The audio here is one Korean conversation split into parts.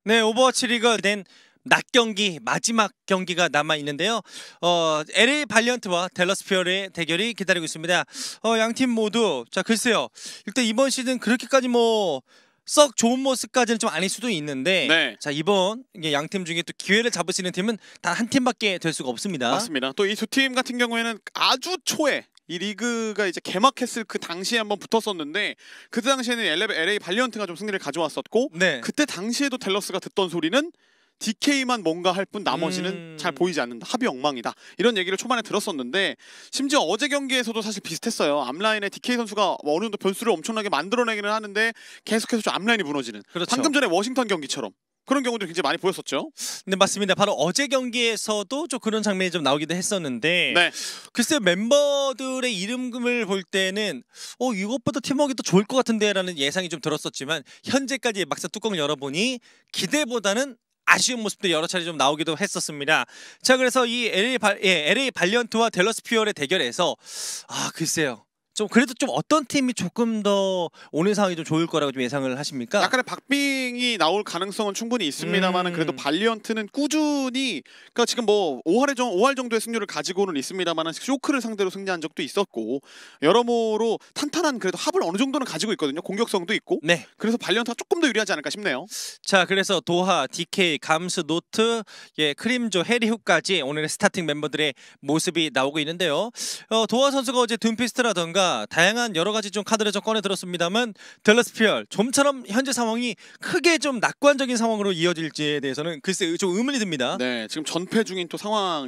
네, 오버워치 리그 된 낮 경기 마지막 경기가 남아 있는데요. LA 발리언트와 댈러스 퓨어의 대결이 기다리고 있습니다. 양 팀 모두 자 글쎄요. 일단 이번 시즌 그렇게까지 뭐 썩 좋은 모습까지는 좀 아닐 수도 있는데 네. 자 이번 양 팀 중에 또 기회를 잡을 수 있는 팀은 단 한 팀밖에 될 수가 없습니다. 맞습니다. 또 이 두 팀 같은 경우에는 아주 초에 이 리그가 이제 개막했을 그 당시에 한번 붙었었는데 그때 당시에는 LA 발리언트가 좀 승리를 가져왔었고 네. 그때 당시에도 댈러스가 듣던 소리는 DK만 뭔가 할 뿐 나머지는 잘 보이지 않는다. 합이 엉망이다. 이런 얘기를 초반에 들었었는데 심지어 어제 경기에서도 사실 비슷했어요. 앞라인에 DK 선수가 어느 정도 변수를 엄청나게 만들어내기는 하는데 계속해서 좀 앞라인이 무너지는. 그렇죠. 방금 전에 워싱턴 경기처럼 그런 경우도 굉장히 많이 보였었죠. 네 맞습니다. 바로 어제 경기에서도 좀 그런 장면이 좀 나오기도 했었는데 네. 글쎄 멤버들의 이름을 볼 때는 이것보다 팀워크가 더 좋을 것 같은데 라는 예상이 좀 들었었지만 현재까지 막상 뚜껑을 열어보니 기대보다는 아쉬운 모습도 여러 차례 좀 나오기도 했었습니다. 자 그래서 이 LA 발리언트와 댈러스 퓨어의 대결에서 글쎄요. 좀 그래도 좀 어떤 팀이 조금 더 오는 상황이 좀 좋을 거라고 좀 예상을 하십니까? 약간의 박빙이 나올 가능성은 충분히 있습니다만은 그래도 발리언트는 꾸준히 그러니까 지금 뭐 5할 정도의 승률을 가지고는 있습니다만은 쇼크를 상대로 승리한 적도 있었고 여러모로 탄탄한 그래도 합을 어느 정도는 가지고 있거든요. 공격성도 있고. 네. 그래서 발리언트가 조금 더 유리하지 않을까 싶네요. 자 그래서 도하, DK, 감스, 노트, 크림조, 해리후까지 오늘의 스타팅 멤버들의 모습이 나오고 있는데요. 도하 선수가 어제 둠피스트라던가 다양한 여러 가지 좀 카드를 좀 꺼내 들었습니다만 댈러스 퓨어 좀처럼 현재 상황이 크게 좀 낙관적인 상황으로 이어질지에 대해서는 글쎄 좀 의문이 듭니다. 네, 지금 전패 중인 또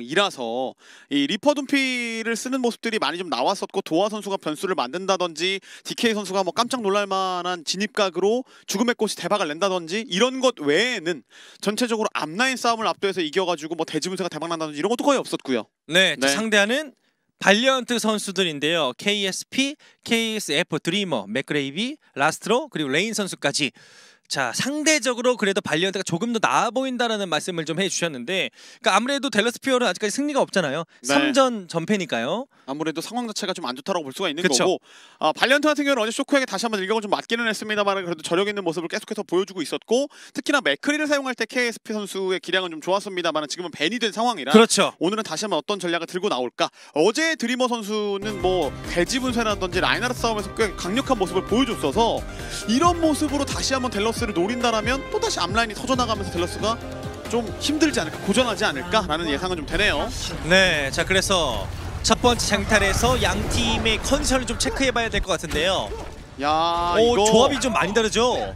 상황이라서 이 리퍼 둠피를 쓰는 모습들이 많이 좀 나왔었고 도하 선수가 변수를 만든다든지 DK 선수가 뭐 깜짝 놀랄만한 진입각으로 죽음의 꽃이 대박을 낸다든지 이런 것 외에는 전체적으로 앞라인 싸움을 압도해서 이겨가지고 뭐 대지분쇄가 대박 난다든지 이런 것도 거의 없었고요. 네, 네. 상대하는 발리언트 선수들인데요. KSP, KSF, 드리머, 맥그레이비, 라스트로 그리고 레인 선수까지. 자 상대적으로 그래도 발리언트가 조금 더 나아 보인다라는 말씀을 좀 해주셨는데 그러니까 아무래도 댈러스 퓨어는 아직까지 승리가 없잖아요. 네. 3전 전패니까요. 아무래도 상황 자체가 좀 안 좋다라고 볼 수가 있는 그쵸. 거고 발리언트 같은 경우는 어제 쇼크에게 다시 한번 일격을 좀 맞기는 했습니다만 그래도 저력 있는 모습을 계속해서 보여주고 있었고 특히나 맥크리를 사용할 때 KSP 선수의 기량은 좀 좋았습니다만 지금은 밴이 된 상황이라 그렇죠. 오늘은 다시 한번 어떤 전략을 들고 나올까. 어제 드리머 선수는 뭐 대지분쇄라든지 라인하르트 싸움에서 꽤 강력한 모습을 보여줬어서 이런 모습으로 다시 한번 댈러스를 노린다라면 또다시 앞라인이 터져나가면서 댈러스가 좀 힘들지 않을까, 고전하지 않을까라는 예상은 좀 되네요. 네, 자 그래서 첫 번째 장탈에서 양 팀의 컨디션을 좀 체크해봐야 될 것 같은데요. 야, 오, 이거 조합이 좀 많이 다르죠.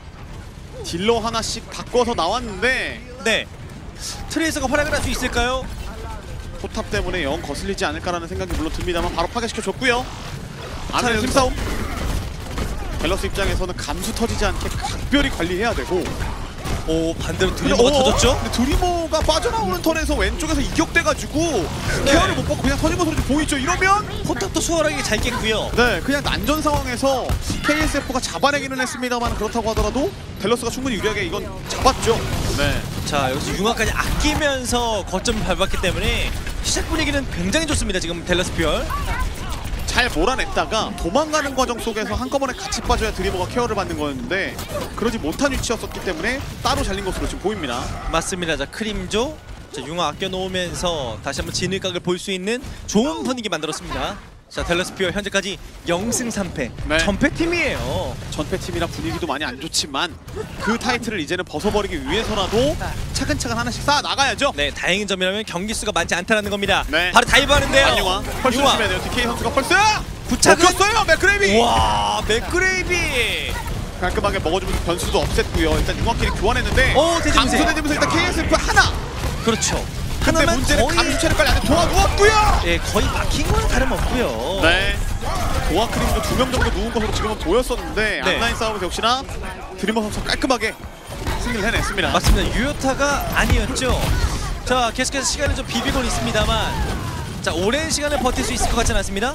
딜러 하나씩 바꿔서 나왔는데 네, 트레이서가 활약을 할 수 있을까요? 포탑 때문에 영 거슬리지 않을까라는 생각이 물론 듭니다만 바로 파괴시켜줬고요. 안에 여기서. 힘싸움. 갤러스 입장에서는 감수 터지지 않게 각별히 관리해야 되고. 오, 반대로 드리머가 터졌죠? 근데 드리머가 빠져나오는 턴에서 왼쪽에서 이격돼가지고 케어를 못 받고 그냥 터진 것으로 좀 보이죠. 이러면 포탑도 수월하게 잘 깼고요. 네, 그냥 난전 상황에서 KSF가 잡아내기는 했습니다만 그렇다고 하더라도 댈러스가 충분히 유리하게 이건 잡았죠. 네. 자 여기서 융화까지 아끼면서 거점을 밟았기 때문에 시작 분위기는 굉장히 좋습니다. 지금 댈러스 퓨어. 잘 몰아냈다가 도망가는 과정 속에서 한꺼번에 같이 빠져야 드리머가 케어를 받는 거였는데 그러지 못한 위치였었기 때문에 따로 잘린 것으로 지금 보입니다. 맞습니다. 자 크림조 자, 융화 아껴놓으면서 다시 한번 진흙각을 볼 수 있는 좋은 분위기 만들었습니다. 자 댈러스 퓨어 현재까지 0승 3패 네. 전패팀이에요. 전패팀이라 분위기도 많이 안 좋지만 그 타이틀을 이제는 벗어버리기 위해서라도 차근차근 하나씩 쌓아 나가야죠. 네 다행인 점이라면 경기 수가 많지 않다는 겁니다. 네. 바로 다이브 하는데요. 안융화 펄스 조심해야 돼요. DK 선수가 펄스! 부착은 먹혔어요 맥그레이비! 와 맥그레이비 깔끔하게 먹어주면서 변수도 없앴고요. 일단 융화끼리 교환했는데 대지분쇄. 감소되면서 일단 KSF 하나! 그렇죠. 근데 하나만 문제는 거의 감수 체력까지 안에 도와주었고요! 예 거의 막힌 거는 다름없고요. 네. 도화 크림도 2명 정도 누운 것으로 지금은 보였었는데 네. 앞라인 싸움에서 역시나 드리머 선수 깔끔하게 승리를 해냈습니다. 맞습니다. 유효타가 아니었죠. 자 계속해서 시간을 좀 비비곤 있습니다만 자 오랜 시간을 버틸 수 있을 것 같지는 않습니다.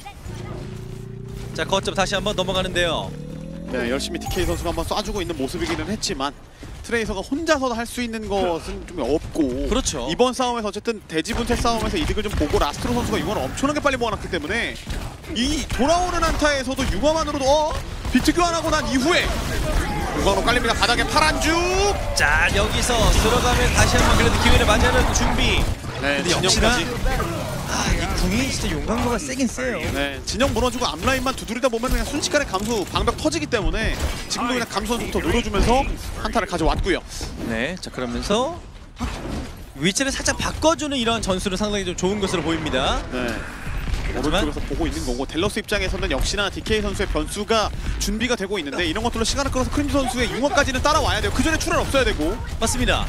자 거점 다시 한번 넘어가는데요. 네, 열심히 DK 선수가 한번 쏴주고 있는 모습이기는 했지만 트레이서가 혼자서 할 수 있는 것은 좀 없고 그렇죠. 이번 싸움에서 어쨌든 대지분퇴 싸움에서 이득을 좀 보고 라스트로 선수가 융화를 엄청나게 빨리 모아놨기 때문에 이 돌아오는 한타에서도 융화만으로도 비트 교환하고 난 이후에 융화로 깔립니다. 바닥에 파란죽 자 여기서 들어가면 다시 한번 그래도 기회를 맞이하는 준비. 네, 근데 역시나 진영까지. 이 궁이 진짜 용광로가 세긴 세요. 네, 진영 무너지고 앞라인만 두드리다 보면 그냥 순식간에 감수 방벽 터지기 때문에 지금도 그냥 감수 선수부터 노려주면서 한타를 가져왔고요. 네, 자 그러면서 위치를 살짝 바꿔주는 이런 전술은 상당히 좀 좋은 것으로 보입니다. 네. 하지만 오른쪽에서 보고 있는 거고 델러스 입장에서는 역시나 DK 선수의 변수가 준비가 되고 있는데 이런 것들로 시간을 끌어서 크림즈 선수의 융화까지는 따라와야 돼요. 그 전에 출혈 없어야 되고. 맞습니다.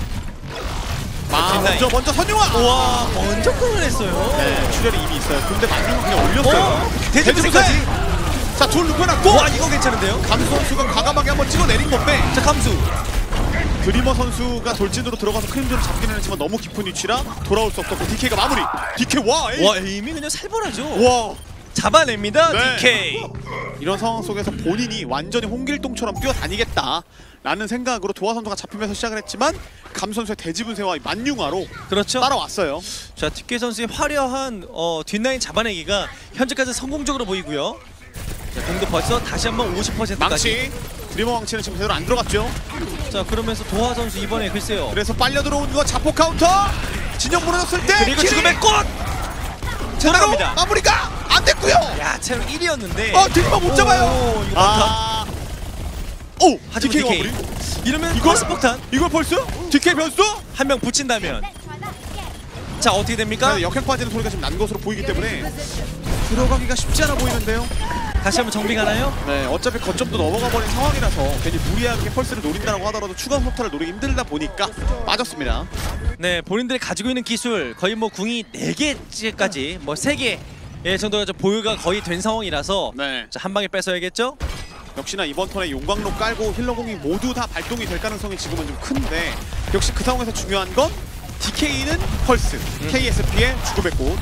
먼저 선용화. 와 먼저 끊어냈어요. 네, 출혈이 이미 있어요. 근데 만중은 그냥 올렸어요. 대지부세까지. 자, 둘 눕혀놨고. 와 이거 괜찮은데요? 감수 선수가 과감하게 한번 찍어내린 건데. 자 감수. 드리머 선수가 돌진으로 들어가서 크림즈를 잡기는 했지만 너무 깊은 위치라 돌아올 수 없었고 DK가 마무리. DK 와 에임이 그냥 살벌하죠. 와. 잡아냅니다. 네. DK. 이런 상황 속에서 본인이 완전히 홍길동처럼 뛰어다니겠다라는 생각으로 도하 선수가 잡히면서 시작을 했지만 감 선수의 대지분쇄와 만융화로 그렇죠. 따라왔어요. 자 DK 선수의 화려한 뒷라인 잡아내기가 현재까지 성공적으로 보이고요. 자 공도 벌써 다시 한번 50%까지. 망치. 드리머 망치는 지금 제대로 안 들어갔죠. 자 그러면서 도하 선수 이번에 글쎄요. 그래서 빨려 들어온 거 자폭 카운터. 진영 무너졌을 때 그리고 지금의 꽃. 제대로 들어갑니다. 마무리가 안 됐고요. 야 체력 1위였는데. 드리머 못 잡아요. 이거 많다. 오, 하지만 DK DK. 마무리. 이러면 이걸? 펄스 폭탄 이걸 벌써? DK 변수? 한 명 붙인다면 자 어떻게 됩니까? 역행 빠지는 소리가 지금 난 것으로 보이기 때문에 들어가기가 쉽지 않아 보이는데요. 다시 한번 정비 가나요? 네, 어차피 거점도 넘어가 버린 상황이라서 괜히 무리하게 펄스를 노린다고 하더라도 추가 속타를 노리기 힘들다 보니까 빠졌습니다. 네 본인들이 가지고 있는 기술 거의 뭐 궁이 4개까지 뭐 3개 정도가 좀 보유가 거의 된 상황이라서 네, 자, 한 방에 뺏어야겠죠? 역시나 이번 턴에 용광로 깔고 힐러공이 모두 다 발동이 될 가능성이 지금은 좀 큰데 역시 그 상황에서 중요한 건 DK는 펄스, KSP의 죽음의 꽃.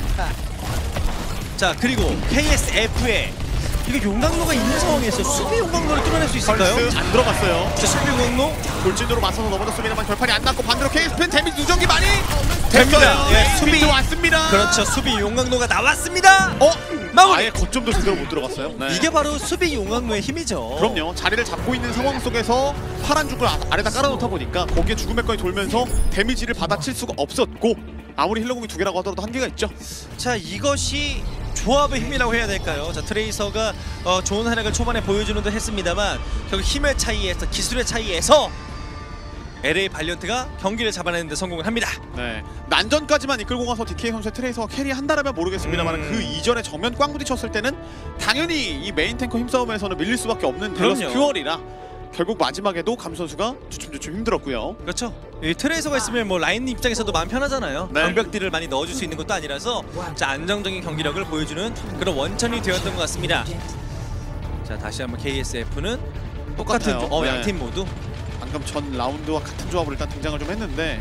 자 그리고 KSF에 이게 용광로가 있는 상황에서 수비 용광로를 뚫어낼 수 있을까요? 펄스 안 들어갔어요. 자 수비 용광로 돌진으로 맞서서 넘어졌습니다만 결판이 안 났고 반대로 KSP는 데미지 누적이 많이 됩니다. 됐어요. 예, 수비. 수비 왔습니다. 그렇죠 수비 용광로가 나왔습니다. 마무리. 아예 거점도 제대로 못 들어갔어요. 네. 이게 바로 수비 용광로의 힘이죠. 그럼요. 자리를 잡고 있는 상황 속에서 파란 죽을 아래다 깔아놓다 보니까 거기에 죽음의 거이 돌면서 데미지를 받아칠 수가 없었고 아무리 힐러공이 2개라고 하더라도 한계가 있죠. 자 이것이 조합의 힘이라고 해야 될까요? 자 트레이서가 좋은 활약을 초반에 보여주는 듯 했습니다만 결국 힘의 차이에서 기술의 차이에서 LA 발리언트가 경기를 잡아내는 데 성공을 합니다. 네, 난전까지만 이끌고 가서 DK 선수의 트레이서가 캐리한다라면 모르겠습니다만 그 이전에 정면 꽝 부딪혔을 때는 당연히 이 메인 탱커 힘싸움에서는 밀릴 수밖에 없는 밸런스 그럼요. 퓨어리라 결국 마지막에도 감 선수가 주춤주춤 힘들었고요. 그렇죠. 이 트레이서가 있으면 뭐 라인 입장에서도 마음 편하잖아요. 네. 방벽들을 많이 넣어줄 수 있는 것도 아니라서 자 안정적인 경기력을 보여주는 그런 원천이 되었던 것 같습니다. 자 다시 한번 KSF는 똑같은 똑같아요. 네. 양팀 모두 방금 전 라운드와 같은 조합을 일단 등장을 좀 했는데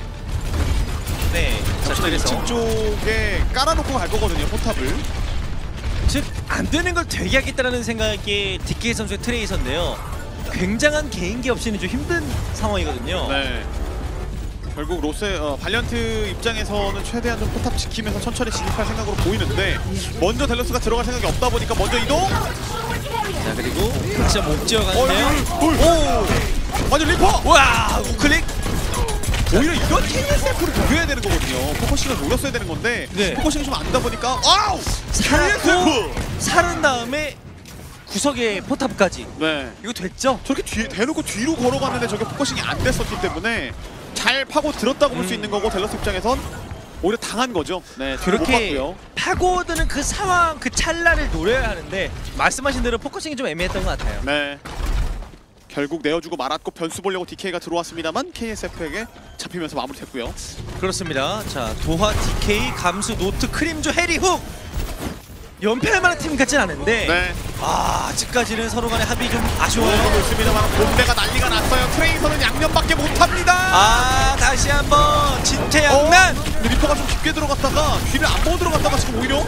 네. 자 역시나 그래서 2층 쪽에 깔아놓고 갈 거거든요. 포탑을. 즉 안 되는 걸 되게 하겠다라는 생각이 DK 선수의 트레이서인데요. 굉장한 개인기 없이는 좀 힘든 상황이거든요. 네. 결국 로스의 발리언트 입장에서는 최대한 좀 포탑 지키면서 천천히 진입할 생각으로 보이는데 먼저 델러스가 들어갈 생각이 없다 보니까 먼저 이동. 자 그리고 진짜 못 지어가는데요. 오! 완전 리퍼! 와 우클릭. 오히려 이건 KSF를 녹여야 되는 거거든요. 포커싱을 녹였어야 되는 건데 네. 포커싱이 좀 안 되다 보니까 아우! 살았고 살은 다음에 구석에 포탑까지. 네. 이거 됐죠? 저렇게 뒤에 대놓고 뒤로 걸어갔는데 저게 포커싱이 안 됐었기 때문에 잘 파고 들었다고 볼 수 있는 거고 델러스 입장에선 오히려 당한 거죠. 네, 못 그렇게 봤고요. 파고드는 그 상황 그 찰나를 노려야 하는데 말씀하신 대로 포커싱이 좀 애매했던 것 같아요. 네. 결국 내어주고 말았고 변수 보려고 DK가 들어왔습니다만 KSF에게 잡히면서 마무리됐고요. 그렇습니다. 자 도하, DK, 감수, 노트, 크림조, 해리, 훅 연패할 만한 팀 같진 않은데 네. 아직까지는 서로 간의 합이 좀 아쉬워요. 보고 있습니다만 본대가 난리가 났어요. 트레이서는 양면밖에 못합니다. 다시 한번 진퇴양난. 근데 리퍼가 좀 깊게 들어갔다가 뒤를 안 보고 들어갔다가 지금 오히려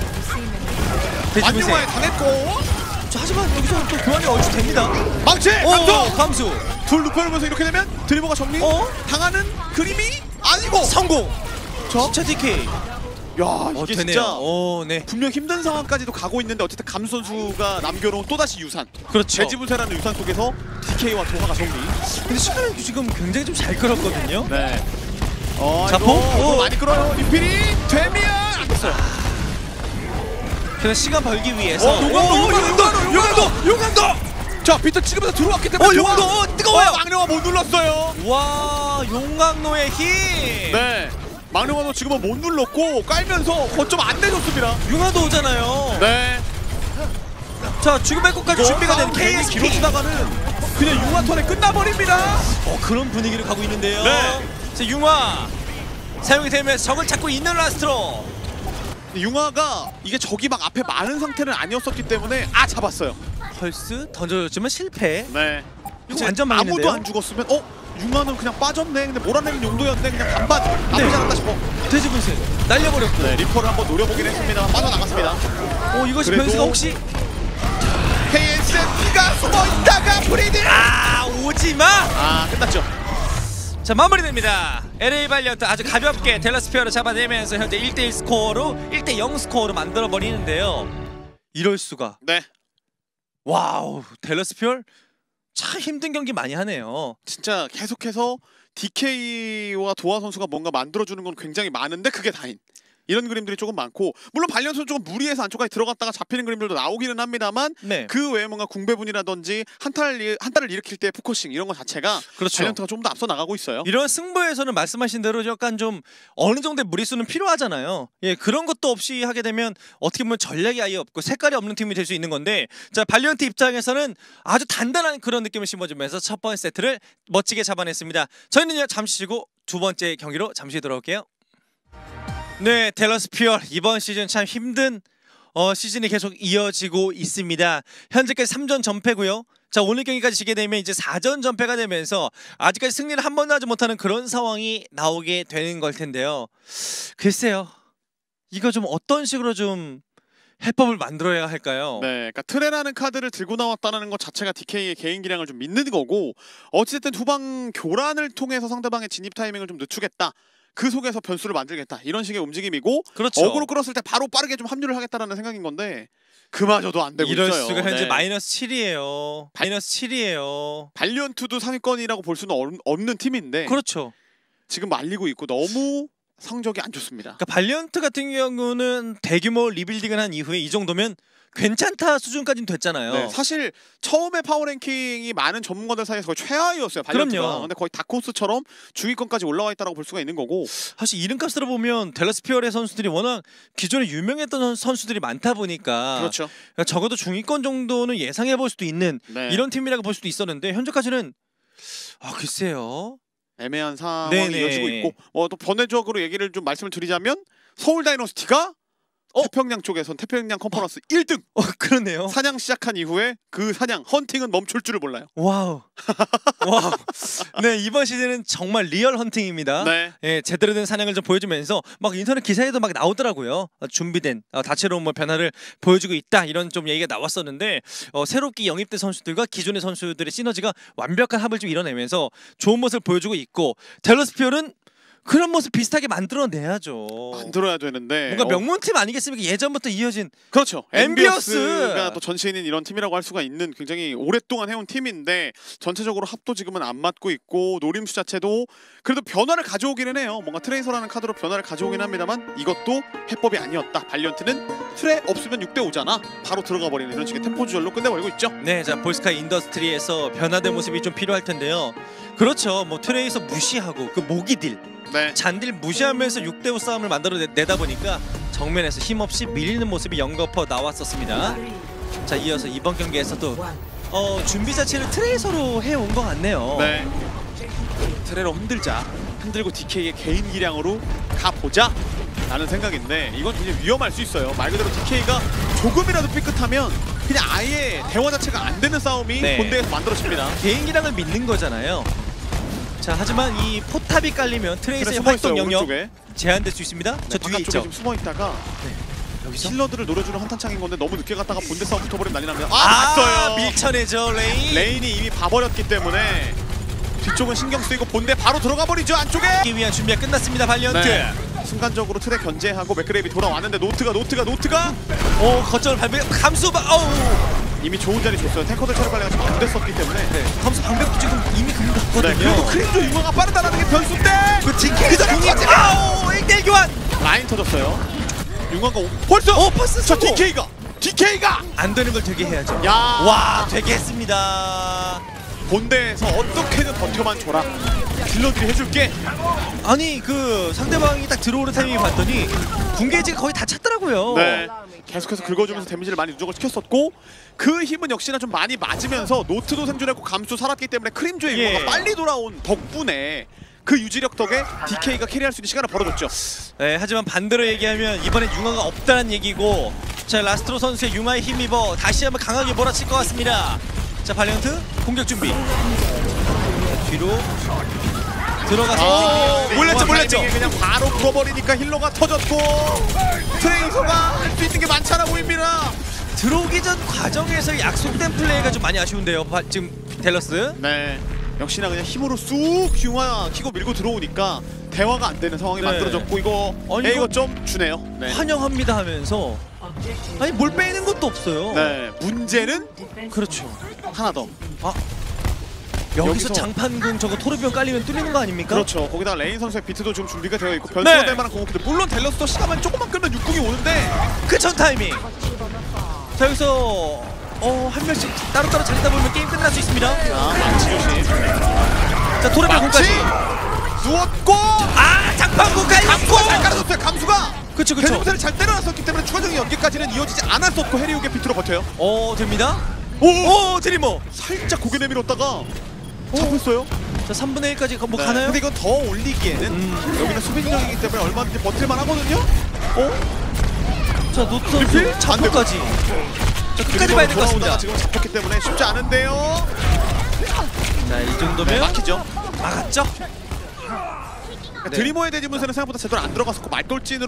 만용화에 당했고. 자, 하지만 여기서 또 교환이 얼추 됩니다. 망치! 감수! 감수! 둘 눕혀놓으면서 이렇게 되면 드리버가 정리 당하는 그림이 아니고 성공! 저? 진짜 DK 야 이게 되네요. 진짜 네. 분명 힘든 상황까지도 가고 있는데 어쨌든 감수 선수가 남겨놓은 또다시 유산. 그렇죠. 대지분쇄라는 유산 속에서 DK와 도하가 정리. 근데 시간을 지금 굉장히 좀 잘 끌었거든요. 네. 자폭? 이거 많이 끌어요. 리필이 되면 안 됐어요. 그래서 시간 벌기 위해서 용광도! 자, 비트 찍으면서 들어왔기 때문에 용광도 뜨거워요. 망령아 못 눌렀어요. 와, 용광로의 힘. 네. 망령아도 지금은 못 눌렀고 깔면서 거점 안 내줬습니다. 융화도 오잖아요. 네. 자, 죽음의 꽃까지 준비가 된 KSP KSP. 기록하다가는 그냥 융화 턴에 끝나버립니다. 그런 분위기를 가고 있는데요. 네. 자, 융화 사용이 되면서 적을 찾고 있는 라스트로. 융화가 이게 적이 막 앞에 많은 상태는 아니었었기 때문에 잡았어요. 펄스 던져줬지만 실패. 네. 이거 완전 망했는데요. 아무도 안 죽었으면 융화는 그냥 빠졌네. 근데 몰아내는 용도였네. 그냥 반반 나쁘지 않았다 싶어. 돼지 분쇄 날려버렸고. 네, 리퍼를 한번 노려보긴 했습니다. 빠져나갔습니다. 이것이 그래도 변수가 혹시 KSP가 숨어있다가 브리드! 오지마! 끝났죠. 자, 마무리됩니다. LA 발리언트 아주 가볍게 델라스피어를 잡아내면서 현재 1대1 스코어로 1대0 스코어로 만들어버리는데요. 이럴 수가. 네. 와우, 델라스피어 참 힘든 경기 많이 하네요. 진짜 계속해서 DK와 도하 선수가 뭔가 만들어주는 건 굉장히 많은데 그게 다인. 이런 그림들이 조금 많고 물론 발리언트는 조금 무리해서 안쪽까지 들어갔다가 잡히는 그림들도 나오기는 합니다만 네. 그 외에 뭔가 궁배분이라든지 한타를 일으킬 때 포커싱 이런 것 자체가 그렇죠. 발리언트가 좀 더 앞서 나가고 있어요. 이런 승부에서는 말씀하신 대로 약간 좀 어느 정도의 무리수는 필요하잖아요. 예, 그런 것도 없이 하게 되면 어떻게 보면 전략이 아예 없고 색깔이 없는 팀이 될 수 있는 건데, 자, 발리언트 입장에서는 아주 단단한 그런 느낌을 심어주면서 첫 번째 세트를 멋지게 잡아냈습니다. 저희는요 잠시 쉬고 두 번째 경기로 잠시 돌아올게요. 네, 델라스피어 이번 시즌 참 힘든 시즌이 계속 이어지고 있습니다. 현재까지 3전 전패고요. 자, 오늘 경기까지 지게 되면 이제 4전 전패가 되면서 아직까지 승리를 한 번도 하지 못하는 그런 상황이 나오게 되는 걸 텐데요. 글쎄요, 이거 좀 어떤 식으로 좀 해법을 만들어야 할까요? 네, 그러니까 트레라는 카드를 들고 나왔다는 것 자체가 DK의 개인 기량을 좀 믿는 거고, 어쨌든 후방 교란을 통해서 상대방의 진입 타이밍을 좀 늦추겠다. 그 속에서 변수를 만들겠다. 이런 식의 움직임이고, 그렇죠. 어그로 끌었을 때 바로 빠르게 좀 합류를 하겠다라는 생각인 건데 그마저도 안 되고 이럴 있어요. 수가 현재 네. 마이너스 7이에요. 마이너스 7이에요. 발리언트도 상위권이라고 볼 수는 없는 팀인데 그렇죠. 지금 말리고 있고 너무 성적이 안 좋습니다. 그러니까 발리언트 같은 경우는 대규모 리빌딩을 한 이후에 이 정도면 괜찮다 수준까지는 됐잖아요. 네, 사실 처음에 파워랭킹이 많은 전문가들 사이에서 거의 최하위였어요. 발리언트가. 그럼요. 근데 거의 다크호스처럼 중위권까지 올라와 있다고 볼 수가 있는 거고. 사실 이름값으로 보면 델라스피어의 선수들이 워낙 기존에 유명했던 선수들이 많다 보니까 그렇죠. 그러니까 적어도 중위권 정도는 예상해 볼 수도 있는 네. 이런 팀이라고 볼 수도 있었는데 현재까지는 글쎄요. 애매한 상황이 네네. 이어지고 있고, 또 번외적으로 얘기를 좀 말씀을 드리자면 서울 다이너스티가 태평양 쪽에선 태평양 컨퍼런스 1등! 그러네요. 사냥 시작한 이후에 그 사냥, 헌팅은 멈출 줄을 몰라요. 와우. 와우. 네, 이번 시즌은 정말 리얼 헌팅입니다. 네. 예, 제대로 된 사냥을 좀 보여주면서 막 인터넷 기사에도 막 나오더라고요. 준비된 다채로운 변화를 보여주고 있다, 이런 좀 얘기가 나왔었는데, 새롭게 영입된 선수들과 기존의 선수들의 시너지가 완벽한 합을 좀 이뤄내면서 좋은 모습을 보여주고 있고, 델라스피어는 그런 모습 비슷하게 만들어내야죠. 만들어야 되는데 뭔가 명문팀 아니겠습니까? 예전부터 이어진. 그렇죠. 엠비어스! 엠비어스가 또 전체인인 이런 팀이라고 할 수가 있는 굉장히 오랫동안 해온 팀인데 전체적으로 합도 지금은 안 맞고 있고, 노림수 자체도 그래도 변화를 가져오기는 해요. 뭔가 트레이서라는 카드로 변화를 가져오긴 합니다만 이것도 해법이 아니었다. 발리언트는 트레 없으면 6대5잖아. 바로 들어가 버리는 이런 식의 템포 조절로 끝내버리고 있죠. 네, 자, 볼스카이 인더스트리에서 변화된 모습이 좀 필요할 텐데요. 그렇죠. 뭐 트레이서 무시하고 그 모기딜, 네. 잔딜 무시하면서 6대5 싸움을 만들어내다 보니까 정면에서 힘없이 밀리는 모습이 연거퍼 나왔었습니다. 자, 이어서 이번 경기에서도 준비 자체를 트레이서로 해온 것 같네요. 네. 트레로 흔들고 DK의 개인 기량으로 가보자 라는 생각인데, 이건 굉장히 위험할 수 있어요. 말 그대로 DK가 조금이라도 삐끗하면 그냥 아예 대화 자체가 안 되는 싸움이 네. 본대에서 만들어집니다. 개인 기량을 믿는 거잖아요. 자, 하지만 이 포탑이 깔리면 트레이서의 숨어 있어요, 활동 영역 오른쪽에. 제한될 수 있습니다. 저 뒤에 바깥쪽에 있죠. 지금 숨어 있다가 여기서 힐러들을 노려주는 한탄창인 건데 너무 늦게 갔다가 본대 싸움 붙어버리면 난리 납니다. 봤어요. 밀쳐내죠, 레인. 레인이 이미 봐버렸기 때문에 뒤쪽은 신경 쓰이고 본대 바로 들어가 버리죠, 안쪽에. 기 위한 준비가 끝났습니다, 발리언트. 네. 순간적으로 틀에 견제하고 맥그레이비 돌아왔는데 노트가 거점을 밟으면 감수 이미 좋은 자리 줬어요. 탱커들 체력 관리가 좀 안 됐었기 때문에. 네, 감수 방벽도 지금 이미 금갔거든요. 네, 그래도 크림조 융화가 빠르다라는 게 변수인데. 그 DK가 궁이 1대1 교환. 라인 터졌어요. 융화가 벌써. 퍼스 저 성공. DK가 안 되는 걸 되게 해야죠. 야, 와, 되게 했습니다. 본대에서 어떻게든 버텨만 줘라. 딜러들이 해줄게. 아니 그 상대방이 딱 들어오는 타이밍 봤더니 궁계지가 거의 다 찼더라고요. 네. 계속해서 긁어주면서 데미지를 많이 누적을 시켰었고 그 힘은 역시나 좀 많이 맞으면서 노트도 생존했고 감수 살았기 때문에 크림조의 예. 융화가 빨리 돌아온 덕분에 그 유지력 덕에 DK가 캐리할 수 있는 시간을 벌어줬죠. 네, 하지만 반대로 얘기하면 이번엔 융화가 없다는 얘기고, 자 라스트로 선수의 융화에 힘입어 다시 한번 강하게 몰아칠 것 같습니다. 자 발리언트 공격 준비. 뒤로 들어가서 몰렸죠. 그냥 바로 풀어버리니까 힐러가 터졌고 트레이서가 할 수 있는 게 많잖아 보입니다. 들어오기 전 과정에서 약속된 플레이가 좀 많이 아쉬운데요. 지금 델러스. 네. 역시나 그냥 힘으로 쑥 융화 키고 밀고 들어오니까 대화가 안 되는 상황이 네. 만들어졌고 이거 아니, 이거 좀 주네요. 네. 환영합니다 하면서 아니 뭘 빼는 것도 없어요. 네. 문제는 그렇죠. 하나 더. 여기서 여기서- 장판궁 저거 토르비온 깔리면 뚫리는 거 아닙니까? 그렇죠. 거기다가 레인 선수의 비트도 지금 준비가 되어 있고 변수가 네. 될 만한 공격기들. 물론 델러스도 시간만 조금만 끌면 6궁이 오는데 그 전 타이밍. 자 여기서 한 명씩 따로따로 자리다 보면 게임 끝날 수 있습니다. 망치 조심. 자 토르비온 궁까지. 누웠고 장판궁 감수가 잘 깔렸고. 깔아줬어요. 감수가 그쵸. 대중사를 잘 때려놨었기 때문에 추가적인 연계까지는 이어지지 않았었고 해리우게 비트로 버텨요. 됩니다. 오! 드리머. 살짝 고개 내밀었다가 잡혔어요. 자 3분의 1까지 뭐 네. 가나요? 근데 이건 더 올리기에는 여기는 수비적이기 때문에 얼마든지 버틸만 하거든요. 자 노트 리필? 선수 잡고까지. 자 끝까지 봐야 될 것 같습니다. 지금 잡혔기 때문에 쉽지 않은데요. 자 이 네, 정도면 막히죠. 막았죠? 네. 드리머의 대지문세는 생각보다 제대로 안 들어갔었고 말돌진으로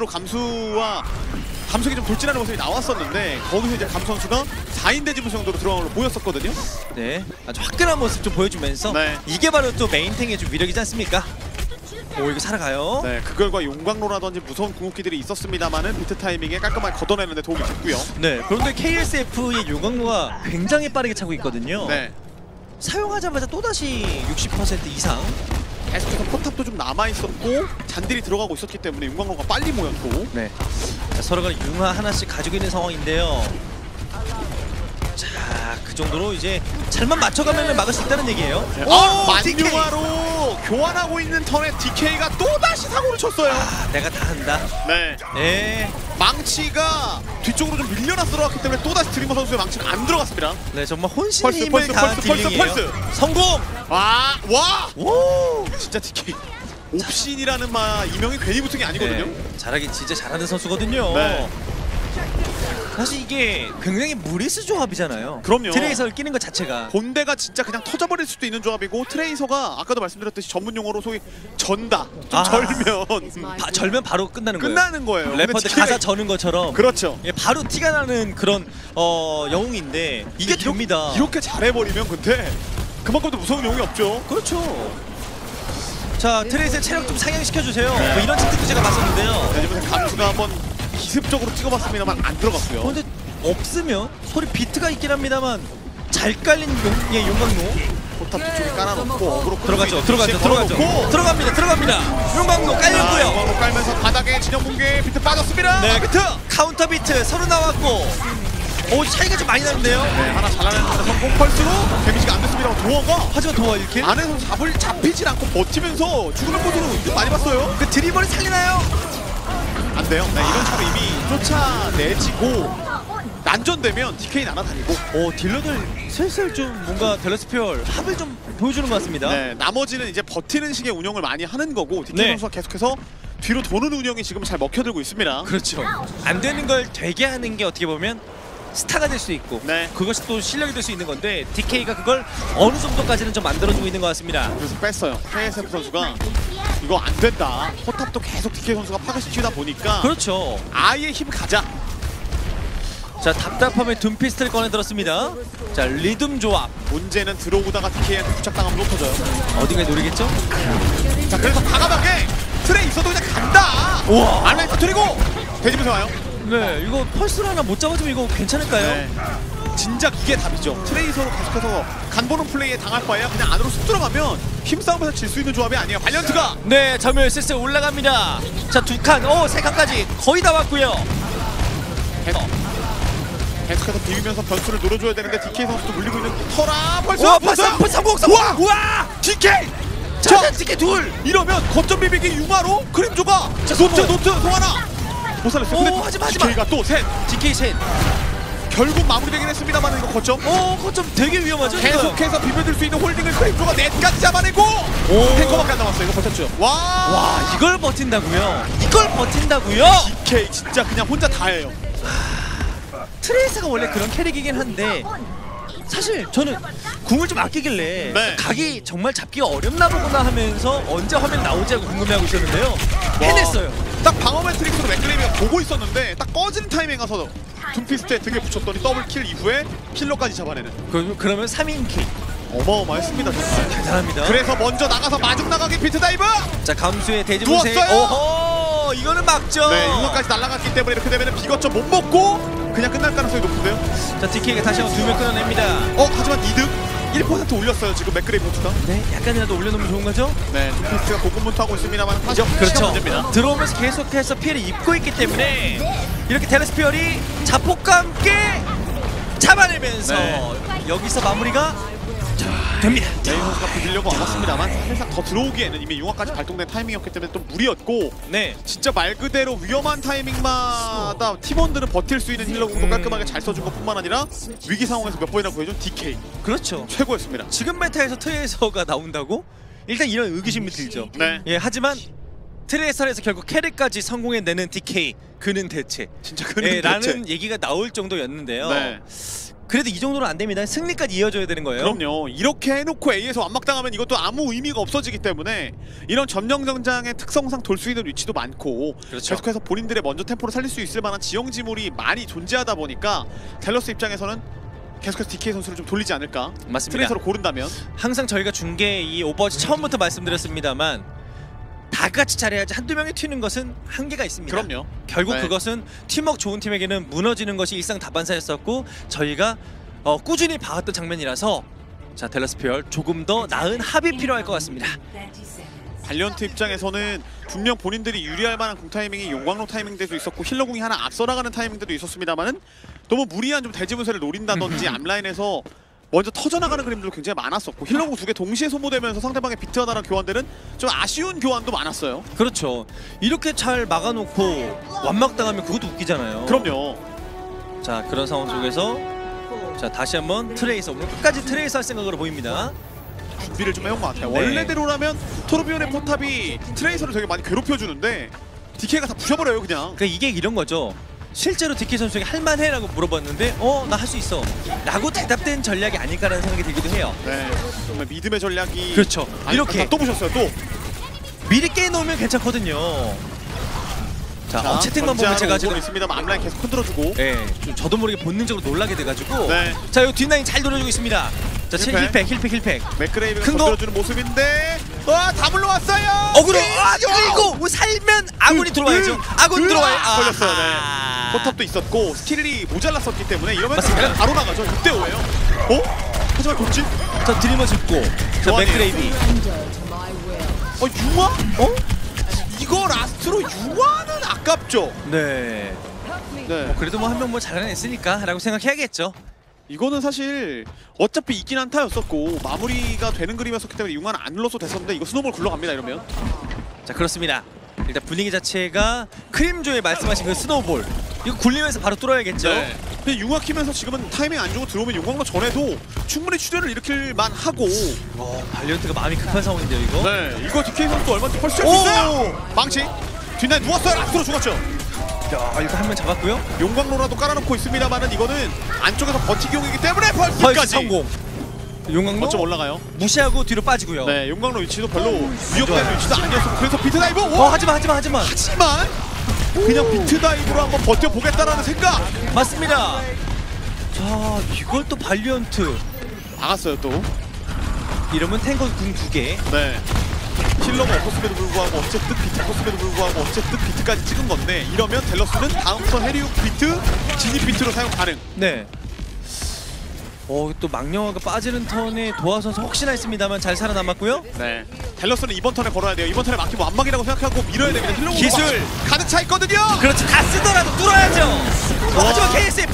감속이 좀 돌진하는 모습이 나왔었는데 거기서 이제 감 선수가 4인 대지문 정도로 들어간 걸로 보였었거든요. 네, 아주 화끈한 모습 좀 보여주면서 네. 이게 바로 또 메인탱의 좀 위력이지 않습니까? 오 이거 살아가요. 네, 그걸과 용광로라든지 무서운 궁극기들이 있었습니다만은 비트 타이밍에 깔끔하게 걷어내는데 도움이 됐고요. 네, 그런데 KSF의 요강로가 굉장히 빠르게 차고 있거든요. 네, 사용하자마자 또다시 60% 이상. 계속해서 포탑도 좀 남아있었고 잔들이 들어가고 있었기 때문에 용광로가 빨리 모였고. 네, 자, 서로가 융화 하나씩 가지고 있는 상황인데요. 자, 그 정도로 이제 잘만 맞춰가면 막을 수 있다는 얘기예요. 만융화로 교환하고 있는 턴에 DK가 또다시 사고를 쳤어요. 내가 다 한다. 네, 네, 망치가 뒤쪽으로 좀 밀려나 들어갔기 때문에 또다시 드리머 선수의 망치가 안 들어갔습니다. 네 정말 혼신임을 펄스, 다한 펄스, 펄스, 딜링이에요. 펄스. 성공! 와! 오! 진짜 DK 옵신이라는 이명이 괜히 붙은 게 아니거든요. 네, 잘하긴 진짜 잘하는 선수거든요. 네. 사실 이게 굉장히 무리수 조합이잖아요. 그럼요. 트레이서를 끼는 것 자체가. 본대가 진짜 그냥 터져버릴 수도 있는 조합이고 트레이서가 아까도 말씀드렸듯이 전문 용어로 소위 전다, 좀 절면 절면 바로 끝나는 거예요. 끝나는 거예요. 래퍼들 근데 DK 가 가사 저는 것처럼 그렇죠. 예, 바로 티가 나는 그런 영웅인데 이게 됩니다. 이렇게 잘해버리면 근데 그만큼 더 무서운 용이 없죠. 그렇죠. 자 트레이서의 체력 좀 상향시켜주세요. 뭐 이런 채팅도 제가 봤었는데요. 대지문세 감수가 한번 기습적으로 찍어봤습니다만 안 들어갔고요. 그런데 없으면 소리 비트가 있긴 합니다만 잘 깔린 용광로 포탑 뒤쪽에 깔아놓고 어그로 들어가죠. 걸어놓고 들어갑니다. 용광로 깔렸고요. 용광로 깔면서 바닥에 진영 붕괴 비트 빠졌습니다. 네, 비트 카운터 비트 서로 나왔고. 오 차이가 좀 많이 나는데요. 네, 하나 잘라냈는데 성공 펄스로 데미지가 안 됐습니다. 도어가 하지만 도와 1킬. 안에서 잡히질 않고 버티면서 죽으는 모습을 은근 많이 봤어요. 그 드리블이 살리나요? 안 돼요. 네, 이런 차로 이미 쫓아내지고 난전되면 DK 날아다니고. 딜러들 슬슬 좀 뭔가 델러스피얼 합을 좀 보여주는 것 같습니다. 네, 나머지는 이제 버티는 식의 운영을 많이 하는 거고 DK 네. 선수가 계속해서 뒤로 도는 운영이 지금 잘 먹혀들고 있습니다. 그렇죠. 안 되는 걸 되게 하는 게 어떻게 보면 스타가 될 수 있고 네. 그것이 또 실력이 될 수 있는 건데 DK가 그걸 어느 정도까지는 좀 만들어주고 있는 것 같습니다. 그래서 뺐어요. KSF 선수가 이거 안 된다. 포탑도 계속 DK 선수가 파괴시키다 보니까 그렇죠. 아예 힘 가자. 자 답답함에 둠피스트를 꺼내 들었습니다. 자 리듬 조합 문제는 들어오다가 DK한테 부착당하면 못 터져요. 어딘가에 노리겠죠? 자, 그래서 과감하게 트레이 있어도 그냥 간다. 우와. 안라인 터뜨리고 대지면서 와요. 네, 이거 펄스를 하나 못 잡아주면 이거 괜찮을까요? 네. 진작 이게 답이죠. 트레이서로 계속해서 간보는 플레이에 당할 바에야 그냥 안으로 쑥 들어가면 힘싸움에서 질 수 있는 조합이 아니에요. 발련트가 네, 점유율 슬슬 올라갑니다. 자, 2칸, 3칸까지 거의 다 왔고요. 계속해서 비비면서 변수를 노려줘야 되는데 DK 선수도 물리고 있는 터라 벌써 우와, 벌써 성공! 우와! 우와! DK! 자, DK 둘! 이러면 거점 비비기 융화로 크림조가 노트 송하나 못 살렸어요. 근데 하지마. DK가 또 셋 DK 셋. 결국 마무리되긴 했습니다만 이거 거점 거점 되게 위험하죠? 계속해서 비벼줄 수 있는 홀딩을 크림조가 넷까지 잡아내고 탱커밖에 안 남았어요. 이거 버텼죠. 와, 이걸 버틴다고요? 이걸 버틴다고요? DK 진짜 그냥 혼자 다 해요. 트레이스가 원래 그런 캐릭이긴 한데 사실 저는 궁을 좀 아끼길래 네. 각이 정말 잡기가 어렵나 보구나 하면서 언제 화면 나오지 하고 궁금해하고 있었는데요. 해냈어요. 딱 방어 매트릭스로 맥클레이미가 보고 있었는데 딱 꺼지는 타이밍에 가서 둠피스트에 등에 붙였더니 더블킬 이후에 킬러까지 잡아내는 그러면 3인 킬. 어마어마했습니다 정말. 대단합니다. 그래서 먼저 나가서 마중 나가기 비트 다이브. 자, 감수의 대지분세. 누웠어요. 오호, 이거는 막죠. 네, 융화까지 날아갔기 때문에 이렇게 되면 비거점 못 먹고 그냥 끝날 가능성이 높은데요. 자, DK가 다시 한번 2명 끊어냅니다. 하지만 이득 1% 올렸어요 지금 맥그레이 포트가. 네, 약간이라도 올려놓으면 좋은 거죠? 네, 둠피스트가 고군분투하고 있습니다만 사실 그렇죠. 문제입니다. 들어오면서 계속해서 피해를 입고 있기 때문에 이렇게 테레스피얼이 자폭과 함께 잡아내면서 여기서 마무리가 됩니다. 레이 선수가 부리려고 와봤습니다만 사실상 더 들어오기에는 이미 융화까지 발동된 타이밍이었기 때문에 좀 무리였고 네. 진짜 말 그대로 위험한 타이밍마다 팀원들은 버틸 수 있는 힐러공도 깔끔하게 잘 써준 것뿐만 아니라 위기 상황에서 몇 번이나 구해준 DK 그렇죠. 최고였습니다. 지금 메타에서 트레이서가 나온다고? 일단 이런 의구심이 들죠. 네, 예, 하지만 트레이서에서 결국 캐릭까지 성공해내는 DK 그는 대체 진짜 그는 예, 대체. 라는 얘기가 나올 정도였는데요. 네, 그래도 이 정도는 안 됩니다. 승리까지 이어져야 되는 거예요. 그럼요. 이렇게 해놓고 A에서 완막당하면 이것도 아무 의미가 없어지기 때문에 이런 점령전장의 특성상 돌 수 있는 위치도 많고 그렇죠. 계속해서 본인들의 먼저 템포를 살릴 수 있을 만한 지형지물이 많이 존재하다 보니까 댈러스 입장에서는 계속해서 DK 선수를 좀 돌리지 않을까. 맞습니다. 트레이서로 고른다면 항상 저희가 중계 이 오버워치 처음부터 말씀드렸습니다만 다 같이 잘해야지 한두 명이 튀는 것은 한계가 있습니다. 그럼요. 결국 네. 그것은 팀워크 좋은 팀에게는 무너지는 것이 일상다반사였었고 저희가 꾸준히 봐왔던 장면이라서 자, 댈러스피얼 조금 더 나은 합이 필요할 것 같습니다. 발리언트 입장에서는 분명 본인들이 유리할 만한 공 타이밍이 용광로 타이밍들도 있었고 힐러공이 하나 앞서 나가는 타이밍들도 있었습니다만은 너무 무리한 좀 대지분세를 노린다든지 앞라인에서 먼저 터져나가는 그림들도 굉장히 많았었고 힐러공 두 개 동시에 소모되면서 상대방의 비트 하나랑 교환되는 좀 아쉬운 교환도 많았어요. 그렇죠. 이렇게 잘 막아놓고 완막당하면 그것도 웃기잖아요. 그럼요. 자, 그런 상황 속에서 자, 다시 한번 트레이서 오늘 끝까지 트레이서 할 생각으로 보입니다. 준비를 좀 해온 것 같아요. 네. 원래대로라면 토르비온의 포탑이 트레이서를 되게 많이 괴롭혀주는데 DK가 다 부셔버려요 그냥. 그러니까 이게 이런 거죠. 실제로 DK 선수에게 할만해? 라고 물어봤는데 나 할 수 있어 라고 대답된 전략이 아닐까라는 생각이 들기도 해요. 네, 정말 믿음의 전략이. 그렇죠. 이렇게 또 부셨어요 또. 미리 깨놓으면 괜찮거든요. 자, 채팅만 보면 제가 지금 있습니다만 앞라인 계속 흔들어주고. 좀 저도 모르게 본능적으로 놀라게 돼가지고 네. 자, 이 뒷라인 잘 노려주고 있습니다. 자, 힐팩 맥그레이브가 큰 거. 건드려주는 모습인데 다 물러왔어요. 어그로 그리고 살면 아군이 들어와야죠. 아군 들어와요. 걸렸어요. 네. 포탑도 있었고 스킬이 모자랐었기 때문에 이러면 맞습니다. 그냥 바로 나가죠. 6대5예요. 하지만 돌진. 자, 드리머 짚고 자, 교환이에요. 맥그레이비 융화? 이거 라스트로 융화는 아깝죠. 네. 네. 그래도 뭐 한 명 뭐 잘해냈으니까 라고 생각해야겠죠. 이거는 사실 어차피 이긴 한타였었고 마무리가 되는 그림이었기 때문에 융화는 안 눌러서 됐었는데 이거 스노볼 굴러갑니다 이러면. 자, 그렇습니다. 일단 분위기 자체가 크림조의 말씀하신 그 스노우볼 이거 굴리면서 바로 뚫어야겠죠. 네. 근데 융화 키면서 지금은 타이밍 안 주고 들어오면 용광로 전에도 충분히 출혈을 일으킬 만하고. 발리언트가 마음이 급한 상황인데요 이거. 네, 이거 DK 선수도 얼마나 펄스 수 있어요. 망치 뒷날 누웠어요. 라스트로 죽었죠. 야, 이거 한 명 잡았고요. 용광로라도 깔아놓고 있습니다만은 이거는 안쪽에서 버티기용이기 때문에 펄스 펄스까지 성공. 용광로 거점 올라가요. 무시하고 뒤로 빠지고요. 네, 용광로 위치도 별로 위협되는 위치도 아니었고 그래서 비트 다이브. 하지만 하지만 그냥 비트 다이브로 한번 버텨보겠다라는 생각. 맞습니다. 자, 이걸 또 발리언트 막았어요 또. 이러면 탱커 궁 2개. 네. 힐러가 없었음에도 불구하고 어쨌든 비트 없었음에도 불구하고 어쨌든 비트까지 찍은 건데 이러면 델러스는 다음 턴 해리욱 비트, 진입 비트로 사용 가능. 네. 또 망령화가 빠지는 턴에 도하 선수 혹시나 했습니다만 잘 살아남았고요. 네. 델러스는 이번 턴에 걸어야 돼요. 이번 턴에 막히면 완막이라고 생각하고 밀어야 됩니다. 힐러 기술! 가득 차 있거든요. 그렇죠. 다 쓰더라도 뚫어야죠. 하지만 KSF.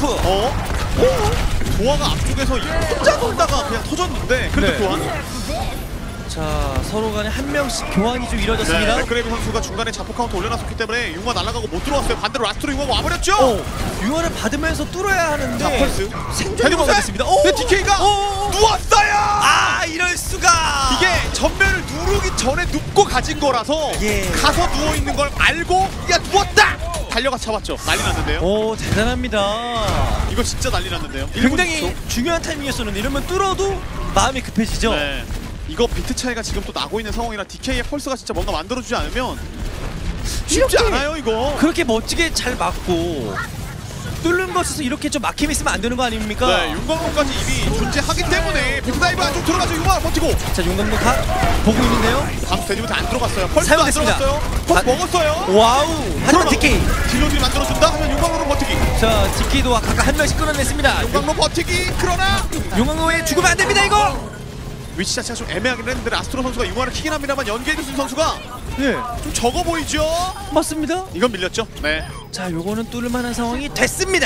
도화가 앞쪽에서 혼자 돌다가 그냥 터졌는데 그래도 네. 도화. 자, 서로 간에 한 명씩 교환이 좀 이루어졌습니다. 네, 맥그레이브 선수가 중간에 자폭 카운터 올려놨었기 때문에 융화 날아가고 못 들어왔어요. 반대로 라스트로 융화가 와버렸죠. 융화를 받으면서 뚫어야 하는데 자, 펄스. 생존이 됐습니다. 근데 DK가 누웠어요. 아, 이럴 수가. 이게 전면을 누르기 전에 눕고 가진 거라서 예. 가서 누워 있는 걸 알고 야 누웠다. 달려가 잡았죠. 난리 났는데요. 오, 대단합니다. 이거 진짜 난리 났는데요. 굉장히 중요한 타이밍이었었는데 이러면 뚫어도 마음이 급해지죠. 네. 이거 비트 차이가 지금 또 나고 있는 상황이라 DK의 펄스가 진짜 뭔가 만들어주지 않으면 쉽지 않아요 이거. 그렇게 멋지게 잘 맞고 뚫는 것에서 이렇게 좀 막힘이 있으면 안 되는 거 아닙니까? 네, 윤광로까지 이미 존재하기 때문에 빅다이브 안쪽 들어가서 융화 버티고. 자, 용광로 각 보고 있는데요. 다음 돼지부터 안 들어갔어요. 펄스도 안 사용됐습니다. 들어갔어요. 펄스 먹었어요. 와우. 하지만 DK. 딜러들이 만들어준다 하면 윤광로로 버티기. 자, DK도 각각 한 명씩 끌어냈습니다. 윤광로 버티기. 그러나 용광로에 죽으면 안 됩니다 이거. 위치 자체가 좀 애매하긴 했는데 라스트로 선수가 융화를 키긴 합니다만 연계해준 선수가 네, 좀 적어 보이죠? 맞습니다. 이건 밀렸죠? 네. 자, 요거는 뚫을 만한 상황이 됐습니다.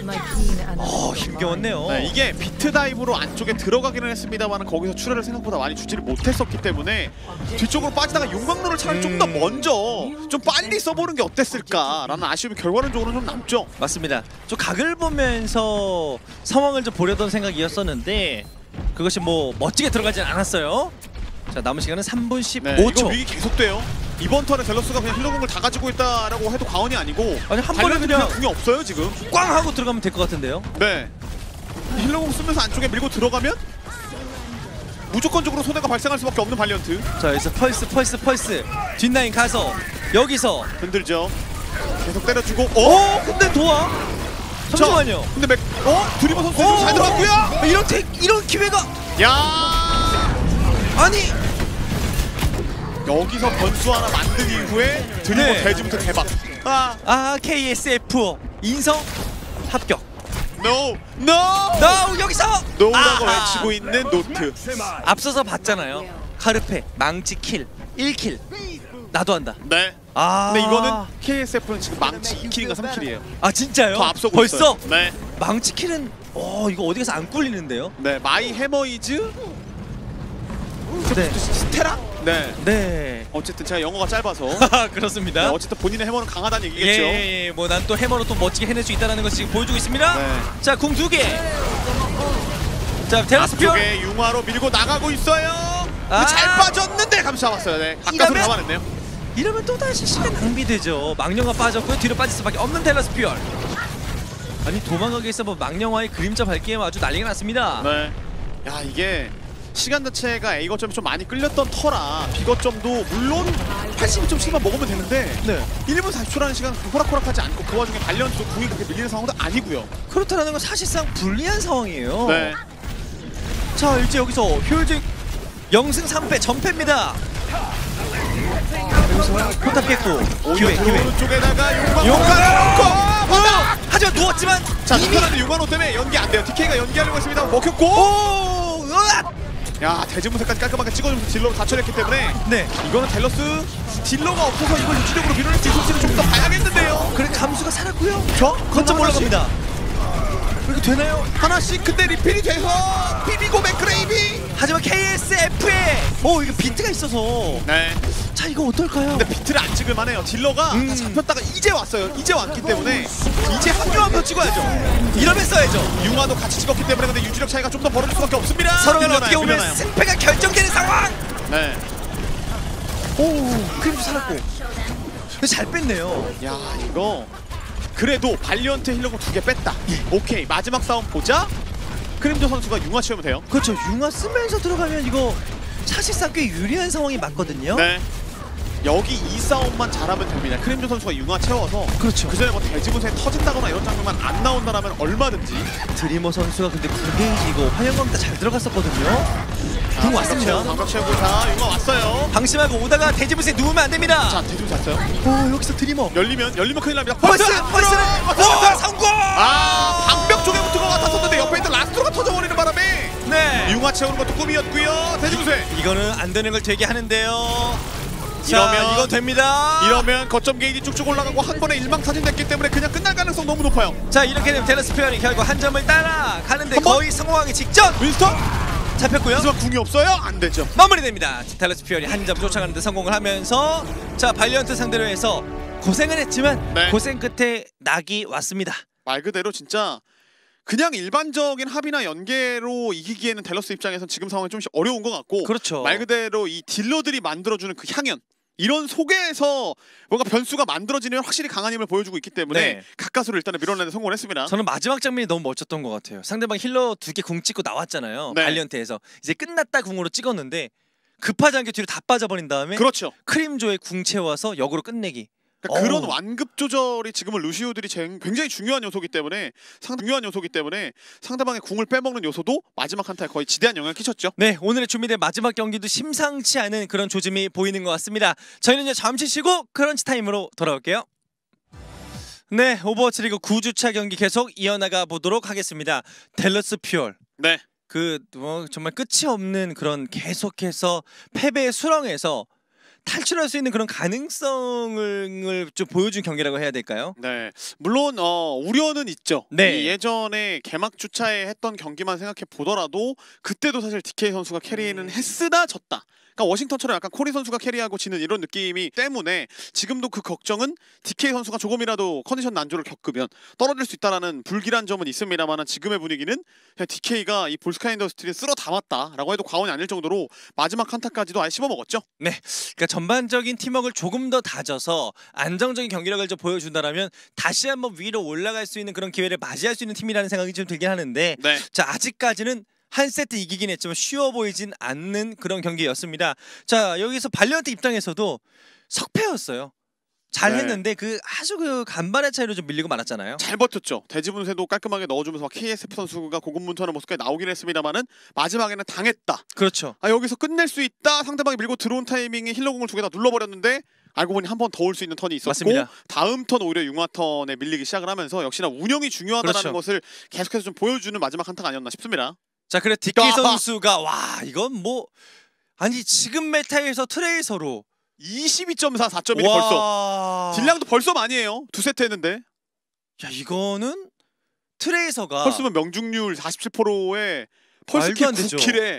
힘겨웠네요. 네, 이게 비트 다이브로 안쪽에 들어가기는 했습니다만 거기서 출혈을 생각보다 많이 주지를 못했었기 때문에 뒤쪽으로 빠지다가 용광로를 차라리 좀 더 먼저 좀 빨리 써보는 게 어땠을까라는 아쉬움이 결과론적으로 좀 남죠. 맞습니다. 좀 각을 보면서 상황을 좀 보려던 생각이었었는데 그것이 뭐 멋지게 들어가진 않았어요. 자, 남은 시간은 3분 네, 15초. 이거 위기 계속돼요. 이번 턴에 델러스가 그냥 힐러공을 다 가지고 있다라고 해도 과언이 아니고 아니, 한 번에 그냥 궁이 없어요 지금. 꽝 하고 들어가면 될 것 같은데요. 네. 힐러공 쓰면서 안쪽에 밀고 들어가면 무조건적으로 손해가 발생할 수밖에 없는 발리언트. 자, 여기서 펄스 뒷라인 가서 여기서 흔들죠. 계속 때려주고. 근데 도와. 잠시만요. 근데 드리버 선수 잘 들어갔고요. 이런 기회가 야. 아니 여기서 변수 하나 만든 이후에 드리버 네. 대지부터 대박. KSF 인성 합격. No. 여기서 No라고 외치고 있는 노트. 앞서서 봤잖아요. 카르페 망치 킬 1킬 나도 한다. 네. 근데 이거는 KSF는 지금 망치 2킬인가 3킬이에요. 진짜요? 더 앞서고 벌써? 있어요. 네. 망치 킬은 이거 어디 가서 안 꿀리는데요? 네. 마이 해머이즈 네. 스테라? 네. 네. 어쨌든 제가 영어가 짧아서 그렇습니다. 네, 어쨌든 본인의 해머는 강하다는 얘기겠죠. 예. 뭐 난 또 해머로 또 멋지게 해낼 수 있다는 것을 지금 보여주고 있습니다. 네. 자, 궁 2개. 자, 테라스피어. 앞쪽에 융화로 밀고 나가고 있어요. 잘 빠졌는데 감시 잡았어요. 네. 가까스로 잡아냈네요. 이러면 또다시 시간 낭비되죠. 망령화 빠졌고요. 뒤로 빠질 수밖에 없는 테라스피어. 아니, 도망가기 위해서 뭐 망령화의 그림자 밝기에 아주 난리가 났습니다. 네. 야, 이게 시간 자체가 A 거점이 좀 많이 끌렸던 터라 B 거점도 물론 82.7만 먹으면 되는데 네. 1분 40초라는 시간 호락호락하지 않고 그 와중에 발리언트도 궁이 그렇게 밀리는 상황도 아니고요. 그렇다는 건 사실상 불리한 상황이에요. 네. 자, 이제 여기서 효율적 0승 3패 전패입니다. 여기서 포탑 깼고 기회. 오른쪽에다가 용광로 용광로 하지만 누웠지만 자, 이미 스타라는 용광로 때문에 연기 안 돼요. DK가 연기하려고 했습니다. 먹혔고 야, 대지무새까지 깔끔하게 찍어주면서 딜러로 다쳐냈기 때문에 네. 이거는 델러스 딜러가 없어서 이걸 유지력으로 밀어낼 수 있을지는 좀 더 봐야겠는데요. 그래, 감수가 살았고요. 거점 올라갑니다. 이렇게 되나요? 하나씩 근데 리필이 돼서 비비고 맥그레이비. 하지만 KSF에 이거 비트가 있어서 네. 자, 이거 어떨까요? 근데 비트를 안 찍을 만해요. 딜러가 다 잡혔다가 이제 왔어요. 이제 왔기 때문에 이제 합류하면서 찍어야죠. 이러면 써야죠. 융화도 같이 찍었기 때문에 근데 유지력 차이가 좀 더 벌어질 수밖에 없습니다. 서로가 밀려나요, 어떻게 보면 밀려나요. 승패가 결정되는 상황. 네. 그림도 살았고. 근데 잘 뺐네요. 야, 이거 그래도 발리언트 힐러공 2개 뺐다. 오케이, 마지막 싸움 보자. 크림조 선수가 융화 채우면 돼요. 그렇죠. 융화 쓰면서 들어가면 이거 사실상 꽤 유리한 상황이 맞거든요. 네. 여기 이 싸움만 잘하면 됩니다. 크림조 선수가 융화 채워서 그렇죠. 그 전에 뭐 대지분세 터진다거나 이런 장면만 안 나온다라면 얼마든지. 드리머 선수가 근데 9게이지 이거 화염검 다 잘 들어갔었거든요. 궁 왔습니다. 방벽 채우고 자 융화 왔어요. 방심하고 오다가 대지부세 누우면 안 됩니다. 자 대지분 잤어요. 여기서 드리머. 열리면 큰일 납니다. 펄스는 성공. 방벽 쪽에 붙은 것 같았었는데 옆에 있던 라스트로가 터져버리는 바람에 네. 융화 채우는 것도 꿈이었고요. 대지분세. 이거는 안 되는 걸 되게 하는데요. 이러면 이건 됩니다. 이러면 거점 게이지 쭉쭉 올라가고 한 번에 일망타진됐기 때문에 그냥 끝날 가능성 너무 높아요. 자 이렇게 되면 델러스 페어리 결국 한 점을 따라가는데 거의 성공하기 직전 윈스턴 잡혔고요. 하지만 궁이 없어요. 안 되죠. 마무리됩니다. 델러스 페어리 한 점 쫓아가는데 성공을 하면서 자 발리언트 상대로 해서 고생을 했지만 네. 고생 끝에 낙이 왔습니다. 말 그대로 진짜 그냥 일반적인 합이나 연계로 이기기에는 델러스 입장에선 지금 상황이 좀 어려운 것 같고 그렇죠. 말 그대로 이 딜러들이 만들어주는 그 향연 이런 속에서 뭔가 변수가 만들어지는 확실히 강한 힘을 보여주고 있기 때문에 네. 가까스로 일단은 밀어내는 데 성공을 했습니다. 저는 마지막 장면이 너무 멋졌던 것 같아요. 상대방 힐러 2개 궁 찍고 나왔잖아요. 네. 발리언트에서 이제 끝났다 궁으로 찍었는데 급하지 않게 뒤로 다 빠져버린 다음에 그렇죠. 크림조의 궁 채워서 역으로 끝내기. 그러니까 그런 완급 조절이 지금은 루시오들이 굉장히 중요한 요소기 때문에 상대방의 궁을 빼먹는 요소도 마지막 한타에 거의 지대한 영향을 끼쳤죠. 네, 오늘의 준비된 마지막 경기도 심상치 않은 그런 조짐이 보이는 것 같습니다. 저희는 잠시 쉬고 크런치 타임으로 돌아올게요. 네, 오버워치 리그 9주차 경기 계속 이어나가 보도록 하겠습니다. 델러스 퓨얼. 네. 정말 끝이 없는 그런 계속해서 패배의 수렁에서 탈출할 수 있는 그런 가능성을 좀 보여준 경기라고 해야 될까요? 네, 물론 우려는 있죠. 네. 이 예전에 개막 주차에 했던 경기만 생각해 보더라도 그때도 사실 DK 선수가 캐리는 했으나 졌다. 그러니까 워싱턴처럼 약간 코리 선수가 캐리하고 지는 이런 느낌이 때문에 지금도 그 걱정은 DK 선수가 조금이라도 컨디션 난조를 겪으면 떨어질 수 있다라는 불길한 점은 있습니다만 지금의 분위기는 그냥 DK가 이 볼스카 인더스트리에 쓸어 담았다라고 해도 과언이 아닐 정도로 마지막 한타까지도 아예 씹어먹었죠. 네, 그러니까 전반적인 팀워크를 조금 더 다져서 안정적인 경기력을 좀 보여준다라면 다시 한번 위로 올라갈 수 있는 그런 기회를 맞이할 수 있는 팀이라는 생각이 좀 들긴 하는데 네. 자 아직까지는 한 세트 이기긴 했지만 쉬워 보이진 않는 그런 경기였습니다. 자 여기서 발리언트 입장에서도 석패였어요. 잘 네. 했는데 아주 간발의 차이로 좀 밀리고 말았잖아요. 잘 버텼죠. 대지분세도 깔끔하게 넣어주면서 KSF 선수가 고군분투하는 모습까지 나오긴 했습니다만은 마지막에는 당했다. 그렇죠. 여기서 끝낼 수 있다. 상대방이 밀고 들어온 타이밍에 힐러공을 두 개 다 눌러버렸는데 알고 보니 한 번 더 올 수 있는 턴이 있었고 맞습니다. 다음 턴 오히려 융화 턴에 밀리기 시작을 하면서 역시나 운영이 중요하다는 그렇죠. 것을 계속해서 좀 보여주는 마지막 한타가 아니었나 싶습니다. 자 그래 DK 선수가 와 이건 뭐 아니 지금 메타에서 트레이서로 22.4 4.1이 벌써 딜량도 벌써 많이 해요. 두 세트 했는데 야 이거는 트레이서가 펄스면 명중률 47%에 펄스킥 말도 안 되죠. 9킬에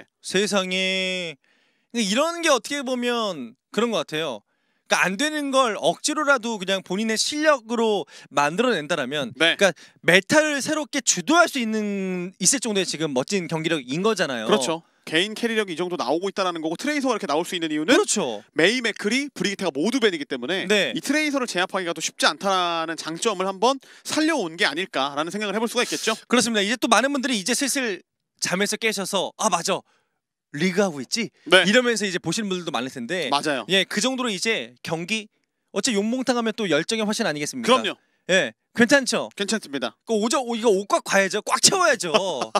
세상에 이런 게 어떻게 보면 그런 것 같아요. 그러니까 안 되는 걸 억지로라도 그냥 본인의 실력으로 만들어낸다라면 네. 그러니까 메타를 새롭게 주도할 수 있을 정도의 지금 멋진 경기력인 거잖아요. 그렇죠. 개인 캐리력이 이 정도 나오고 있다는 거고 트레이서가 이렇게 나올 수 있는 이유는 그렇죠. 메이 맥크리, 브리기테가 모두 밴이기 때문에 네. 이 트레이서를 제압하기가 또 쉽지 않다는 장점을 한번 살려온 게 아닐까라는 생각을 해볼 수가 있겠죠. 그렇습니다. 이제 또 많은 분들이 이제 슬슬 잠에서 깨셔서 아 맞아 리그 하고 있지 네. 이러면서 이제 보시는 분들도 많을 텐데 맞아요. 예, 그 정도로 이제 경기 어째 용몽탕 하면 또 열정의 화신 아니겠습니까? 그럼요. 예, 괜찮죠. 괜찮습니다. 이거 옷꽉 과야죠. 꽉 채워야죠.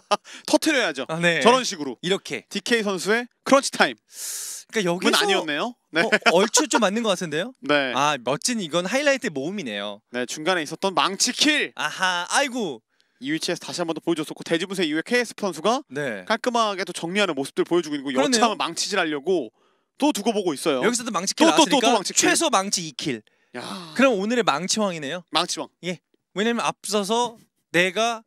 터트려야죠. 아, 네. 저런 식으로 이렇게. DK 선수의 크런치 타임. 그러니까 그건 여기서 아니었네요. 네. 얼추 좀 맞는 것 같은데요. 네. 아 멋진 이건 하이라이트 모음이네요. 네, 중간에 있었던 망치 킬. 아하, 아이고. 이 위치에서 다시 한 번 더 보여줬었고 대지분세 이후에 KSF 선수가 네. 깔끔하게 또 정리하는 모습들 보여주고 있는 거 그러네요. 여차하면 망치질하려고 또 두고 보고 있어요. 여기서도 망치킬 또 나왔으니까 망치킬. 최소 망치 2킬. 야, 그럼 오늘의 망치왕이네요. 망치왕. 왜냐면 앞서서 내가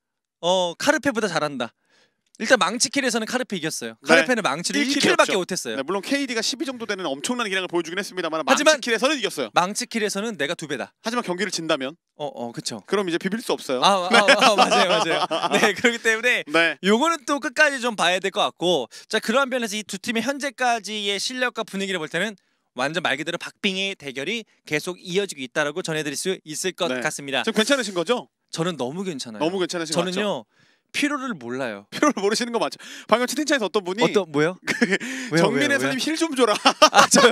카르페보다 잘한다. 일단 망치킬에서는 카르페 이겼어요. 네. 카르페는 망치를 1킬밖에 못했어요. 네, 물론 KD가 12 정도 되는 엄청난 기량을 보여주긴 했습니다만 하지만 망치킬에서는 이겼어요. 망치킬에서는 내가 2배다. 하지만 경기를 진다면 그쵸. 그럼 이제 비빌 수 없어요. 맞아요. 네, 그렇기 때문에 네. 요거는 또 끝까지 좀 봐야 될 것 같고 자 그러한 면에서 이 두 팀의 현재까지의 실력과 분위기를 볼 때는 완전 말 그대로 박빙의 대결이 계속 이어지고 있다라고 전해드릴 수 있을 것 네. 같습니다. 지금 괜찮으신 거죠? 저는 너무 괜찮아요. 너무 괜찮으신 것 같죠? 저는요 피로를 몰라요. 피로를 모르시는 거 맞죠? 방금 채팅창에서 어떤 분이 뭐요? 왜요, 정민 왜요? 해설님 힐 좀 줘라. 아 저요?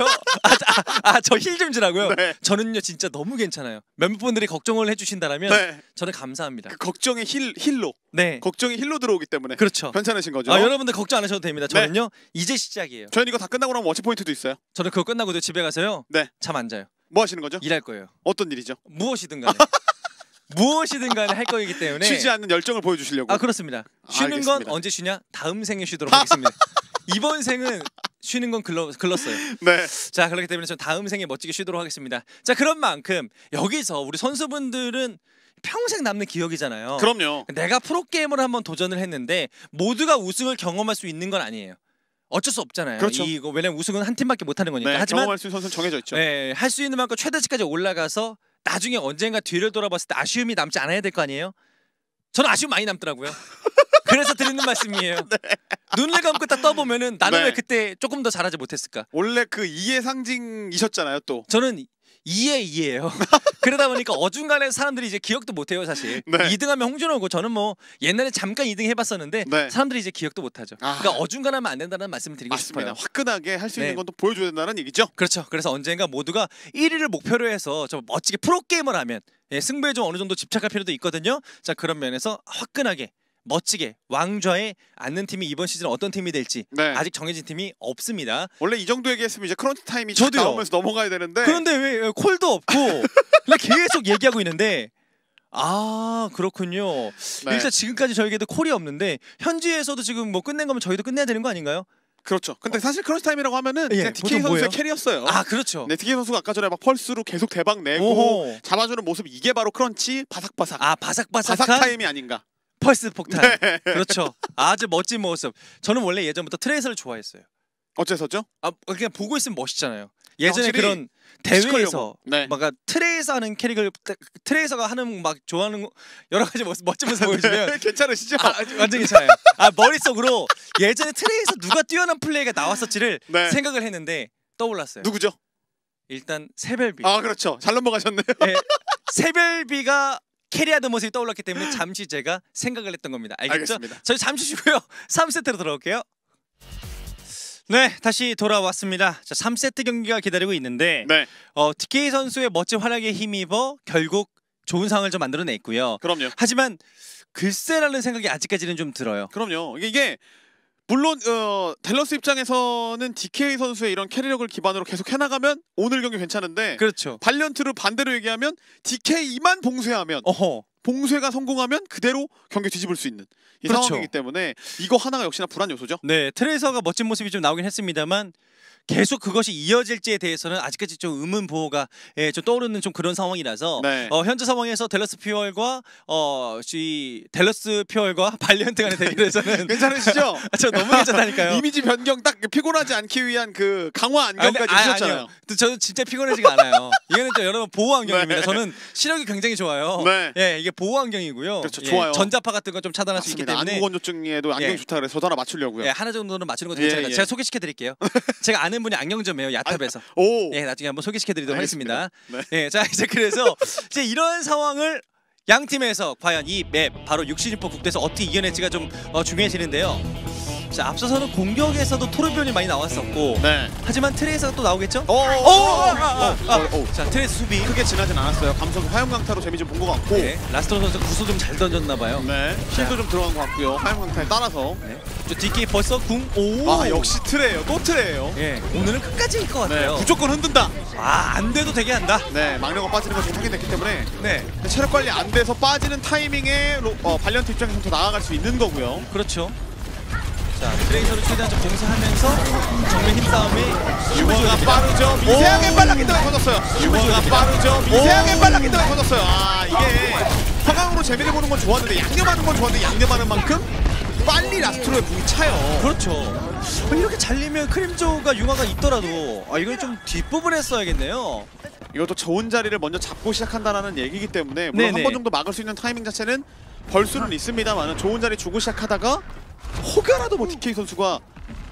저 힐 좀 주라고요? 네. 저는요 진짜 너무 괜찮아요. 몇몇 분들이 걱정을 해주신다면 네. 저는 감사합니다. 그 걱정의 힐로. 네. 걱정이 힐로 들어오기 때문에. 그렇죠. 괜찮으신 거죠? 여러분들 걱정 안 하셔도 됩니다. 저는요 이제 시작이에요. 저희는 이거 다 끝나고 나면 워치 포인트도 있어요. 저는 그거 끝나고도 집에 가서요. 네. 잠 안 자요. 뭐 하시는 거죠? 일할 거예요. 어떤 일이죠? 무엇이든 간에. 무엇이든 간에 할 거이기 때문에 쉬지 않는 열정을 보여주시려고. 아 그렇습니다. 쉬는 알겠습니다. 건 언제 쉬냐? 다음 생에 쉬도록 하겠습니다. 이번 생은 쉬는 건 글렀어요. 네. 자 그렇기 때문에 전 다음 생에 멋지게 쉬도록 하겠습니다. 자 그런 만큼 여기서 우리 선수분들은 평생 남는 기억이잖아요. 그럼요. 내가 프로게이머를 한번 도전을 했는데 모두가 우승을 경험할 수 있는 건 아니에요. 어쩔 수 없잖아요. 그렇죠. 이거 왜냐면 우승은 한 팀밖에 못하는 거니까. 네, 하지만 경험할 수 있는 선수는 정해져 있죠. 네, 할 수 있는 만큼 최대치까지 올라가서 나중에 언젠가 뒤를 돌아봤을 때 아쉬움이 남지 않아야 될 거 아니에요? 저는 아쉬움 많이 남더라고요. 그래서 드리는 말씀이에요. 네. 눈을 감고 딱 떠보면은 나는 네. 왜 그때 조금 더 잘하지 못했을까? 원래 그 2의 상징이셨잖아요, 또. 저는 2에 2예요. 그러다 보니까 어중간에 사람들이 이제 기억도 못해요, 사실. 네. 2등하면 홍준호고 저는 뭐 옛날에 잠깐 2등 해봤었는데 네. 사람들이 이제 기억도 못하죠. 아. 그러니까 어중간하면 안 된다는 말씀을 드리고 맞습니다. 싶어요. 화끈하게 할 수 있는 네. 건 또 보여줘야 된다는 얘기죠. 그렇죠. 그래서 언젠가 모두가 1위를 목표로 해서 좀 멋지게 프로게이머를 하면 승부에 좀 어느 정도 집착할 필요도 있거든요. 자 그런 면에서 화끈하게 멋지게 왕좌에 앉는 팀이 이번 시즌 어떤 팀이 될지 네. 아직 정해진 팀이 없습니다. 원래 이 정도 얘기했으면 이제 크런치 타임이 저도요. 나오면서 넘어가야 되는데. 그런데 왜 콜도 없고 근데 계속 얘기하고 있는데 아 그렇군요. 네. 일단 지금까지 저에게도 콜이 없는데 현지에서도 지금 뭐 끝낸 거면 저희도 끝내야 되는 거 아닌가요? 그렇죠. 근데 사실 크런치 타임이라고 하면은 예, 그냥 DK 보통 선수의 뭐예요? 캐리였어요. 아 그렇죠. 네, DK 선수가 아까 전에 막 펄스로 계속 대박 내고 오호. 잡아주는 모습 이게 바로 크런치 바삭바삭. 아 바삭 바삭바삭한 타임이 아닌가. 펄스 폭탄. 그렇죠. 아주 멋진 모습. 저는 원래 예전부터 트레이서를 좋아했어요. 어째서죠? 아 그냥 보고 있으면 멋있잖아요. 예전에 확실히 그런 대회에서 시끄러려고. 네. 막 트레이서 하는 캐릭을 트레이서가 하는 막 좋아하는 거 여러 가지 멋진 모습 보여주면 괜찮으시죠? 아, 완전 괜찮아요. 아 머릿속으로 예전에 트레이서 누가 뛰어난 플레이가 나왔었지를 네. 생각을 했는데 떠올랐어요. 누구죠? 일단 세별비. 아 그렇죠. 잘 넘어가셨네요. 네, 세별비가 캐리하던 모습이 떠올랐기 때문에 잠시 제가 생각을 했던 겁니다. 알겠죠? 알겠습니다. 저희 잠시 쉬고요. 3세트로 돌아올게요. 네, 다시 돌아왔습니다. 자, 3세트 경기가 기다리고 있는데 네. DK 선수의 멋진 활약에 힘입어 결국 좋은 상황을 좀 만들어냈고요. 그럼요. 하지만 글쎄라는 생각이 아직까지는 좀 들어요. 그럼요. 이게 물론 댈러스 입장에서는 DK 선수의 이런 캐리력을 기반으로 계속 해나가면 오늘 경기 괜찮은데 그렇죠. 발리언트를 반대로 얘기하면 DK만 봉쇄하면 어허. 봉쇄가 성공하면 그대로 경기 뒤집을 수 있는 이 그렇죠. 상황이기 때문에 이거 하나가 역시나 불안 요소죠. 네, 트레이서가 멋진 모습이 좀 나오긴 했습니다만 계속 그것이 이어질지에 대해서는 아직까지 좀 의문 보호가 좀 떠오르는 좀 그런 상황이라서 네. 현재 상황에서 댈러스 퓨얼과 댈러스 퓨얼과 발리언트 간의 대결에서는 괜찮으시죠? 저 너무 괜찮다니까요. 이미지 변경 딱 피곤하지 않기 위한 그 강화 안경까지 주셨잖아요. 아니요. 저는 진짜 피곤하지가 않아요. 이거는 저 여러분 보호 안경입니다. 네. 저는 시력이 굉장히 좋아요. 네. 예, 이게 보호 안경이고요. 그렇죠. 예, 좋아요. 전자파 같은 거 좀 차단할 수 있기 맞습니다. 때문에 안구건조증에도 안경 예. 좋다 그래서 저도 하나 맞추려고요. 예, 하나 정도는 맞추는 것도 예, 괜찮아요. 예. 제가 소개시켜 드릴게요. 제가 아는 분이 안경점이에요. 야탑에서. 오. 예, 나중에 한번 소개시켜드리도록 하겠습니다. 네. 예, 자 이제 그래서 이제 이런 상황을 양 팀에서 과연 이 맵 바로 6시즌4 국대에서 어떻게 이겨낼지가 좀 중요해지는데요. 자 앞서서는 공격에서도 토르비온이 많이 나왔었고, 네. 하지만 트레이서가 또 나오겠죠? 자 트레이서 수비. 크게 지나진 않았어요. 감성 화염 강타로 재미 좀 본 것 같고. 네, 라스트로 선수 구수 좀 잘 던졌나봐요. 네. 힐도 좀 들어간 것 같고요. 화염 강타에 따라서. 네. 저 DK 벌써 궁. 오. 아 역시 트레예요. 또 트레예요. 예, 오늘은 끝까지일 것 네. 같아요. 무조건 흔든다. 안 돼도 되게 한다. 네. 막내가 빠지는 거 지금 확인됐기 때문에 네, 체력 관리 안 돼서 빠지는 타이밍에 발리언트 입장에서 더 나아갈 수 있는 거고요. 그렇죠. 자 트레이서를 최대한 좀 봉쇄하면서 정면 힘싸움에 유머가 빠르죠. 미세하게 빨랐기 때문에 터졌어요. 유머가 빠르죠. 미세하게 빨랐기 때문에 터졌어요. 아 이게 화강으로 재미를 보는 건 좋았는데 양념하는 건 좋았는데 양념하는 만큼 빨리 라스트로의 궁이 차요. 그렇죠. 이렇게 잘리면 크림조가 융화가 있더라도 이걸 좀 뒷부분에 써야겠네요. 이것도 좋은 자리를 먼저 잡고 시작한다는 얘기이기 때문에 물론 한 번 정도 막을 수 있는 타이밍 자체는 벌 수는 있습니다만 좋은 자리 주고 시작하다가 혹여라도 뭐 DK 선수가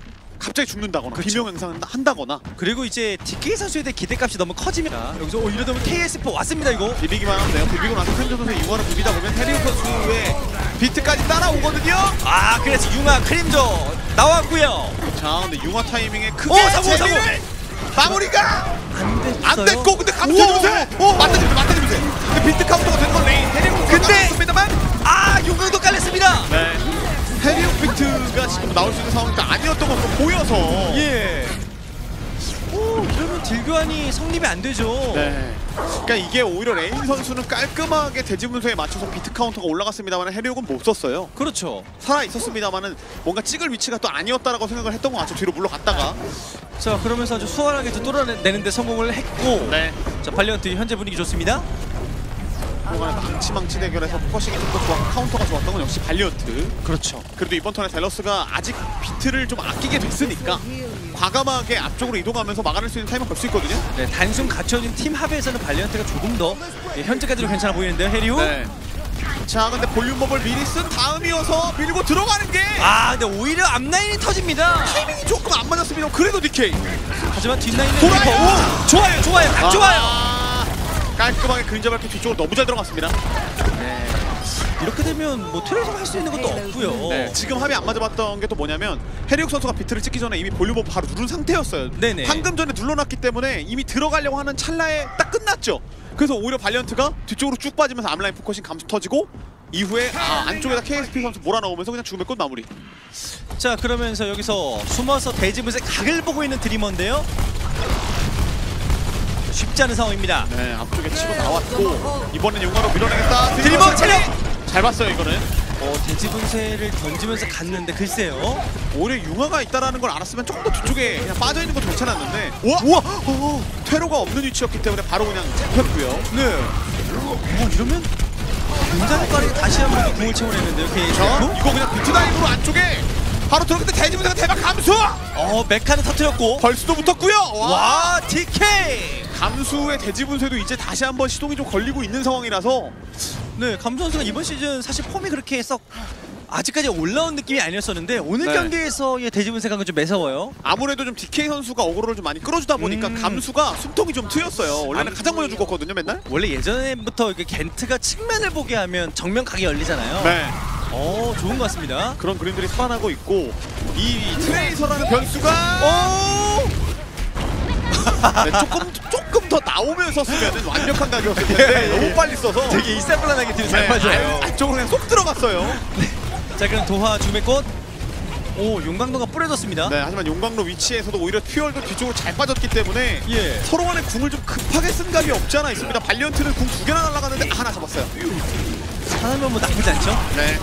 갑자기 죽는다거나 그쵸. 비명 행사를 한다거나 그리고 이제 DK 선수에 대한 기대값이 너무 커지면 여기서 이러다 보면 KS4 왔습니다 이거. 비비기만 하면 돼요. 비비고 나서 템조 선수의 융화를 비비다 보면 해리우 선수의 비트까지 따라오거든요. 아 그래서 융화 크림조 나왔고요. 자 근데 융화 타이밍에 크게 사고! 재미를 마무리가 안 안 됐고 근데 감수 해주세요. 맞다지면서 근데 비트 카운터가 된 건 레인 해리우 근데! 선수입니다만 아 용광도 깔렸습니다. 네. 해리우 비트가 지금 나올 수 있는 상황이 아니었던 것으로 보여서 예. 오 이러면 딜교환이 성립이 안 되죠. 네. 그러니까 이게 오히려 레인 선수는 깔끔하게 대지분소에 맞춰서 비트 카운터가 올라갔습니다만 해리옥은 못 썼어요. 그렇죠. 살아 있었습니다만은 뭔가 찍을 위치가 또 아니었다라고 생각을 했던 것 같죠. 뒤로 물러갔다가. 자 그러면서 아주 수월하게 또 뚫어내는데 성공을 했고. 네. 자 발리언트 현재 분위기 좋습니다. 그동안에 망치망치 대결에서 포커싱이 좀 더 좋았고 카운터가 좋았던 건 역시 발리언트. 그렇죠. 그래도 이번 턴에 델러스가 아직 비트를 좀 아끼게 됐으니까 과감하게 앞쪽으로 이동하면서 막아낼 수 있는 타이밍을 벌 수 있거든요. 네, 단순 갖춰진 팀 합에서는 발리언트가 조금 더 현재까지도 괜찮아 보이는데요, 해리우. 네. 자, 근데 볼륨업을 미리 쓴 다음이어서 밀고 들어가는 게 근데 오히려 앞라인이 터집니다. 타이밍이 조금 안 맞았습니다. 그래도 DK. 하지만 뒷라인은 돌아요. 리퍼. 좋아요, 딱 좋아요. 깔끔하게 그림자 밝기 뒤쪽으로 너무 잘 들어갔습니다. 네. 이렇게 되면 뭐 트레이서 할 수 있는 것도 없고요. 네, 지금 합이 안 맞아봤던 게 또 뭐냐면 해리욱 선수가 비트를 찍기 전에 이미 볼륨업 바로 누른 상태였어요. 네네. 방금 전에 눌러놨기 때문에 이미 들어가려고 하는 찰나에 딱 끝났죠. 그래서 오히려 발리언트가 뒤쪽으로 쭉 빠지면서 앞라인 포커싱 감수 터지고 이후에 안쪽에다 KSP 선수 몰아넣으면서 그냥 죽음의 꽃 마무리. 자 그러면서 여기서 숨어서 대지분의 각을 보고 있는 드리머인데요. 쉽지 않은 상황입니다. 네, 앞쪽에 치고 나왔고 이번엔 용화로 밀어내겠다. 드리머 체력! 잘 봤어요 이거는. 대지 분쇄를 던지면서 갔는데 글쎄요. 오히려 융화가 있다라는 걸 알았으면 조금 더 뒤쪽에 그냥 빠져있는 것도 괜찮았는데 우와! 퇴로가 없는 위치였기 때문에 바로 그냥 잡혔고요. 네. 이러면 굉장히 빠르게 다시 한번 궁을 채워냈는데요. KS4. 이거 그냥 비트 다이브로 안쪽에 바로 들어갔는데 대지분쇄가 대박 감수! 메카는 터뜨렸고 벌스도 붙었고요. 와 DK! 감수의 대지분쇄도 이제 다시 한번 시동이 좀 걸리고 있는 상황이라서 네, 감수 선수가 이번 시즌 사실 폼이 그렇게 썩 아직까지 올라온 느낌이 아니었었는데 오늘 네. 경기에서의 대지분쇄 감은 좀 매서워요. 아무래도 좀 DK 선수가 어그로를 좀 많이 끌어주다 보니까 감수가 숨통이 좀 트였어요. 원래는 가장 먼저 죽었거든요 맨날. 원래 예전부터 이렇게 겐트가 측면을 보게 하면 정면 각이 열리잖아요. 네. 좋은 것 같습니다. 그런 그림들이 살아나고 있고 이 트레이서라는 변수가 네, 조금 더 나오면서 쓰면은 완벽한 각이었을 텐데 너무 빨리 써서 되게 일사불란하게 뒤로 잘 맞아요. 안쪽으로 그냥 쏙 들어갔어요. 자 그럼 도하 주매꽃. 용광로가 뿌려졌습니다. 네, 하지만 용광로 위치에서도 오히려 퓨얼도 뒤쪽으로 잘 빠졌기 때문에 예. 서로 간의 궁을 좀 급하게 쓴 각이 없지 않아 있습니다. 발리언트는 궁 2개나 날아가는데 하나 잡았어요. 하나면 뭐 나쁘지 않죠? 네.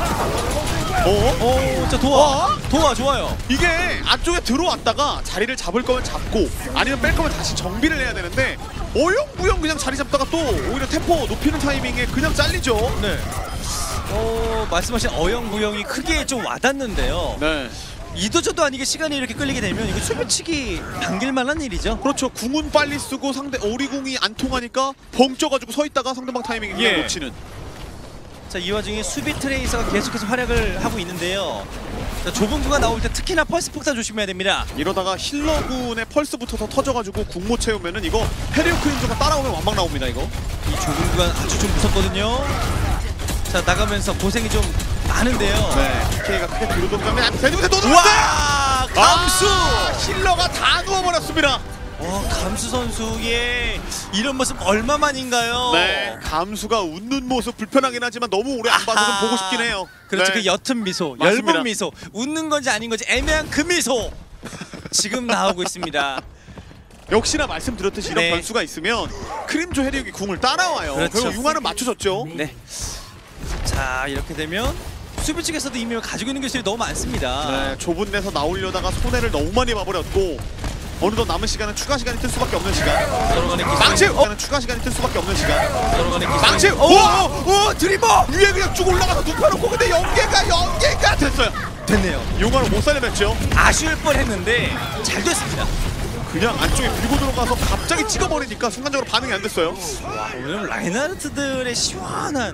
자 도하 좋아요. 이게 안쪽에 들어왔다가 자리를 잡을 거면 잡고 아니면 뺄 거면 다시 정비를 해야 되는데 어영부영 그냥 자리 잡다가 또 오히려 템포 높이는 타이밍에 그냥 잘리죠. 네. 말씀하신 어영부영이 크게 좀 와닿는데요. 네. 이도저도 아니게 시간이 이렇게 끌리게 되면 이거 수비치기 당길만한 일이죠. 그렇죠. 궁은 빨리 쓰고 상대 오리궁이 안 통하니까 벙 쪄가지고 서 있다가 상대방 타이밍에 그냥 놓치는. 자, 이 와중에 수비 트레이서가 계속해서 활약을 하고 있는데요. 자, 좁은 구가 나올 때 특히나 펄스 폭탄 조심해야 됩니다. 이러다가 힐러군의 펄스 붙어서 터져가지고 궁 못 채우면은 이거 해리오 크린저가 따라오면 완막 나옵니다 이거. 이 좁은 구간 아주 좀 무섭거든요. 자, 나가면서 고생이 좀 많은데요. 네. DK가 크게 뒤로 돌면 대중세 또 와, 감수! 힐러가 다 누워버렸습니다. 감수 선수의 이런 모습 얼마만인가요? 네. 감수가 웃는 모습 불편하긴 하지만 너무 오래 안 봐서 좀 보고 싶긴 해요. 그렇죠. 네. 그 옅은 미소, 맞습니다. 엷은 미소, 웃는 건지 아닌 건지 애매한 그 미소 지금 나오고 있습니다. 역시나 말씀드렸듯이 이런 네. 변수가 있으면 크림조 해리옥이 궁을 따라와요. 그렇죠. 그리고 융화는 맞춰줬죠. 네. 자, 이렇게 되면 수비 측에서도 이미 가지고 있는 기술이 너무 많습니다. 네, 좁은 데서 나오려다가 손해를 너무 많이 봐버렸고 어느덧 남은 시간은 추가 시간이 뜰 수밖에 없는 시간. 서로간의 기술. 망치! 추가 시간이 뜰 수밖에 없는 시간. 서로간의 기술. 망치! 드리버! 위에 그냥 쭉 올라가서 눕혀놓고 근데 연계가 됐어요. 됐네요. 용화로 못 살려냈죠. 아쉬울 뻔했는데 잘 됐습니다. 그냥 안쪽에 밀고 들어가서 갑자기 찍어버리니까 순간적으로 반응이 안 됐어요. 오늘 라인하르트들의 시원한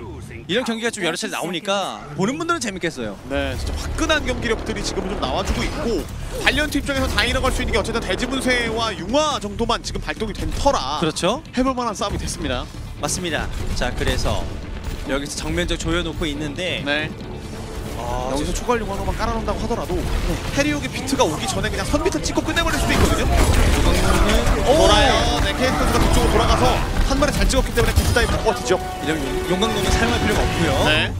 이런 경기가 좀 여러 차례 나오니까 보는 분들은 재밌겠어요. 네, 진짜 화끈한 경기력들이 지금은 좀 나와주고 있고 발리언트 입장에서 다행이라고 할 수 있는 게 어쨌든 대지분쇄와 융화 정도만 지금 발동이 된 터라 그렇죠. 해볼 만한 싸움이 됐습니다. 맞습니다. 자, 그래서 여기서 정면적 조여놓고 있는데 네. 여기서 초과할 융화로만 깔아놓는다고 하더라도 해리옥의 비트가 오기 전에 그냥 선비트 찍고 끝내버릴 수도 있거든요. 돌아요. 네, KS 선수가 뒤쪽으로 돌아가서 한 번에 잘 찍었기 때문에 비트 다이브 버티죠. 이런 용광로는 사용할 필요가 없고요. 네.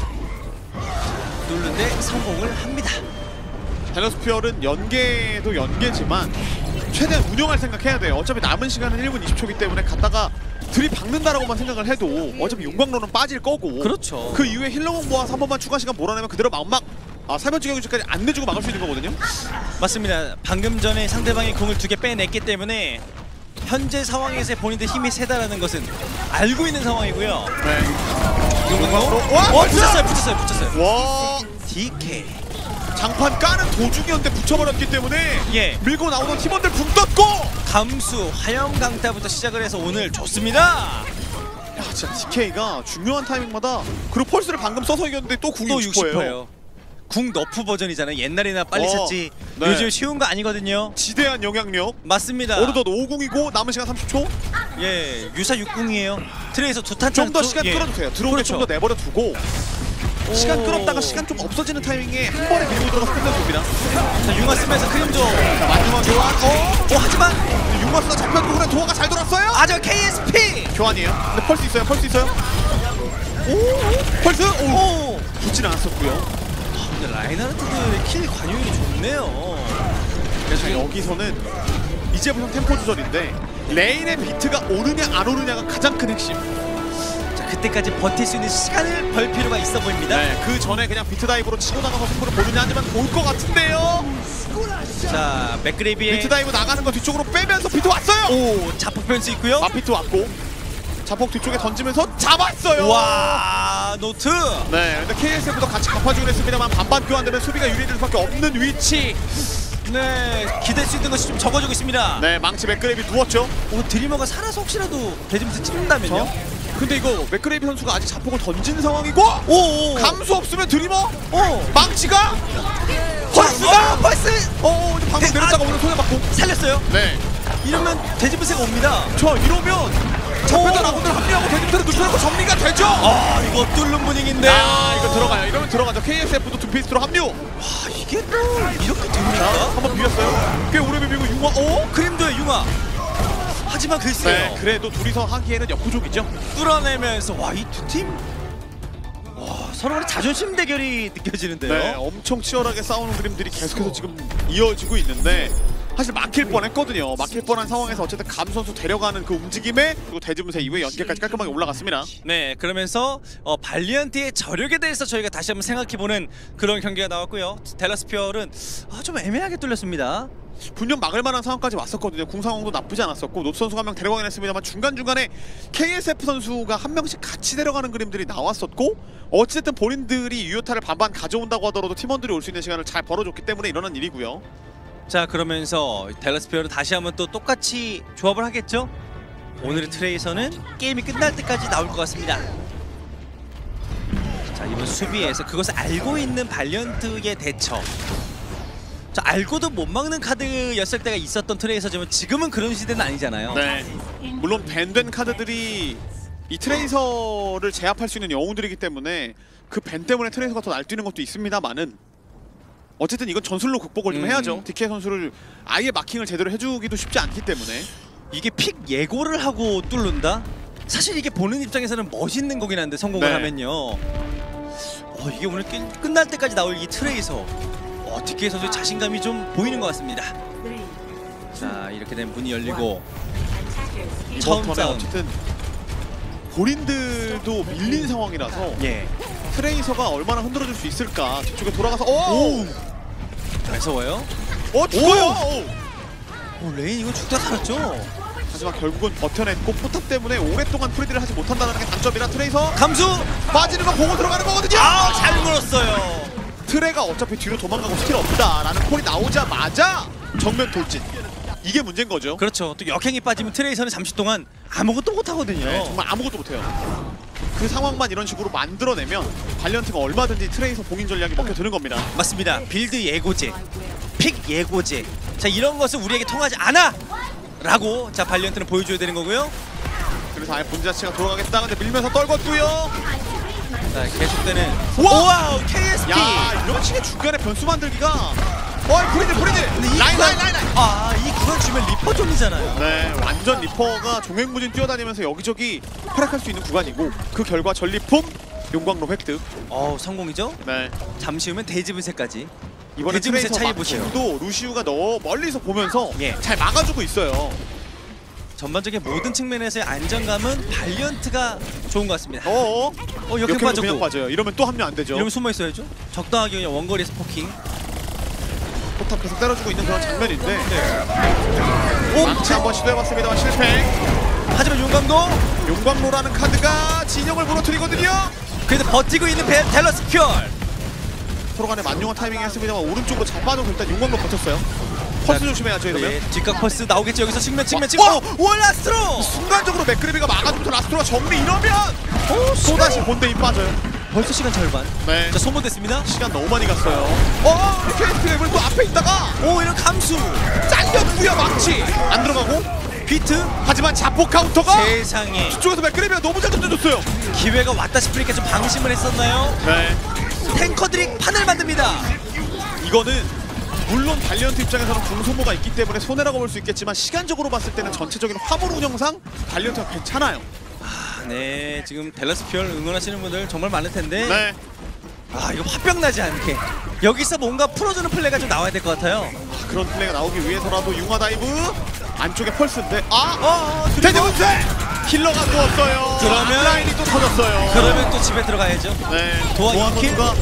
누르는데 성공을 합니다. 텔레스피어는 연계도 연계지만 최대한 운영할 생각해야 돼요. 어차피 남은 시간은 1분 20초이기 때문에 갔다가 들이박는다라고만 생각을 해도 어차피 용광로는 빠질 거고 그렇죠. 그 이후에 힐러공 모아서 한 번만 추가 시간 몰아내면 그대로 마음막 사면적 경기까지 안 내주고 막을 수 있는 거거든요. 맞습니다. 방금 전에 상대방이 공을 2개 빼냈기 때문에 현재 상황에서 본인들 힘이 세다라는 것은 알고 있는 상황이고요. 네. 용광로 와! 붙였어요. 와! DK 장판 까는 도중이었는데 붙여버렸기 때문에 예. 밀고 나오던 팀원들 붕 떴고 감수 화염 강타부터 시작을 해서 오늘 좋습니다. 야 진짜 DK가 중요한 타이밍마다 그리고 펄스를 방금 써서 이겼는데 또 궁이 또 60%예요. 60%예요. 궁 너프 버전이잖아요. 옛날이나 빨리 찼지. 네. 요즘 쉬운 거 아니거든요. 지대한 영향력. 맞습니다. 어느덧 5궁이고 남은 시간 30초. 예, 유사 6궁이에요. 트레이서 두 탄 좀 더 시간 예. 끌어주세요. 들어오게 그렇죠. 좀 더 내버려 두고 시간 끌었다가 시간 좀 없어지는 타이밍에 한 번에 밀고 들어가서 끝내줍니다. 자, 융화 쓰면서 크림조. 자, 마지막 교환. 하지만 융화수가 잡혔고 그래 도어가 잘 돌았어요. 아저 KSP. 교환이에요. 근데 펄스 있어요. 펄스 있어요. 오, 펄스. 오, 붙진 않았었고요. 근데 라인하르트의 킬 관여율이 좋네요. 그래서 여기서는 이제부터 템포 조절인데 레인의 비트가 오르냐 안 오르냐가 가장 큰 핵심. 자, 그때까지 버틸 수 있는 시간을 벌 필요가 있어 보입니다. 네, 그 전에 그냥 비트 다이브로 치고 나가서 승부를 보느냐 하지만 올 것 같은데요. 자, 맥그레비의 비트 다이브 나가는 거 뒤쪽으로 빼면서 비트 왔어요. 오, 자폭 변수 있고요. 마피트 왔고 자폭 뒤쪽에 던지면서 잡았어요. 와, 노트. 네, 근데 KSF도 같이 갚아주긴 했습니다만 반반 교환되면 수비가 유리해질 수밖에 없는 위치. 네, 기댈 수 있는 것이 좀 적어지고 있습니다. 네, 망치 맥그레이비 누웠죠. 오, 드리머가 살아서 혹시라도 대지부터 찍는다면요? 근데 이거 맥그레이비 선수가 아직 자폭을 던진 상황이고 오, 감수 없으면 드리머 오, 망치가 펄스가 펄스 방금 내렸다가 오늘 손에 맞고 살렸어요. 네, 이러면 대지부세가 옵니다. 저 이러면 잡혔던 아군들 합류하고 대지부터는 눕혀놓고 정리가 되죠. 아, 이거 뚫는 분위기인데. 아, 이거 들어가요. 이러면 들어가죠. KSF도 둠피스트로 합류. 아, 이게 또 이렇게 됩니까? 한번 비겼어요. 꽤 오래 비비고 융화. 오? 크림도의 융화. 하지만 글쎄요. 네, 그래도 둘이서 하기에는 역부족이죠. 뚫어내면서 와, 이 두 팀. 와, 서로 간에 자존심 대결이 느껴지는데요. 네, 엄청 치열하게 싸우는 그림들이 계속해서 지금 이어지고 있는데 사실 막힐 뻔했거든요. 막힐 뻔한 상황에서 어쨌든 감 선수 데려가는 그 움직임에 그리고 대지분쇄 이후에 연계까지 깔끔하게 올라갔습니다. 네, 그러면서 발리언트의 저력에 대해서 저희가 다시 한번 생각해보는 그런 경기가 나왔고요. 델라스피얼은 좀 애매하게 뚫렸습니다. 분명 막을 만한 상황까지 왔었거든요. 궁 상황도 나쁘지 않았었고 노트 선수가 한 명 데려가긴 했습니다만 중간중간에 KSF 선수가 한 명씩 같이 데려가는 그림들이 나왔었고 어쨌든 본인들이 유효타를 반반 가져온다고 하더라도 팀원들이 올 수 있는 시간을 잘 벌어줬기 때문에 일어난 일이고요. 자, 그러면서 델라스피얼은 다시 한번 또 똑같이 조합을 하겠죠? 오늘의 트레이서는 게임이 끝날 때까지 나올 것 같습니다. 자, 이번 수비에서 그것을 알고 있는 발리언트의 대처. 자, 알고도 못 막는 카드였을 때가 있었던 트레이서지만 지금은 그런 시대는 아니잖아요. 네, 물론 밴된 카드들이 이 트레이서를 제압할 수 있는 영웅들이기 때문에 그 밴 때문에 트레이서가 더 날뛰는 것도 있습니다만은 어쨌든 이건 전술로 극복을 좀 해야죠. DK 선수를 아예 마킹을 제대로 해주기도 쉽지 않기 때문에 이게 픽 예고를 하고 뚫는다? 사실 이게 보는 입장에서는 멋있는 거긴 한데 성공을 네. 하면요. 이게 오늘 끝날 때까지 나올 이 트레이서 DK 선수의 자신감이 좀 보이는 것 같습니다. 자, 이렇게 되면 문이 열리고 이번 턴에 싸움. 어쨌든 본인들도 밀린 상황이라서 예. 트레이서가 얼마나 흔들어줄 수 있을까. 뒤쪽에 돌아가서 무서워요. 죽어요. 레인 이거 죽다 살았죠. 하지만 결국은 버텨냈고 포탑 때문에 오랫동안 프리드를 하지 못한다는 게 단점이라 트레이서 감수. 빠지는 거 보고 들어가는 거거든요. 잘 물었어요. 트레가 어차피 뒤로 도망가고 스킬 없다라는 콜이 나오자마자 정면 돌진. 이게 문제인 거죠. 그렇죠. 또 역행이 빠지면 트레이서는 잠시 동안 아무것도 못 하거든요. 네, 정말 아무것도 못해요. 그 상황만 이런 식으로 만들어내면 발리언트가 얼마든지 트레이서 봉인 전략이 먹혀드는 겁니다. 맞습니다. 빌드 예고제, 픽 예고제. 자, 이런 것은 우리에게 통하지 않아! 라고 자 발리언트는 보여줘야 되는 거고요. 그래서 아예 본질 자체가 돌아가겠다. 근데 밀면서 떨궜고요. 자, 계속되는 우와! 와우 KSP. 야, 이런 식의 중간에 변수 만들기가 브리드 라인. 이 구간 주면 리퍼존이잖아요. 네, 완전 리퍼가 종횡무진 뛰어다니면서 여기저기 활약할 수 있는 구간이고 그 결과 전리품 용광로 획득. 성공이죠. 네, 잠시 후면 대지분쇄까지. 이번에 대지분쇄 트레이서 차이 보세요. 막힘도 루시우가 너무 멀리서 보면서 예. 잘 막아주고 있어요. 전반적인 모든 측면에서의 안정감은 발리언트가 좋은 것 같습니다. 역행 역행 빠졌고. 그냥 빠져요. 이러면 또 합류 안 되죠. 이러면 숨어 있어야죠. 적당하게 그냥 원거리에서 포킹. 포탑 계속 때려주고 있는 그런 장면인데 오! 망치 한번 시도해봤습니다만 실패. 하지만 용광도 용광로라는 카드가 진영을 무너뜨리거든요. 그래도 버티고 있는 델러스 큐얼. 서로 간에 만용한 타이밍이 했습니다만 오른쪽으로 잘 빠져서 일단 용광로 버텼어요. 펄스 조심해야죠 이러면. 네, 뒷각 펄스 나오겠죠. 여기서 측면. 라스트로! 순간적으로 맥그레비가 막아주면서 라스트로가 정리 이러면 또다시 본대인 빠져요. 벌써 시간 절반. 네. 자, 소모됐습니다. 시간 너무 많이 갔어요. KSP 레벨 또 앞에 있다가 이런 감수. 잘렸고요. 망치 안 들어가고 비트. 하지만 자폭 카운터가 세상에. 뒤쪽에서 맥그레비가 너무 잘 던져줬어요. 기회가 왔다 싶으니까 좀 방심을 했었나요? 네. 탱커들이 판을 만듭니다. 이거는 물론 발리언트 입장에서는 중소모가 있기 때문에 손해라고 볼 수 있겠지만 시간적으로 봤을 때는 전체적인 화물 운영상 발리언트가 괜찮아요. 네, 지금 델러스 퓨얼 응원하시는 분들 정말 많을 텐데. 네. 이거 화병 나지 않게 여기서 뭔가 풀어주는 플레이가 좀 나와야 될 것 같아요. 그런 플레이가 나오기 위해서라도 융화 다이브 안쪽에 펄스인데 대지분쇄! 킬러가 누웠어요. 그러면 라인이 또 터졌어요. 그러면 또 집에 들어가야죠. 네. 도와 선수가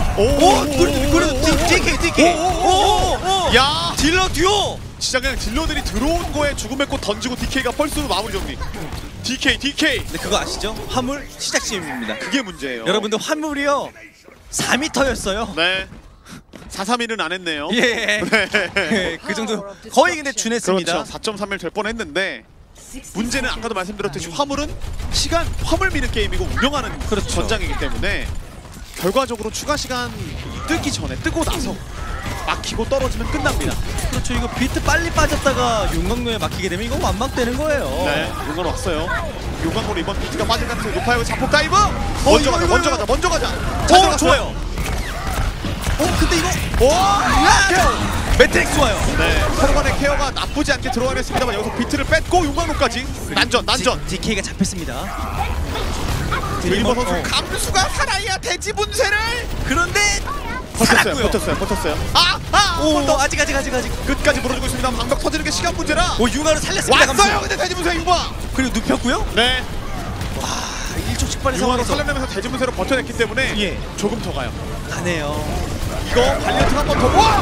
DK. 야, 딜러 듀오. 진짜 그냥 딜러들이 들어온 거에 죽음의 꽃 던지고 DK가 펄스로 마무리 정리. DK. 네, 그거 아시죠? 화물 시작점입니다. 그게 문제예요. 여러분들 화물이요 4m였어요. 네. 431은 안 했네요. 예. 네, 그 정도 거의 근데 준했습니다. 그렇죠. 4.31 될 뻔했는데 문제는 아까도 말씀드렸듯이 화물은 화물 미는 게임이고 운영하는 그렇죠. 전장이기 때문에 결과적으로 추가 시간 뜨기 전에 뜨고 나서 막히고 떨어지면 끝납니다. 그렇죠. 이거 비트 빨리 빠졌다가 용광로에 막히게 되면 이거 완막되는 거예요. 네, 용광로 왔어요. 용광로로 이번 비트가 빠질 가능성이 높아요. 자폭 다이브! 먼저 가자. 좋아요. 근데 이거 매트릭스 좋아요. 네, 서로 간의 케어가 나쁘지 않게 들어가겠습니다만 여기서 비트를 뺐고 용광로까지 난전. DK가 잡혔습니다. 드리머 선수 감수가 살아야 대지 분쇄를. 그런데 버텼어요. 아직 끝까지 물어주고 있습니다. 방벽 터지는 게 시간 문제라. 융화를 살렸습니다. 왔어요. 근데 대지 분쇄 융화. 그리고 눕혔고요. 네. 일촉즉발의 융화로 상황에서 살려내면서 대지 분쇄로 버텨냈기 때문에 예. 조금 더 가요. 가네요. 이거 발리언트 한번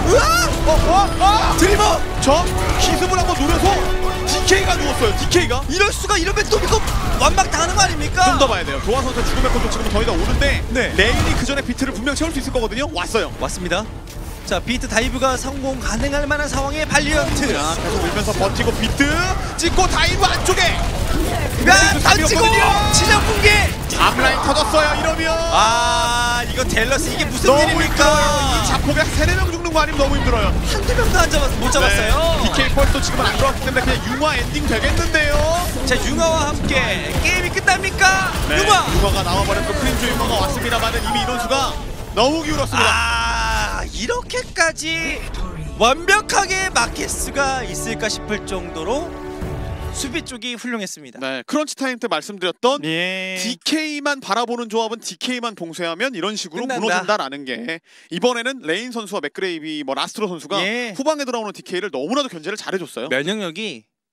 더. 드리머! 저 기습을 한번 노려서 DK가 누웠어요. DK가 이럴 수가. 이러면 또 이거 완막 당하는 거 아닙니까? 좀 더 봐야 돼요. 도화 선수 죽음의 콘도 지금 더 이상 오는데 네. 레인이 그 전에 비트를 분명 채울 수 있을 거거든요. 왔습니다. 자, 비트 다이브가 성공 가능할 만한 상황의 발리언트. 계속 밀면서 버티고 비트 찍고 다이브 안쪽에. 던지고 진영 붕괴. 앞라인 터졌어요. 이러면 이거 델러스 이게 무슨 너무 일입니까? 힘들어요. 이 자폭에 3-4명 죽는 거 아니면 너무 힘들어요. 한두 명도 못 잡았어요. DK 펄도 지금 안 들어왔기 때문에 그냥 융화 엔딩 되겠는데요. 자, 융화와 함께 게임이 끝납니까? 네, 융화가 나와버렸고 프린즈 융화가 왔습니다만은 이미 인원수가 너무 기울었습니다. 이렇게까지 완벽하게 막힐 수가 있을까 싶을 정도로 수비 쪽이 훌륭했습니다. 네, 크런치 타임 때 말씀드렸던 예. DK만 바라보는 조합은 DK만 봉쇄하면 이런 식으로 끝난다. 무너진다라는 게 이번에는 레인 선수와 맥그레이비 라스트로 선수가 예. 후방에 돌아오는 DK를 너무나도 견제를 잘해줬어요. 면역력이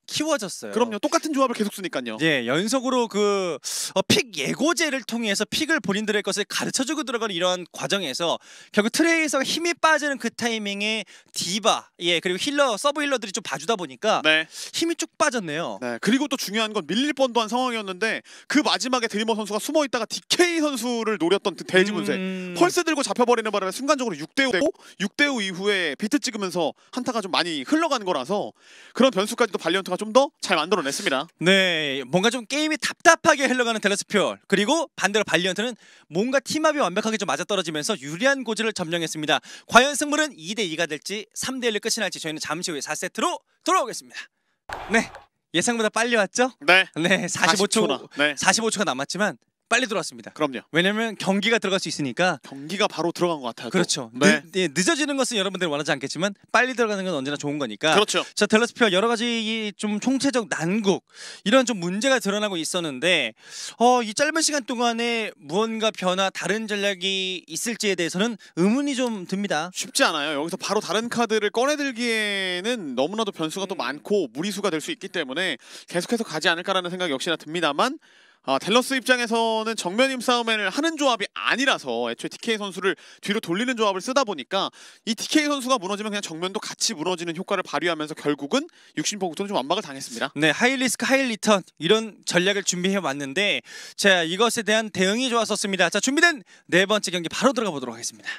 키워졌어요. 그럼요. 똑같은 조합을 계속 쓰니까요. 예, 연속으로 그 픽 예고제를 통해서 픽을 본인들의 것을 가르쳐주고 들어가는 이런 과정에서 결국 트레이서가 힘이 빠지는 그 타이밍에 디바, 예, 그리고 힐러, 서브 힐러들이 좀 봐주다 보니까 네. 힘이 쭉 빠졌네요. 네. 그리고 또 중요한 건 밀릴 뻔도 한 상황이었는데 그 마지막에 드리머 선수가 숨어 있다가 DK 선수를 노렸던 그 대지 분쇄. 펄스 들고 잡혀버리는 바람에 순간적으로 6대5 되고 6대5 이후에 비트 찍으면서 한타가 좀 많이 흘러가는 거라서 그런 변수까지도 발리언트가 좀 더 잘 만들어냈습니다. 네, 뭔가 좀 게임이 답답하게 흘러가는 델러스퓨얼, 그리고 반대로 발리언트는 뭔가 팀합이 완벽하게 좀 맞아떨어지면서 유리한 고지를 점령했습니다. 과연 승부는 2대2가 될지 3대1로 끝이 날지 저희는 잠시 후에 4세트로 돌아오겠습니다. 네, 예상보다 빨리 왔죠? 네. 네, 45초, 네. 45초가 남았지만 빨리 들어왔습니다. 그럼요. 왜냐면 경기가 들어갈 수 있으니까. 경기가 바로 들어간 것 같아요. 그렇죠. 네. 늦어지는 것은 여러분들이 원하지 않겠지만 빨리 들어가는 건 언제나 좋은 거니까. 그렇죠. 자, 델러스퓨얼 여러 가지 좀 총체적 난국, 이런 좀 문제가 드러나고 있었는데 이 짧은 시간 동안에 무언가 변화, 다른 전략이 있을지에 대해서는 의문이 좀 듭니다. 쉽지 않아요. 여기서 바로 다른 카드를 꺼내들기에는 너무나도 변수가 또 많고 무리수가 될 수 있기 때문에 계속해서 가지 않을까라는 생각이 역시나 듭니다만, 델러스 입장에서는 정면 힘싸움을 하는 조합이 아니라서 애초에 DK 선수를 뒤로 돌리는 조합을 쓰다 보니까 이 DK 선수가 무너지면 그냥 정면도 같이 무너지는 효과를 발휘하면서 결국은 육신포국도는 좀 완박을 당했습니다. 네, 하이리스크 하이리턴 이런 전략을 준비해 왔는데, 자, 이것에 대한 대응이 좋았었습니다. 자, 준비된 네 번째 경기 바로 들어가 보도록 하겠습니다.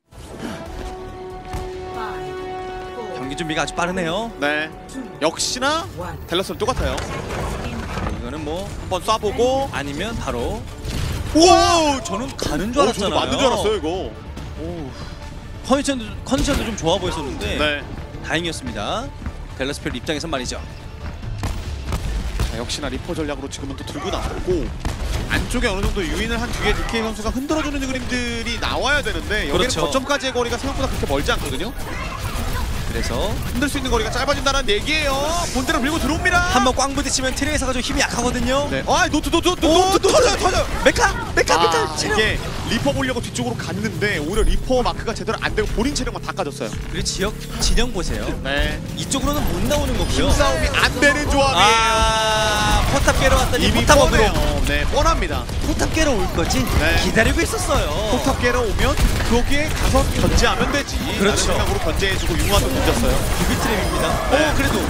경기 준비가 아주 빠르네요. 네, 역시나 델러스는 똑같아요. 이거는 뭐 한번 쏴보고 아니면 바로 오! 저는 가는 줄 알았잖아요. 저도 맞는 줄 알았어요 이거. 오, 컨디션도 좀 좋아 보였었는데 네. 다행이었습니다. 델러스퓨얼 입장에선 말이죠. 자, 역시나 리퍼 전략으로 지금은 또 들고 나왔고 안쪽에 어느 정도 유인을 한 뒤에 DK 선수가 흔들어주는 그림들이 나와야 되는데 여기는 그렇죠. 거점까지의 거리가 생각보다 그렇게 멀지 않거든요. 그래서 흔들 수 있는 거리가 짧아진다는 얘기예요. 본대로 밀고 들어옵니다. 한번 꽝 부딪히면 트레이서가 좀 힘이 약하거든요. 네. 노트 터져. 메카 체력. 이게 리퍼 보려고 뒤쪽으로 갔는데 오히려 리퍼 마크가 제대로 안 되고 본인 체력만 다 까졌어요. 그리고 진영 보세요. 네. 이쪽으로는 못 나오는 거고요. 힘싸움이 안 되는 조합이에요. 포탑 깨러 왔더니 이미 포탑 뻔해요. 먹으러. 네, 뻔합니다. 포탑 깨러 올 거지? 네. 기다리고 있었어요. 포탑 깨러 오면 거기에 가서 견제하면 되지. 그렇죠. 라는 생각으로 견제해주고 융화도 던졌어요. 비비트랩입니다. 네. 그래도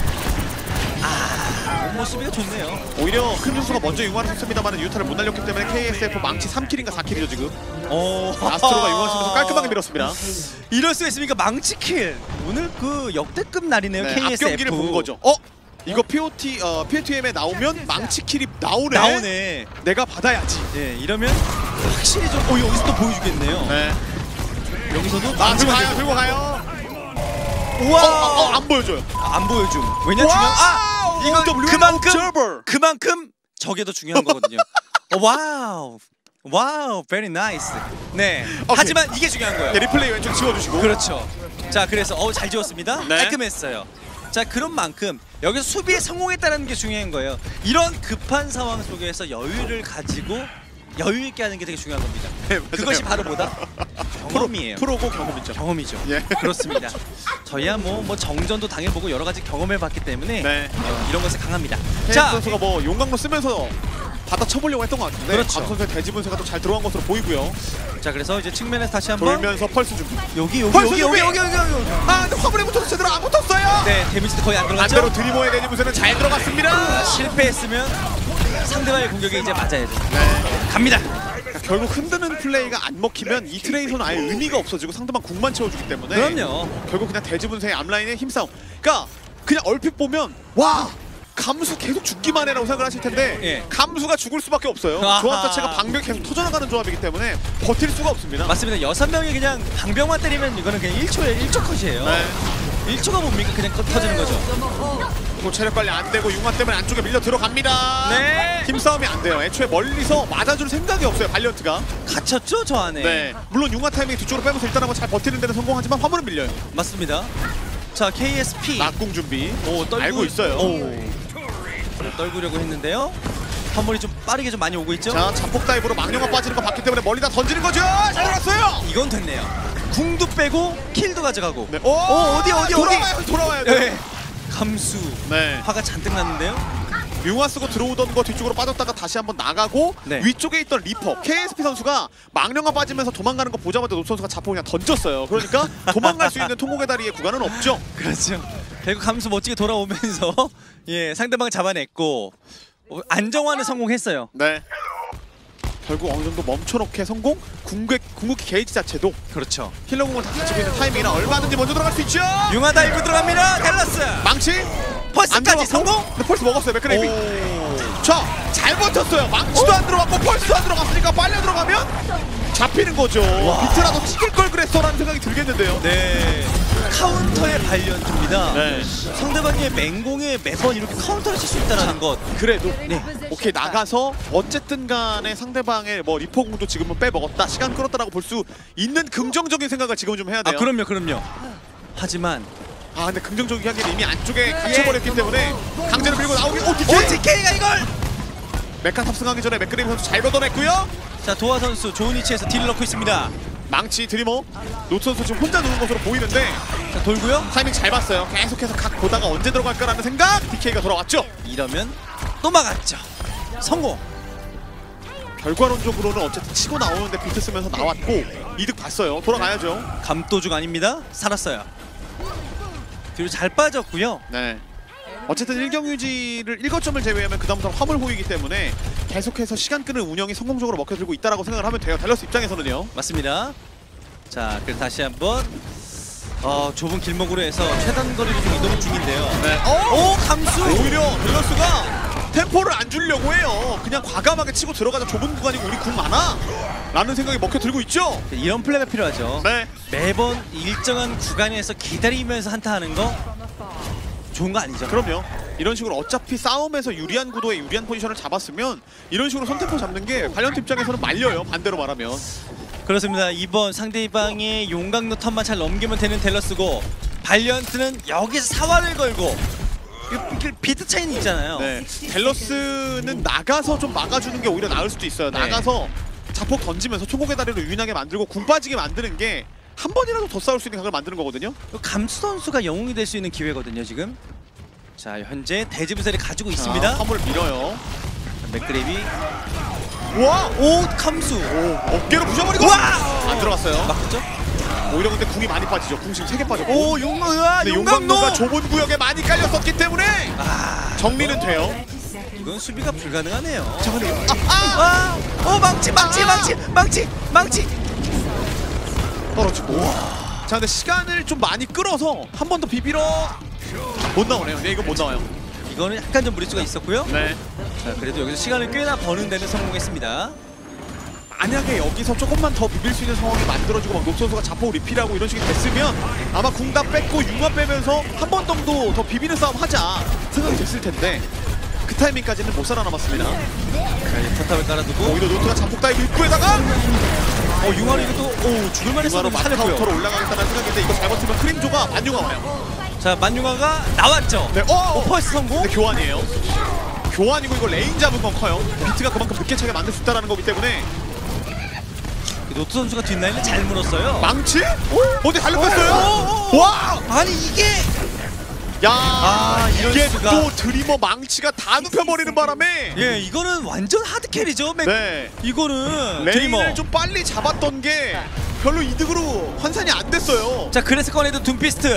모습이 좋네요. 오히려 큰 선수가 먼저 융화를 했습니다만 유타를 못 날렸기 때문에 KSF 망치 3킬인가 4킬이죠 지금. 아스트로가 융화 쓰면서 깔끔하게 밀었습니다. 이럴 수 있습니까? 망치킬. 오늘 그 역대급 날이네요. 네, KSF. 앞경기를 본 거죠. 이거 POTM에 나오면 망치킬이 나오네. 내가 받아야지. 네, 이러면 확실히 좀 여기서 또 보여주겠네요. 네. 여기서도 들고 가요. 우와. 안 보여줘요. 안 보여줌. 왜냐 중요한 이건 그만큼 저게 더 중요한 거거든요. 와우, very nice. 네. 하지만 이게 중요한 거예요. 네, 리플레이 왼쪽 지워주시고. 그렇죠. 자, 그래서 잘 지웠습니다. 네. 깔끔했어요. 자, 그런 만큼 여기서 수비에 성공했다는 게 중요한 거예요. 이런 급한 상황 속에서 여유를 가지고 여유 있게 하는 게 되게 중요한 겁니다. 네, 그것이 바로 뭐다? 경험이에요. 프로고 경험이죠. 경험이죠. 예. 그렇습니다. 저희야 뭐 정전도 당해보고 여러 가지 경험해봤기 때문에 네. 이런 것에 강합니다. 자, 선수가 뭐 용광로 쓰면서 받아 쳐보려고 했던 것 같은데 그렇죠. 박 선수의 대지 분쇄가 또 잘 들어간 것으로 보이고요. 자, 그래서 이제 측면에서 다시 한번 돌면서 펄스 준비. 여기. 근데 화물에 붙어서 제대로 안 붙었어요. 네, 데미지도 거의 안 들어갔죠. 반대로 드리모의 대지 분쇄는 잘 들어갔습니다. 실패했으면 상대방의 공격에 이제 맞아야죠. 네. 갑니다. 그러니까 결국 흔드는 플레이가 안 먹히면 이 트레이서는 아예 의미가 없어지고 상대방 궁만 채워주기 때문에 그럼요. 결국 그냥 대지 분쇄의 앞라인의 힘싸움. 그러니까 그냥 얼핏 보면 감수 계속 죽기만 해라고 생각을 하실 텐데 예. 감수가 죽을 수밖에 없어요. 아하. 조합 자체가 방벽이 계속 터져나가는 조합이기 때문에 버틸 수가 없습니다. 맞습니다. 6명이 그냥 방벽만 때리면 이거는 그냥 1초 컷이에요. 네. 1초가 뭡니까? 그냥 터지는 거죠. 또 체력 관리 안 되고 융화 때문에 안쪽에 밀려 들어갑니다. 네. 힘싸움이 안 돼요. 애초에 멀리서 맞아줄 생각이 없어요. 발리언트가. 갇혔죠, 저 안에. 네. 물론 융화 타이밍 뒤쪽으로 빼면서 일단 한번 잘 버티는 데는 성공하지만 화물은 밀려요. 맞습니다. 자, KSP. 낙궁 준비. 떨고 알고 있어요. 떨구려고 했는데요. 화물이 좀 빠르게 좀 많이 오고 있죠. 자, 자폭 다이브로 망령아 빠지는 거 봤기 때문에 멀리 다 던지는 거죠. 잘 들어갔어요. 이건 됐네요. 궁도 빼고 킬도 가져가고. 네. 어디. 돌아와야 돼요. 네. 감수. 네. 화가 잔뜩 났는데요. 융화 쓰고 들어오던 거 뒤쪽으로 빠졌다가 다시 한번 나가고 네. 위쪽에 있던 리퍼 KSP 선수가 망령아 빠지면서 도망가는 거 보자마자 노트 선수가 자포 그냥 던졌어요. 그러니까 도망갈 수 있는 통곡의 다리의 구간은 없죠. 그렇죠. 결국 감수 멋지게 돌아오면서 예 상대방 잡아냈고 안정화는 성공했어요. 네. 결국 어느 정도 멈춰놓게 성공. 궁극기 게이지 자체도 그렇죠. 힐러공을 다 가지고 있는 타이밍이라 얼마든지 먼저 들어갈 수 있죠. 융화 다이브 들어갑니다. 델러스. 망치 펄스까지 성공. 근데 펄스 먹었어요. 맥크레이비. 자, 잘 버텼어요. 망치도 안 들어갔고 펄스도 안 들어갔으니까 빨려 들어가면 잡히는 거죠. 비트라도 찍을 걸 그랬어라는 생각이 들겠는데요. 네. 카운터의 발견입니다. 네. 상대방의 맹공에 매번 이렇게 카운터를 칠 수 있다는 것. 그래도 네. 오케이 나가서 어쨌든 간에 상대방의 뭐 리포공도 지금은 빼먹었다. 시간 끌었다라고 볼 수 있는 긍정적인 생각을 지금은 좀 해야 돼요. 그럼요. 하지만 근데 긍정적이게 하기엔 이미 안쪽에 갇혀버렸기 때문에 강제로 밀고 나오기 DK! DK가 이걸! 메카 탑승하기 전에 맥그레이브 선수 잘 걷어냈고요. 자 도하 선수 좋은 위치에서 딜을 넣고 있습니다. 망치 드리머 노트 선수 지금 혼자 누는 것으로 보이는데 자 돌고요. 타이밍 잘 봤어요. 계속해서 각 보다가 언제 들어갈까라는 생각. DK가 돌아왔죠. 이러면 또 막았죠. 성공. 결과론적으로는 어쨌든 치고 나오는데 비트 쓰면서 나왔고 이득 봤어요. 돌아가야죠. 감도중 아닙니다. 살았어요. 뒤로 잘 빠졌고요. 네. 어쨌든 1경 유지를 1거점을 제외하면 그다음부터 화물 호이기 때문에 계속해서 시간 끄는 운영이 성공적으로 먹혀들고 있다라고 생각을 하면 돼요. 댈러스 입장에서는요. 맞습니다. 자 그럼 다시 한번 좁은 길목으로 해서 최단 거리를 좀 이동 중인데요. 네. 오 감수. 오히려 댈러스가 템포를 안 주려고 해요. 그냥 과감하게 치고 들어가자. 좁은 구간이고 우리 궁 많아 라는 생각이 먹혀들고 있죠. 이런 플레이가 필요하죠. 네. 매번 일정한 구간에서 기다리면서 한타하는 거 좋은 거 아니죠. 그럼요. 이런 식으로 어차피 싸움에서 유리한 구도에 유리한 포지션을 잡았으면 이런 식으로 선템포 잡는 게 발렌트 입장에서는 말려요. 반대로 말하면. 그렇습니다. 이번 상대방의 용광로 턴만 잘 넘기면 되는 델러스고 발리언트는 여기서 사활을 걸고 비트 차이는 있잖아요. 네. 델러스는 나가서 좀 막아주는 게 오히려 나을 수도 있어요. 네. 나가서 자폭 던지면서 초고개 다리로 유인하게 만들고 궁 빠지게 만드는 게 한 번이라도 더 싸울 수 있는 각을 만드는 거거든요. 감수 선수가 영웅이 될 수 있는 기회거든요 지금. 자 현재 대지부세를 가지고 있습니다. 화물 밀어요. 맥그레이비. 와! 오 감수. 오, 어깨로 부셔버리고! 와! 안 들어갔어요. 맞죠? 오히려 근데 궁이 많이 빠지죠. 궁 지금 3개 빠졌고. 오 용광로가 근데 용광로가 좁은 구역에 많이 깔렸었기 때문에 정리는 돼요. 이건 수비가 불가능하네요. 자, 근데 망치. 떨어지고. 자, 근데 시간을 좀 많이 끌어서 한 번 더 비비러 못 나오네요. 네, 이거 못 나와요. 이거는 약간 좀 무리수가 있었고요. 네. 자 그래도 여기서 시간을 꽤나 버는 데는 성공했습니다. 만약에 여기서 조금만 더 비빌 수 있는 상황이 만들어지고 막 녹 선수가 자폭 리필하고 이런 식이 됐으면 아마 궁 다 뺏고 융화 빼면서 한 번 정도 더 비비는 싸움 하자 생각이 됐을 텐데 그 타이밍까지는 못 살아남았습니다. 자 이제 포탑을 깔아두고 오히려 노트가 자폭 다이브 입구에다가 융화로 이것도 죽을만 융화로 했었는데 마카운터로 살렸고요. 올라가겠다는 생각인데 이거 잘 버티면 크림조가 만유가 와요. 자 만융화가 나왔죠. 네, 펄스 성공. 근데 교환이에요. 교환이고 이거 레인 잡은 건 커요. 비트가 그만큼 늦게 차게 만들 수 있다는 거기 때문에 노트 선수가 뒷라인을 잘 물었어요. 망치? 어디 달려갔어요? 와! 아니 이게 야, 이럴 이게 수가. 또 드리머 망치가 다 눕혀버리는 바람에 예 이거는 완전 하드 캐리죠. 네. 이거는 레인을 드리머. 좀 빨리 잡았던 게 별로 이득으로 환산이 안 됐어요. 자 그래서 꺼내도 둠피스트.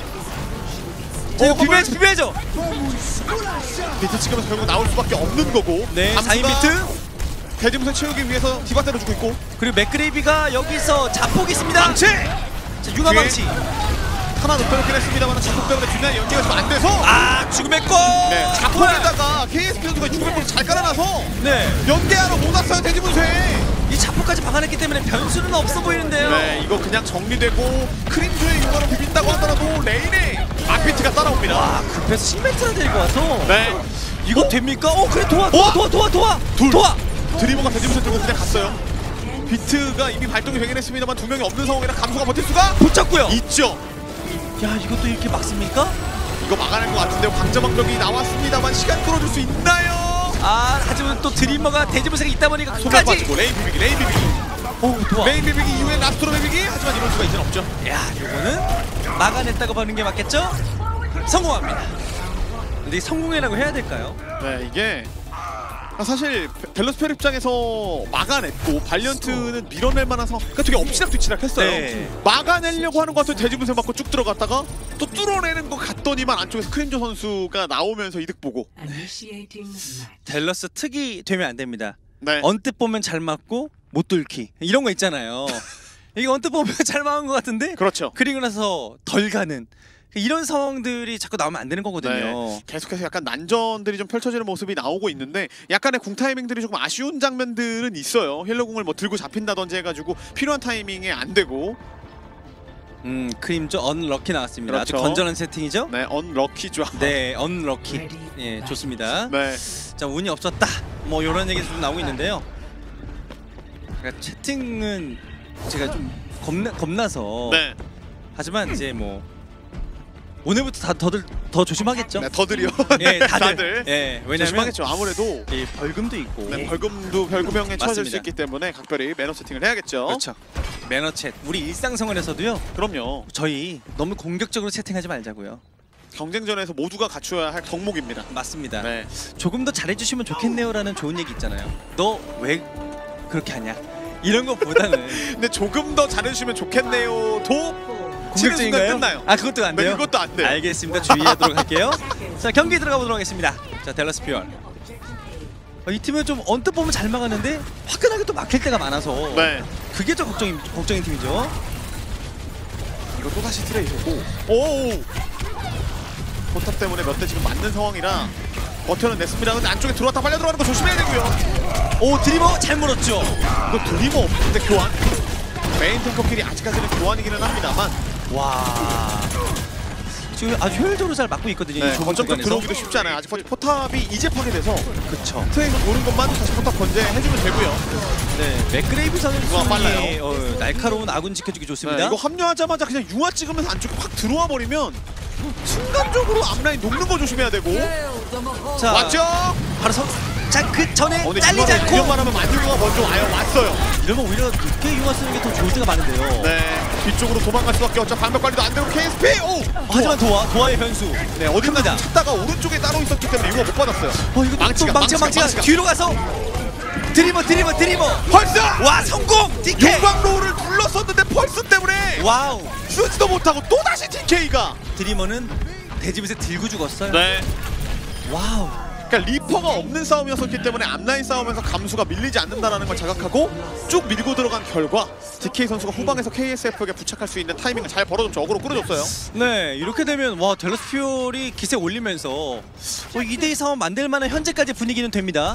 자 이거 비벼야죠. 비트 찍으면서 결국 나올 수밖에 없는 거고. 네 감수가 4인 비트. 대지무선 채우기 위해서 디바 때려주고 있고. 그리고 맥그레이비가 여기서 자폭이 있습니다. 망치! 자 융화 망치. 하나 높여놓긴 했습니다만 자폭 때문에 뒷라인 연계가 좀 안 돼서 죽음의 골. 네, 자폭에다가 KSP 선수가 죽음의 골을 잘 깔아놔서 네. 연계하러 못 왔어요. 대지문세. 이 자폭까지 막아냈기 때문에 변수는 없어 보이는데요. 네, 이거 그냥 정리되고 크림조의 융화로 비빈다고 하더라도 레인에 아피트가 따라옵니다. 와 급해서 신멘트를 데리고 와서 네, 이거 됩니까? 그래 도와. 둘. 드리머가 대지문세 들고 그냥 갔어요. 비트가 이미 발동이 되긴 했습니다만 두 명이 없는 상황이라 감소가 버틸 수가 붙잡고요. 있죠. 야 이것도 이렇게 막습니까? 이거 막아낼 것 같은데요. 강제방벽이 나왔습니다만 시간 끌어줄 수 있나요? 하지만 또 드리머가 대지부색이 있다 보니까 손을 끝까지. 빠지고 레인 비비기. 도와. 레인 비비기 이후에 라스트로 비비기. 하지만 이런 수가 이제는 없죠. 야 이거는 막아냈다고 보는 게 맞겠죠? 성공합니다. 근데 이 성공이라고 해야 될까요? 네, 이게 사실 델러스 페어 입장에서 막아냈고 발리언트는 밀어낼 만한 상황, 그러니까 되게 엎치락뒤치락 했어요. 네. 막아내려고 하는 것 같아요. 대지분세 맞고 쭉 들어갔다가 또 뚫어내는 것 같더니만 안쪽에서 크림조 선수가 나오면서 이득 보고. 델러스 특이 되면 안 됩니다. 네. 언뜻 보면 잘 맞고 못 뚫기 이런 거 있잖아요. 이게 언뜻 보면 잘 막은 것 같은데 그렇죠. 그리고 나서 덜 가는 이런 상황들이 자꾸 나오면 안 되는 거거든요. 네. 계속해서 약간 난전들이 좀 펼쳐지는 모습이 나오고 있는데 약간의 궁 타이밍들이 조금 아쉬운 장면들은 있어요. 힐러궁을 뭐 들고 잡힌다든지 해가지고 필요한 타이밍에 안 되고. 크림조 언럭키 나왔습니다. 그렇죠. 아주 건전한 세팅이죠? 네, 언럭키죠. 네, 언럭키. 예, 좋습니다. 네. 자, 운이 없었다. 뭐 이런 얘기 좀 나오고 있는데요. 그러니까 채팅은 제가 좀 겁나서. 네. 하지만 이제 뭐 오늘부터 더 조심하겠죠. 네, 더들이요. 예, 다들. 다들. 예, 왜냐면 조심하겠죠. 아무래도 예, 벌금도 있고. 네, 벌금도 별구명에 처해질 수 맞습니다. 있기 때문에 각별히 매너 세팅을 해야겠죠. 그렇죠. 매너챗. 우리 일상생활에서도요. 그럼요. 저희 너무 공격적으로 채팅하지 말자고요. 경쟁전에서 모두가 갖춰야 할 덕목입니다. 맞습니다. 네. 조금 더 잘해주시면 좋겠네요라는 좋은 얘기 있잖아요. 너 왜 그렇게 하냐? 이런 것보다는 근데 조금 더 잘해주시면 좋겠네요도 치는 순간 공격적인가요? 끝나요. 아, 그것도 안 돼요? 네, 그것도 안 돼요. 알겠습니다. 주의하도록 할게요. 자, 경기 들어가 보도록 하겠습니다. 자, 델러스 퓨얼. 이 팀은 좀 언뜻 보면 잘 막았는데 화끈하게 또 막힐 때가 많아서 네. 그게 좀 걱정인 팀이죠. 이거 또 다시 트레이드고. 오. 포탑 때문에 몇 대 지금 맞는 상황이라 버텨는 냈습니다. 근데 안쪽에 들어왔다 빨려 들어가는 거 조심해야 되고요. 오, 드리머 잘 물었죠. 이거 드리머 없는데 교환? 메인 탱커끼리 아직까지는 교환이기는 합니다만. 와. 지금 아주 효율적으로 잘 막고 있거든요. 네, 이 좁은 거점도 공간에서. 들어오기도 쉽지 않아요. 아직 포탑이 이제 파괴돼서 그쵸. 트레이서 보는 것만 다시 포탑 건재해주면 되고요. 네, 맥그레이브 우와, 빨라요. 선수의 날카로운 아군 지켜주기 좋습니다. 네, 이거 합류하자마자 그냥 융화 찍으면서 안쪽에 확 들어와 버리면 순간적으로 앞라인 녹는 거 조심해야 되고. 자, 왔죠? 바로 자, 그 전에 오늘 잘리지 않고 이것만 하면 만유가 먼저 와요. 왔어요. 이러면 오히려 늦게 융화 쓰는 게 더 좋을 때가 많은데요. 네, 뒤쪽으로 도망갈 수밖에 없죠. 방벽 관리도 안 되고 KSP. 오! 하지만 도화의 변수. 네, 어딘가 큽니다. 찾다가 오른쪽에 따로 있었기 때문에 이거 못 받았어요. 이거 망치가, 망치가 뒤로 가서 드리머. 펄스! 와, 성공! DK! 용광로를 눌렀었는데 펄스 때문에 와우! 쓰지도 못하고 또 다시 DK가. 드리머는 대집에서 들고 죽었어요. 네. 와우! 그러니까 리퍼가 없는 싸움이었기 때문에 앞라인 싸움에서 감수가 밀리지 않는다는 걸 자각하고 쭉 밀고 들어간 결과 DK 선수가 후방에서 KSF에게 부착할 수 있는 타이밍을 잘 벌어줬죠. 어그로 끌어줬어요. 네, 이렇게 되면 와, 델러스 퓨얼이 기세 올리면서 2대2 상황 만들 만한 현재까지 분위기는 됩니다.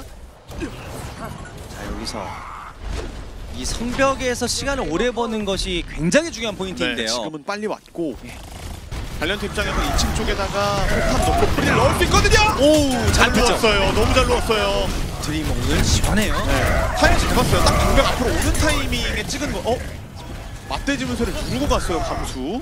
자, 여기서 이 성벽에서 시간을 오래 버는 것이 굉장히 중요한 포인트인데요. 네, 지금은 빨리 왔고 발렌트 입장에서 2층 쪽에다가 폭탄 넣고 프리를 넣을 수 있거든요. 오, 잘 누웠어요. 너무 잘 누웠어요. 드리머 오늘 시원해요. 타이밍 잡았어요. 딱 방벽 앞으로 오는 타이밍에 찍은 거. 맞대지면서를 누르고 갔어요. 감수.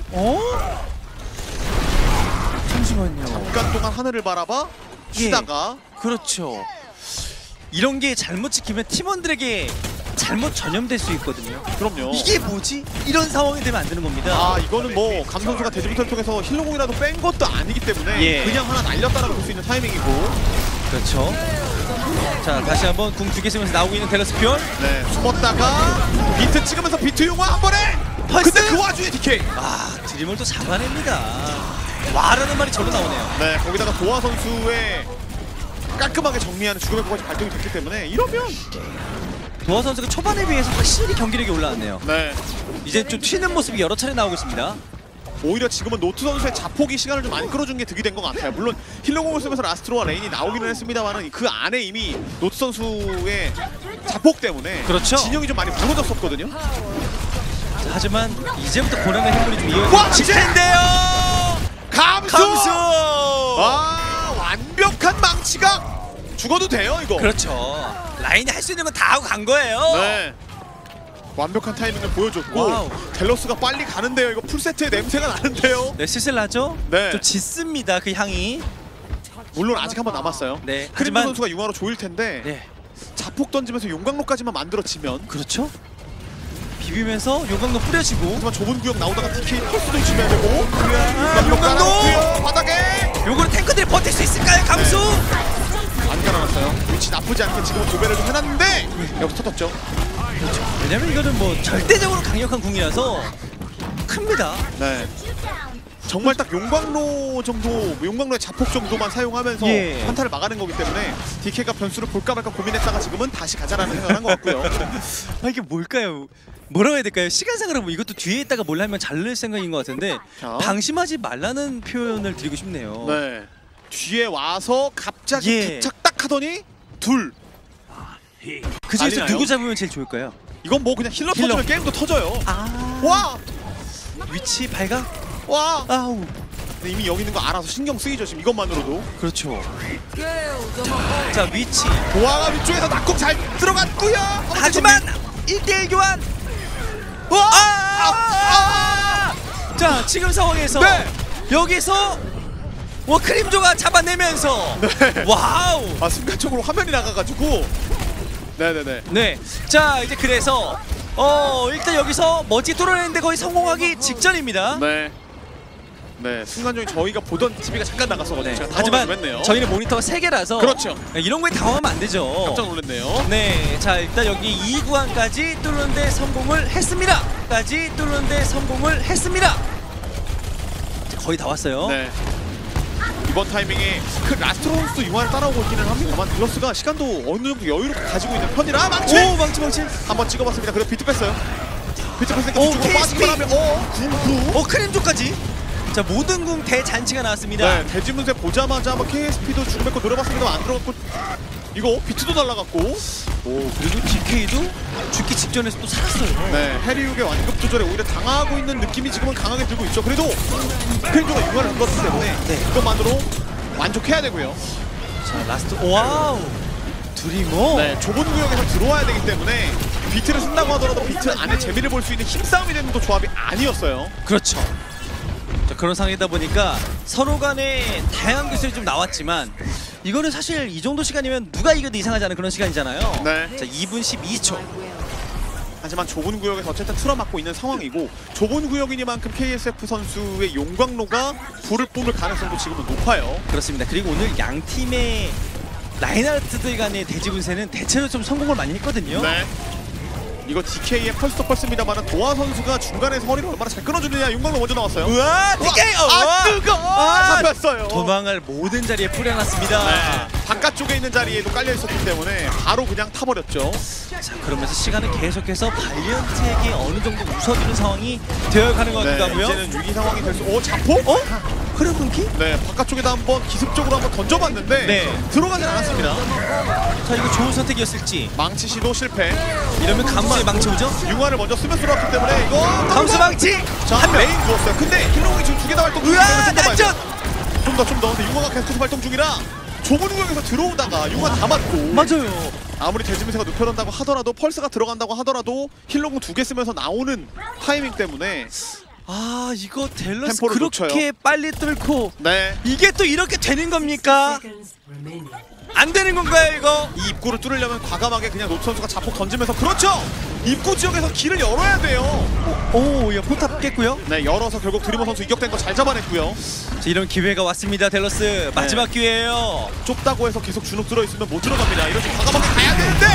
잠시만요. 잠깐 동안 하늘을 바라봐 쉬다가. 그렇죠. 이런 게 잘못 찍히면 팀원들에게 잘못 전염될 수 있거든요. 그럼요. 이게 뭐지? 이런 상황이 되면 안 되는 겁니다. 아, 이거는 뭐 감 선수가 대지부터를 통해서 힐러공이라도 뺀 것도 아니기 때문에 예. 그냥 하나 날렸다라고 볼 수 있는 타이밍이고. 그렇죠. 자, 다시 한번 궁 2개 쓰면서 나오고 있는 델러스 퓨얼. 네, 숨었다가 비트 찍으면서 비트 용화 한 번에. 펄스! 근데 그 와중에 DK. 아, 드림을 또 잡아냅니다. 와라는 말이 절로 나오네요. 네, 거기다가 도화 선수의 깔끔하게 정리하는 죽음의 포까지 발동이 됐기 때문에 이러면. 도화 선수가 초반에 비해서 확실히 경기력이 올라왔네요. 네. 이제 좀 튀는 모습이 여러 차례 나오고 있습니다. 오히려 지금은 노트 선수의 자폭이 시간을 좀 많이 끌어준 게 득이 된 것 같아요. 물론 힐러공을 쓰면서 라스트로와 레인이 나오기는 했습니다만 그 안에 이미 노트 선수의 자폭 때문에 그렇죠. 진영이 좀 많이 무너졌었거든요. 자, 하지만 이제부터 고난의 행군이 좀 와, 이어질 이제! 텐데요. 감수! 감수! 아, 완벽한 망치가 죽어도 돼요 이거. 그렇죠. 라인이 할 수 있는 건 다 하고 간 거예요. 네. 완벽한 타이밍을 보여줬고 와우. 델러스가 빨리 가는데요. 이거 풀세트의 냄새가 나는데요. 네, 슬슬 나죠? 네. 좀 짙습니다, 그 향이. 물론 아직 한 번 남았어요. 네, 크림브 하지만 선수가 융화로 조일 텐데 네, 자폭 던지면서 용광로까지만 만들어지면 그렇죠. 비비면서 용광로 뿌려지고. 하지만 좁은 구역 나오다가 DK 펄스도 조심해야 되고. 용광로 바닥에. 요거는 탱크들이 버틸 수 있을까요? 감수. 안 깔아놨어요. 위치 나쁘지 않게 지금 도배를 좀 해놨는데 여기서 터졌죠. 그렇죠. 왜냐면 이거는 뭐 절대적으로 강력한 궁이라서 큽니다. 네. 정말 딱 용광로 정도, 용광로의 자폭 정도만 사용하면서 예. 한타를 막아낸 거기 때문에 DK가 변수를 볼까 말까 고민했다가 지금은 다시 가자라는 생각을 한 것 같고요. 아, 이게 뭘까요? 뭐라고 해야 될까요? 시간상으로 뭐 이것도 뒤에 있다가 뭘 하면 잘 낼 생각인 것 같은데 자. 방심하지 말라는 표현을 드리고 싶네요. 네. 뒤에 와서 갑자기 예. 부착 딱 하더니 둘. 그 중에서 난리나요? 누구 잡으면 제일 좋을까요? 이건 뭐 그냥 힐러 힐러. 터지면 게임도 터져요. 아, 와! 위치 발각? 와! 아우, 근데 이미 여기 있는 거 알아서 신경 쓰이죠 지금 이것만으로도. 그렇죠. 자, 위치. 보아가 위쪽에서 낙곡 잘 들어갔고요. 하지만 1대1 교환. 와! 자, 지금 상황에서 네. 여기서 크림조가 잡아내면서 네. 와우. 아 순간적으로 화면이 나가가지고. 네네네. 네. 자, 이제 그래서 일단 여기서 멋지게 뚫어내는데 거의 성공하기 직전입니다. 네. 네, 순간적인 저희가 보던 TV가 잠깐 나갔어가지고 네. 제가 하지만 당황을 좀 했네요. 저희는 모니터가 3개라서 그렇죠. 이런 거에 당황하면 안 되죠. 깜짝 놀랐네요. 네, 자 일단 여기 2구간까지 뚫는데 성공을 했습니다. 성공을 했습니다. 거의 다 왔어요. 네. 이번 타이밍에 그 라스트로운스도 융화를 따라오고 있기는 합니다만 딜러스가 시간도 어느 정도 여유롭게 가지고 있는 편이라 망치! 오, 망치. 한번 찍어봤습니다. 그리고 비트 뺐어요. 비트 뺐으니까 오, 뒤쪽으로 KSP. 빠지고 나면 궁. 크림조까지. 자, 모든 궁 대잔치가 나왔습니다. 네, 대지문세 보자마자 뭐 KSP도 죽음했고 노려봤습니다만 안 들어갔고 이거 비트도 날라갔고. 오, 그리고 DK도 죽기 직전에서 또 살았어요. 네, 해리욱의 완급 조절에 오히려 당하고 있는 느낌이 지금은 강하게 들고 있죠. 그래도 크림조가 융화를 눌렀기 때문에 네. 그것만으로 만족해야 되고요. 자, 라스트. 와우. 드리머. 네, 좁은 구역에서 들어와야 되기 때문에 비트를 쓴다고 하더라도 비트 안에 재미를 볼 수 있는 힘싸움이 되는 또 조합이 아니었어요. 그렇죠. 자, 그런 상황이다 보니까 서로 간에 다양한 기술이 좀 나왔지만 이거는 사실 이 정도 시간이면 누가 이겨도 이상하지 않은 그런 시간이잖아요. 네. 자, 2분 12초. 하지만 좁은 구역에서 어쨌든 틀어막고 있는 상황이고 좁은 구역이니만큼 KSF 선수의 용광로가 불을 뿜을 가능성도 지금은 높아요. 그렇습니다. 그리고 오늘 양 팀의 라인하르트들 간의 대지분세는 대체로 좀 성공을 많이 했거든요. 네. 이거 DK의 펄스 펄스입니다만 도하 선수가 중간에서 허리를 얼마나 잘 끊어주느냐. 용광로 먼저 나왔어요. 우와, DK! 아 뜨거! 잡혔어요. 도망을 모든 자리에 뿌려놨습니다. 네. 바깥쪽에 있는 자리에도 깔려 있었기 때문에 바로 그냥 타버렸죠. 자, 그러면서 시간은 계속해서 발리언트에게 어느 정도 웃어주는 상황이 되어가는 것 같기도 하고요. 이제는 위기 상황이 될 수. 자폭? 흐름 끊기? 네, 바깥쪽에다 한번 기습적으로 한번 던져봤는데 네. 들어가진 않았습니다. 자, 이거 좋은 선택이었을지. 망치 시도 실패. 이러면 감수의 망치 오죠? 융화를 먼저 쓰면 들어왔기 때문에 이거 감수 망치! 자, 한 메인 주었어요. 근데 힐러공이 지금 2개 다 활동 중이에요. 으아, 난전! 좀 더. 근데 융화가 계속 활동 중이라 좁은 구역에서 들어오다가 융화 다 맞고. 맞아요. 아무리 대지문세가 눕혀런다고 하더라도 펄스가 들어간다고 하더라도 힐러공 2개 쓰면서 나오는 타이밍 때문에 아, 이거 델러스 템포를 그렇게 놓쳐요. 빨리 뚫고 네. 이게 또 이렇게 되는 겁니까? 안 되는 건가요, 이거? 이 입구를 뚫으려면 과감하게 그냥 노트 선수가 자폭 던지면서 그렇죠! 입구 지역에서 길을 열어야 돼요. 오, 야, 포탑 깼고요. 네, 열어서 결국 드리머 선수 이격된 거 잘 잡아냈고요. 자, 이런 기회가 왔습니다, 델러스. 마지막 기회예요. 좁다고 해서 계속 주눅 들어있으면 못 들어갑니다. 이렇게 과감하게 가야 되는데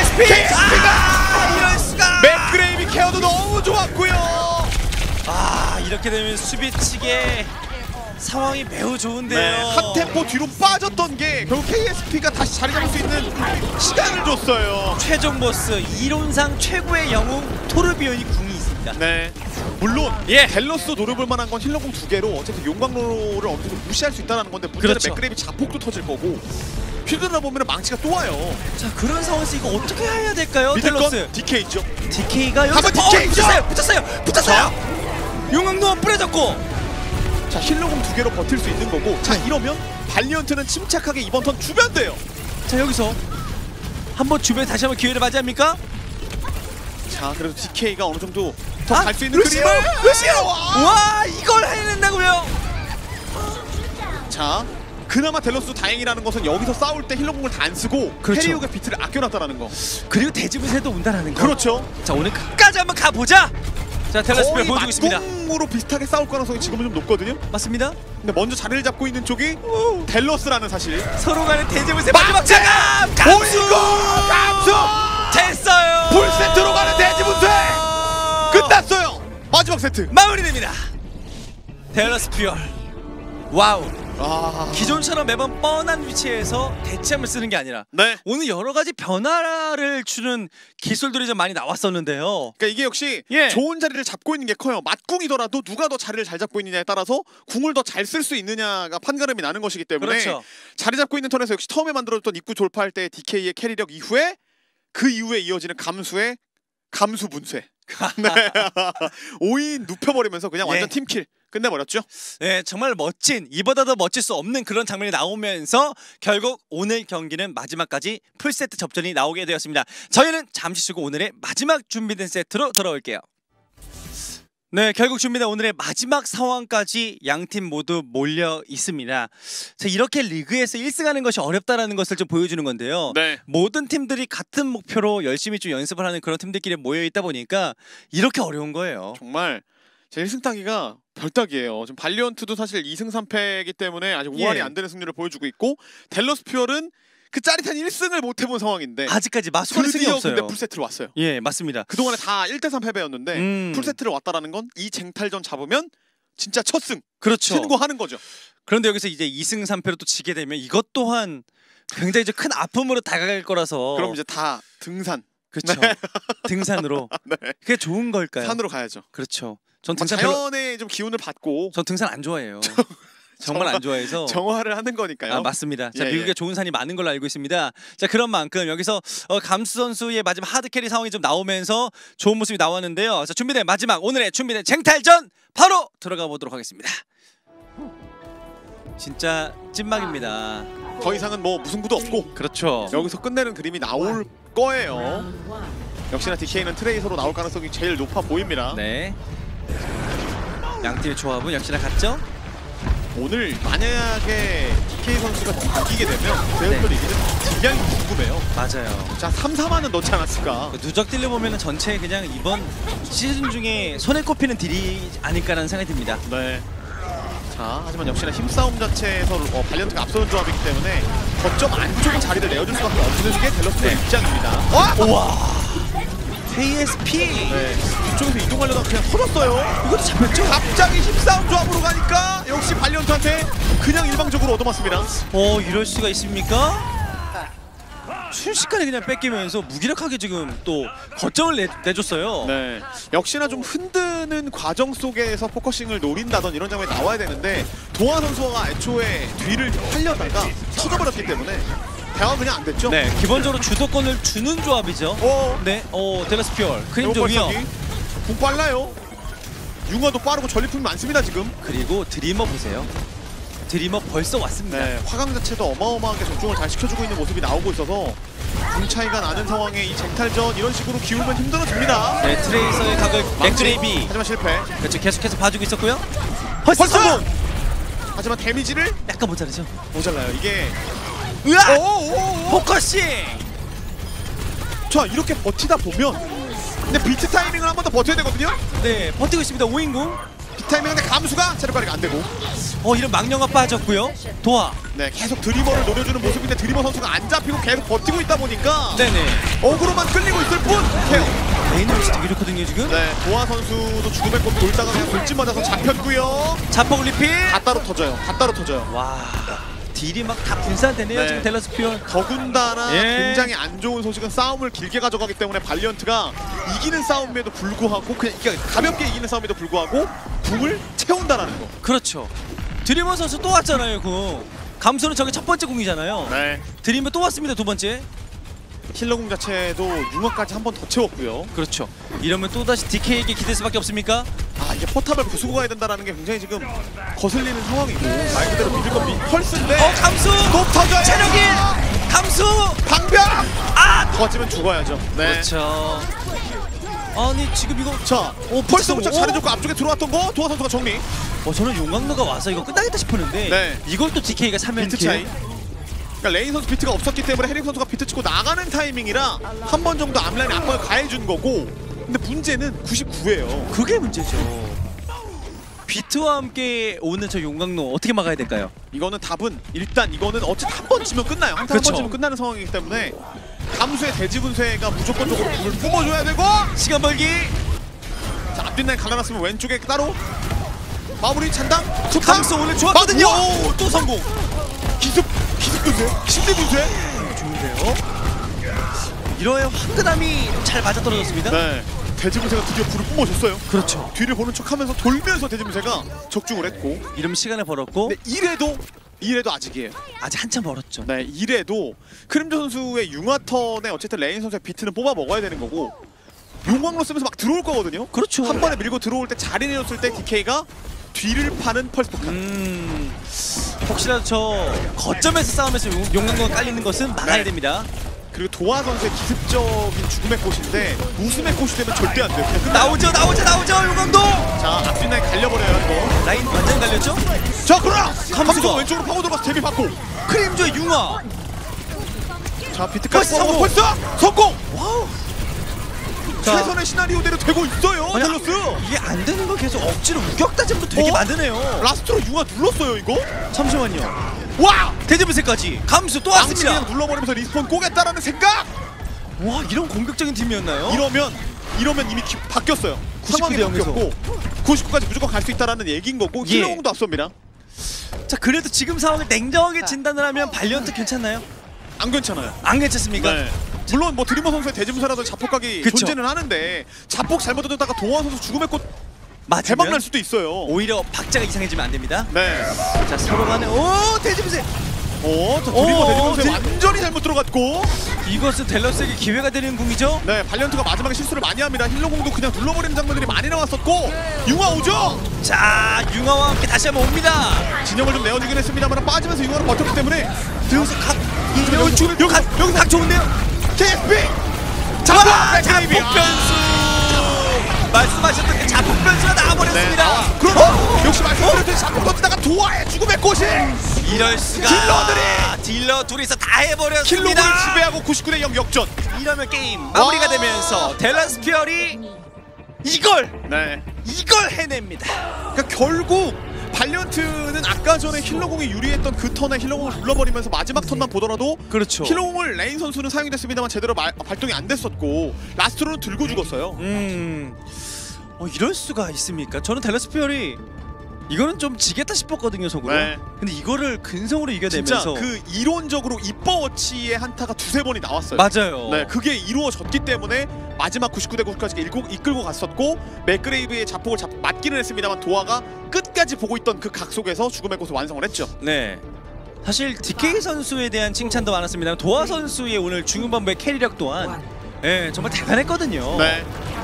KSP가 이럴 수가. 맥그레이비 케어도 너무 좋았고요. 이렇게 되면 수비 측의 상황이 매우 좋은데요. 네, 한 템포 뒤로 빠졌던 게 결국 KSP가 다시 자리 잡을 수 있는 시간을 줬어요. 최종 보스 이론상 최고의 영웅 토르비온이 궁이 있습니다. 네, 물론 델러스도 노려볼 만한 건 힐러공 2개로 어쨌든 용광로를 어느 정도 무시할 수 있다는 건데 문제는 그렇죠. 맥그레이비 자폭도 터질 거고 휘두르다 보면 망치가 또 와요. 자, 그런 상황에서 이거 어떻게 해야 될까요, 밑에 델러스? 건 DK죠. DK가 여기서 한번 DK 죠! 붙었어요. 용광로 뿌려졌고. 자, 힐러공 2개로 버틸 수 있는 거고. 자, 이러면 발리언트는 침착하게 이번 턴 주면 돼요. 자, 여기서 한번 주변에 다시 한번 기회를 맞이합니까? 자, 그래도 DK가 어느 정도 더 갈 수 있는 루시오! 그림을 루시오! 와, 이걸 해낸다고요? 자, 그나마 델로스도 다행이라는 것은 여기서 싸울 때 힐러공을 다 안 쓰고 그렇죠. 캐리어의 비트를 아껴놨다는 거. 그리고 대지분세도 온다라는 거. 그렇죠. 자, 오늘 끝까지 한번 가보자. 자, 텔레스피어 보여주고 있습니다. 맞공으로 비슷하게 싸울 가능성이 지금은 좀 높거든요. 맞습니다. 근데 먼저 자리를 잡고 있는 쪽이 델로스라는 사실. 서로 간의 대지분세 마지막 차감! 감수! 감수! 됐어요! 풀세트로 가는 대지분세! 끝났어요! 마지막 세트! 마무리됩니다. 텔레스피어. 와우. 아... 기존처럼 매번 뻔한 위치에서 대체함을 쓰는 게 아니라 네. 오늘 여러 가지 변화를 주는 기술들이 좀 많이 나왔었는데요. 그러니까 이게 역시 예. 좋은 자리를 잡고 있는 게 커요. 맞궁이더라도 누가 더 자리를 잘 잡고 있느냐에 따라서 궁을 더 잘 쓸 수 있느냐가 판가름이 나는 것이기 때문에 그렇죠. 자리 잡고 있는 턴에서 역시 처음에 만들어졌던 입구 돌파할 때 DK의 캐리력 이후에 그 이후에 이어지는 감수의 감수 분쇄. 네. 5인 눕혀버리면서 그냥 완전 예. 팀킬 끝내버렸죠. 네, 정말 멋진, 이보다 더 멋질 수 없는 그런 장면이 나오면서 결국 오늘 경기는 마지막까지 풀세트 접전이 나오게 되었습니다. 저희는 잠시 쉬고 오늘의 마지막 준비된 세트로 돌아올게요. 네, 결국 준비된 오늘의 마지막 상황까지 양팀 모두 몰려 있습니다. 자, 이렇게 리그에서 1승하는 것이 어렵다는 것을 좀 보여주는 건데요. 네. 모든 팀들이 같은 목표로 열심히 좀 연습을 하는 그런 팀들끼리 모여 있다 보니까 이렇게 어려운 거예요. 정말 제 1승 따기가 별따기예요. 지금 발리언트도 사실 2승 3패이기 때문에 아직 우환이 예. 안 되는 승률을 보여주고 있고 델러스 퓨얼은 그 짜릿한 1승을 못 해본 상황인데 아직까지 마수의 승이 드디어 없어요. 근데 풀세트로 왔어요. 예, 맞습니다. 그동안에 다 1대3 패배였는데 풀세트를 왔다라는 건 이 쟁탈전 잡으면 진짜 첫 승 그렇죠. 신고하는 거죠. 그런데 여기서 이제 2승 3패로 또 지게 되면 이것 또한 굉장히 이제 큰 아픔으로 다가갈 거라서 그럼 이제 다 등산. 그렇죠. 등산으로. 네. 그게 좋은 걸까요? 산으로 가야죠. 그렇죠. 전 등산 별로, 자연의 좀 기운을 받고 전 등산 안 좋아해요. 정말 안 좋아해서. 정화를 하는 거니까요. 아, 맞습니다. 자, 예, 미국에 예. 좋은 산이 많은 걸로 알고 있습니다. 자, 그런 만큼 여기서 감수 선수의 마지막 하드 캐리 상황이 좀 나오면서 좋은 모습이 나왔는데요. 자, 준비된 마지막 오늘의 준비된 쟁탈전 바로 들어가 보도록 하겠습니다. 진짜 찐막입니다. 더 이상은 뭐 무승부도 없고 그렇죠. 여기서 끝내는 그림이 나올 거예요. 역시나 DK는 트레이서로 나올 가능성이 제일 높아 보입니다. 네. 양팀의 조합은 역시나 같죠? 오늘 만약에 DK 선수가 이기게 되면 네. 대회별 이기는 딜량이 궁금해요. 맞아요. 자, 3-4만은 넣지 않았을까? 누적 딜을 보면은 전체 그냥 이번 시즌 중에 손에 꼽히는 딜이 아닐까라는 생각이 듭니다. 네. 자, 하지만 역시나 힘싸움 자체에서 발리언트가 앞서는 조합이기 때문에 거점 안쪽에 자리를 내어줄 수밖에 없는 게 델러스의 입장입니다. 와! 우와! KSP! 네. 뒤쪽에서 이동하려다 그냥 터졌어요. 이것도 잡혔죠? 갑자기 힘싸움 조합으로 가니까 역시 발리언트한테 그냥 일방적으로 얻어맞습니다. 이럴 수가 있습니까? 순식간에 그냥 뺏기면서 무기력하게 지금 또 거점을 내줬어요. 네. 역시나 좀 흔드는 과정 속에서 포커싱을 노린다던 이런 장면이 나와야 되는데 도하 선수가 애초에 뒤를 하려다가 터져버렸기 때문에 대화가 그냥 안 됐죠. 네, 기본적으로 주도권을 주는 조합이죠. 네, 델러스 퓨얼, 크림조 위어. 공 빨라요. 융화도 빠르고 전리품이 많습니다 지금. 그리고 드리머 보세요. 드리머 벌써 왔습니다. 네, 화강 자체도 어마어마하게 적중을 잘 시켜주고 있는 모습이 나오고 있어서 공 차이가 나는 상황에 이 쟁탈전 이런 식으로 기울면 힘들어집니다. 네, 트레이서의 각을 맥그레이비. 하지만 실패. 그렇죠, 계속해서 봐주고 있었고요. 펄스! 성공! 하지만 데미지를 약간 모자르죠? 모자라요. 이게 으아! 오오오. 포커싱! 자, 이렇게 버티다 보면 근데 비트 타이밍을 한 번 더 버텨야 되거든요. 네, 버티고 있습니다. 오인궁. 비트 타이밍인데 감수가 체력 관리가 안 되고. 이런 망령아 빠졌고요. 도하. 네, 계속 드리머를 노려주는 모습인데 드리머 선수가 안 잡히고 계속 버티고 있다 보니까 네네. 어그로만 끌리고 있을 뿐. 메인 위치 되게 좋거든요 지금. 네, 도하 선수도 죽음의 꽃 돌다가 그냥 돌진 맞아서 잡혔고요. 자폭 리필. 다 따로 터져요. 다 따로 터져요. 와, 딜이 막 다 분산되네요. 네. 지금 델러스 퓨얼. 더군다나 예. 굉장히 안 좋은 소식은 싸움을 길게 가져가기 때문에 발리언트가 이기는 싸움에도 불구하고 그냥 가볍게 이기는 싸움에도 불구하고 궁을 채운다라는 거. 그렇죠. 드리머 선수 또 왔잖아요. 궁. 감수는 저게 첫 번째 궁이잖아요. 네. 드리머 또 왔습니다. 두 번째. 힐러궁 자체도 융화까지 한 번 더 채웠고요. 그렇죠. 이러면 또 다시 DK에게 기댈 수밖에 없습니까? 아, 이게 포탑을 부수고 가야 된다는 게 굉장히 지금 거슬리는 상황이고 말 그대로 믿을 건 펄스인데 감수. 또 터져요. 체력 1. 감수. 방벽. 아. 터지면 죽어야죠. 네. 그렇죠. 아니 지금 이거 자, 펄스 도착 잘해줬고 앞쪽에 들어왔던 거 도하 선수가 정리. 저는 용광로가 와서 이거 끝나겠다 싶었는데 네. 이걸 또 DK가 3면 비트 차이. 그러니까 레인 선수 비트가 없었기 때문에 해리 선수가 비트 치고 나가는 타이밍이라 한 번 정도 앞라인 압박을 가해준 거고. 근데 문제는 99예요. 그게 문제죠. 비트와 함께 오는 저 용광로 어떻게 막아야 될까요? 이거는 답은 일단 이거는 어쨌든 한 번 지면 끝나요. 한 번 그쵸. 지면 끝나는 상황이기 때문에 감수의 대지분쇄가 무조건적으로 불을 뿜어줘야 되고. 시간 벌기. 자, 앞뒷라인 갈라놨으면 왼쪽에 따로 마무리 찬당. 감수 오늘 좋았거든요. 오, 또 성공. 기습 분쇄, 심리 분쇄. 좋은데요? 이러에 화끈함이 잘 맞아떨어졌습니다. 네, 대지분쇄가 드디어 불을 뿜어줬어요. 그렇죠. 뒤를 보는 척하면서 돌면서 대지분쇄가 적중을 했고. 이러면 시간을 벌었고 근데 이래도 아직이에요. 아직 한참 멀었죠. 네, 이래도 크림조 선수의 융화턴에 어쨌든 레인 선수의 비트는 뽑아 먹어야 되는 거고 용광로 쓰면서 막 들어올 거거든요. 그렇죠. 한 번에 밀고 들어올 때 자리 내줬을 때 DK가 뒤를 파는 펄스 폭탄. 혹시라도 저 거점에서 싸움에서 용광로가 깔리는 것은 막아야 네. 됩니다. 그리고 도하 선수의 기습적인 죽음의 꽃인데 웃음의 꽃이 되면 절대 안 돼요. 그냥 끝나요. 나오죠 용광로. 자, 앞뒷라인 갈려버려요 이거. 라인 완전 갈렸죠? 자, 그러나 감수가 왼쪽으로 파고 들어가서 데뷔 받고. 크림조의 융화. 자, 비트까지 펄스 성공! 펄스 성공! 와우. 자, 최선의 시나리오대로 되고 있어요. 아니, 델로스. 이게 안 되는 걸 계속 억지로 우격다짐으로 되게 만드네요. 라스트로 융화 눌렀어요 이거. 잠시만요. 와! 대지분쇄까지 감수 또 양치 왔습니다. 그냥 눌러버리면서 리스폰 꼬겠다라는 생각. 와 이런 공격적인 팀이었나요? 이러면 이미 바뀌었어요. 99 상황이 대 0에서. 바뀌었고 99까지 무조건 갈 수 있다라는 얘기인 거고 예. 힐러공도 앞섭니다. 자 그래도 지금 상황을 냉정하게 진단을 하면 발리언트 괜찮나요? 안 괜찮아요. 안 괜찮습니까? 네. 물론 뭐 드리머 선수의 대지분사라도 자폭각이 그쵸. 존재는 하는데 자폭 잘못 던졌다가 동원 선수 죽음의 꽃 맞으면 대박 날 수도 있어요. 오히려 박자가 이상해지면 안 됩니다. 네. 자 서로 간에 오 대지분쇄. 저 드리머 대지분사 드- 완전히 잘못 들어갔고. 이것은 델러스에게 기회가 되는 궁이죠? 네, 발리언트가 마지막에 실수를 많이 합니다. 힐러공도 그냥 눌러버리는 장면들이 많이 나왔었고 융화 오죠. 자 융화와 함께 다시 한번 옵니다. 진영을 좀 내어주긴 했습니다만 빠지면서 융화를 버텼기 때문에 여기서 각 여기서 각 좋은데요? KSP 와 자폭 자폭 변수. 말씀하셨던 그 자폭 변수가 나와버렸습니다. 그럼 역시 말씀드렸듯이 자폭 던지다가 도하의 죽음의 꽃이 이럴 수가. 딜러 둘이서 다 해버렸습니다. 킬로그를 지배하고 99대 0 역전. 이러면 게임 마무리가 와. 되면서 델러스 퓨어리 이걸 네. 해냅니다. 그러니까 결국 발리언트는 아까 전에 힐러공이 유리했던 그 턴에 힐러공을 눌러버리면서 마지막 턴만 보더라도 그렇죠. 힐러공을 레인 선수는 사용이 됐습니다만 제대로 발동이 안 됐었고 라스트로는 들고 죽었어요. 이럴 수가 있습니까? 저는 델러스 퓨어리 이거는 좀 지겠다 싶었거든요 속으로. 네. 근데 이거를 근성으로 진짜 이겨내면서 그 이론적으로 이뻐워치의 한타가 두세 번이 나왔어요. 맞아요. 네, 그게 이루어졌기 때문에 마지막 99대 99까지 이끌고 갔었고 맥그레이브의 자폭을 맞기는 했습니다만 도하가 끝까지 보고 있던 그 각 속에서 죽음의 꽃을 완성을 했죠. 네. 사실 DK 선수에 대한 칭찬도 많았습니다. 도하 선수의 오늘 중후반부의 캐리력 또한 정말 대단했거든요. 네.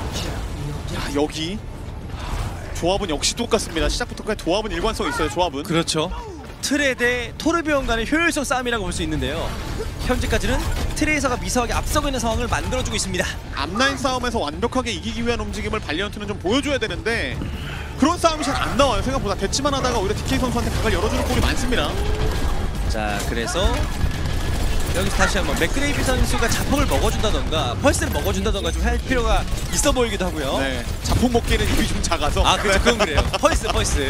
야, 여기 조합은 역시 똑같습니다. 시작부터까지 도합은 일관성 있어요. 조합은. 그렇죠. 트레 대 토르비온 간의 효율성 싸움이라고 볼 수 있는데요. 현재까지는 트레이서가 미소하게 앞서고 있는 상황을 만들어주고 있습니다. 앞라인 싸움에서 완벽하게 이기기 위한 움직임을 발리언트는 좀 보여줘야 되는데 그런 싸움이 잘 안 나와요. 생각보다 대치만 하다가 오히려 DK 선수한테 각을 열어주는 꼴이 많습니다. 자 그래서 여기서 다시 한번 맥그레이비 선수가 자폭을 먹어준다던가 펄스를 먹어준다던가 좀 할 필요가 있어 보이기도 하고요. 네. 자폭 먹기에는 입이 좀 작아서. 아 그렇죠. 그건 그래요. 펄스.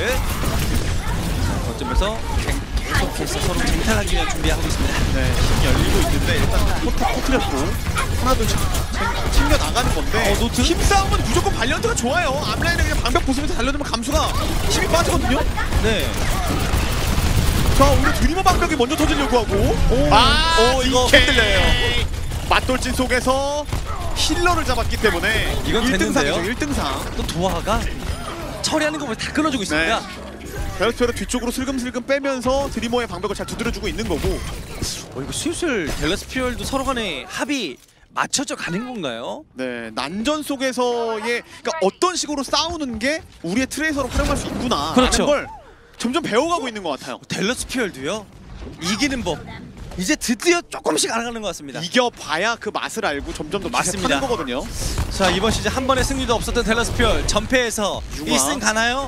어쩌면서 계속해서 서로 쟁탈하기 위한 준비하고 있습니다. 네, 힘 열리고 있는데 일단 터뜨렸고 하나둘 챙겨 나가는 건데 노트? 힘 싸움은 무조건 발리언트가 좋아요. 앞라인에 그냥 방벽 부수면서 달려들면 감수가 힘이 빠지거든요. 네. 자, 우리 드리머 방벽이 먼저 터지려고 하고 이거 DK. 흔들려요. 맞돌진 속에서 힐러를 잡았기 때문에 이건 1등상이죠. 됐는데요? 1등상. 또 도하가 처리하는 것을 다 끊어주고 있습니다. 베르스페르 뒤쪽으로 슬금슬금 빼면서 드리머의 방벽을 잘 두드려주고 있는 거고. 이거 슬슬 델러스 퓨얼도 서로 간에 합이 맞춰져 가는 건가요? 네, 난전 속에서의 그러니까 어떤 식으로 싸우는 게 우리의 트레이서로 활용할 수 있구나 그렇죠. 라는 걸 점점 배워가고 있는 것 같아요. 델러스 퓨얼도요. 이기는 법 이제 드디어 조금씩 알아가는 것 같습니다. 이겨봐야 그 맛을 알고 점점 더 맞습니다. 타는 거거든요. 자, 이번 시즌 한 번의 승리도 없었던 델러스피얼 전패에서 융화. 1승 가나요?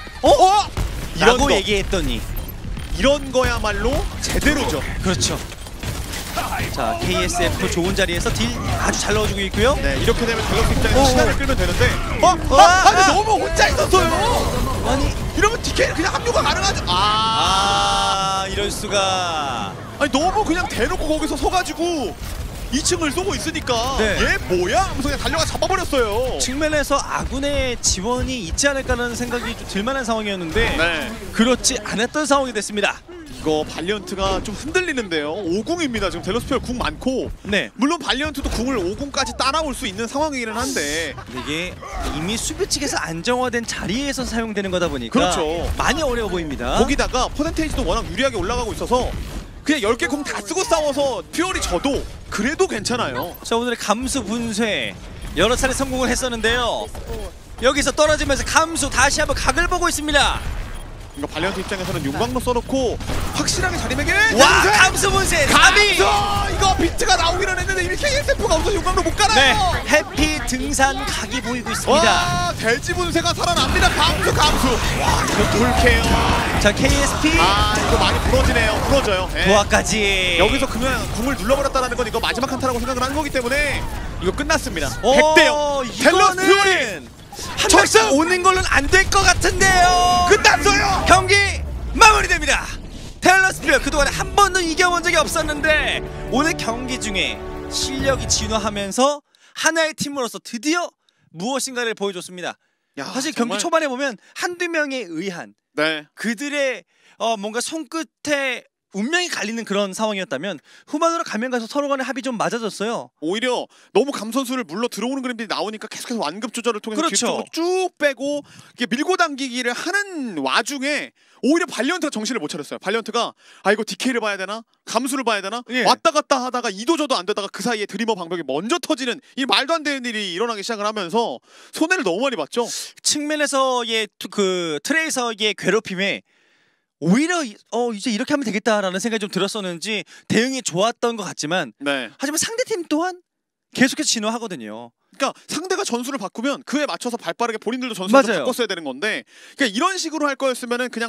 이런 라고 거. 얘기했더니 이런 거야말로 제대로죠. 그렇죠. 자, KSF 좋은 자리에서 딜 아주 잘 넣어주고 있고요. 네, 이렇게 되면 델러스 입장에서 오. 시간을 끌면 되는데 아. 너무 혼자 있었어요. 아니, 이러면 DK 그냥 합류가 가능하죠. 이럴 수가. 아니 너무 그냥 대놓고 거기서 서가지고 2층을 쏘고 있으니까 네. 얘 뭐야? 하면서 그냥 달려가 잡아버렸어요. 측면에서 아군의 지원이 있지 않을까라는 생각이 좀 들만한 상황이었는데 네. 그렇지 않았던 상황이 됐습니다. 이거 발리언트가 좀 흔들리는데요. 5궁입니다. 지금 델러스피얼 궁 많고 네. 물론 발리언트도 궁을 5궁까지 따라올 수 있는 상황이기는 한데 이게 이미 수비 측에서 안정화된 자리에서 사용되는 거다 보니까 그렇죠. 많이 어려워 보입니다. 거기다가 퍼센테이지도 워낙 유리하게 올라가고 있어서 그냥 10개 궁 다 쓰고 싸워서 퓨어리 져도 그래도 괜찮아요. 자, 오늘의 감수 분쇄 여러 차례 성공을 했었는데요. 여기서 떨어지면서 감수 다시 한번 각을 보고 있습니다. 이거 발리언트 입장에서는 용광로 써놓고 확실하게 자리매게 와, 감수 분쇄 3위. 이거 비트가 나오기는 했는데 이미 KSF가 없어서 용광로 못 가나요? 네, 해피 등산 각이 보이고 있습니다. 와, 돼지 분쇄가 살아납니다. 감수. 와, 이거 돌게요. 자, KSP 이거 많이 부러지네요. 부러져요. 네. 도화까지. 여기서 그냥 궁을 눌러버렸다는 건 이거 마지막 한타라고 생각을 한 거기 때문에 이거 끝났습니다. 오, 100대0. 델러스 퓨어리 한 명씩 오는 걸로는 안 될 것 같은데요. 끝났어요. 경기 마무리됩니다. 델러스 퓨어리 그동안에 한 번도 이겨본 적이 없었는데 오늘 경기 중에 실력이 진화하면서 하나의 팀으로서 드디어 무엇인가를 보여줬습니다. 야, 사실 정말... 경기 초반에 보면 한두 명에 의한 네. 그들의 뭔가 손끝에 운명이 갈리는 그런 상황이었다면 후반으로 가면 가서 서로 간의 합이 좀 맞아졌어요. 오히려 너무 감 선수를 물러 들어오는 그림들이 나오니까 계속해서 완급 조절을 통해서 그렇죠. 뒤쪽으로 쭉 빼고 이게 밀고 당기기를 하는 와중에 오히려 발리언트가 정신을 못 차렸어요. 발리언트가 이거 DK를 봐야 되나? 감수를 봐야 되나? 예. 왔다 갔다 하다가 이도저도 안 되다가 그 사이에 드리머 방벽이 먼저 터지는 이 말도 안 되는 일이 일어나기 시작을 하면서 손해를 너무 많이 봤죠. 측면에서의 그 트레이서의 괴롭힘에 오히려 이제 이렇게 하면 되겠다라는 생각이 좀 들었었는지 대응이 좋았던 것 같지만 네. 하지만 상대팀 또한 계속해서 진화하거든요. 그러니까 상대가 전술을 바꾸면 그에 맞춰서 발빠르게 본인들도 전술을 좀 맞아요. 바꿨어야 되는 건데 그러니까 이런 식으로 할 거였으면은 그냥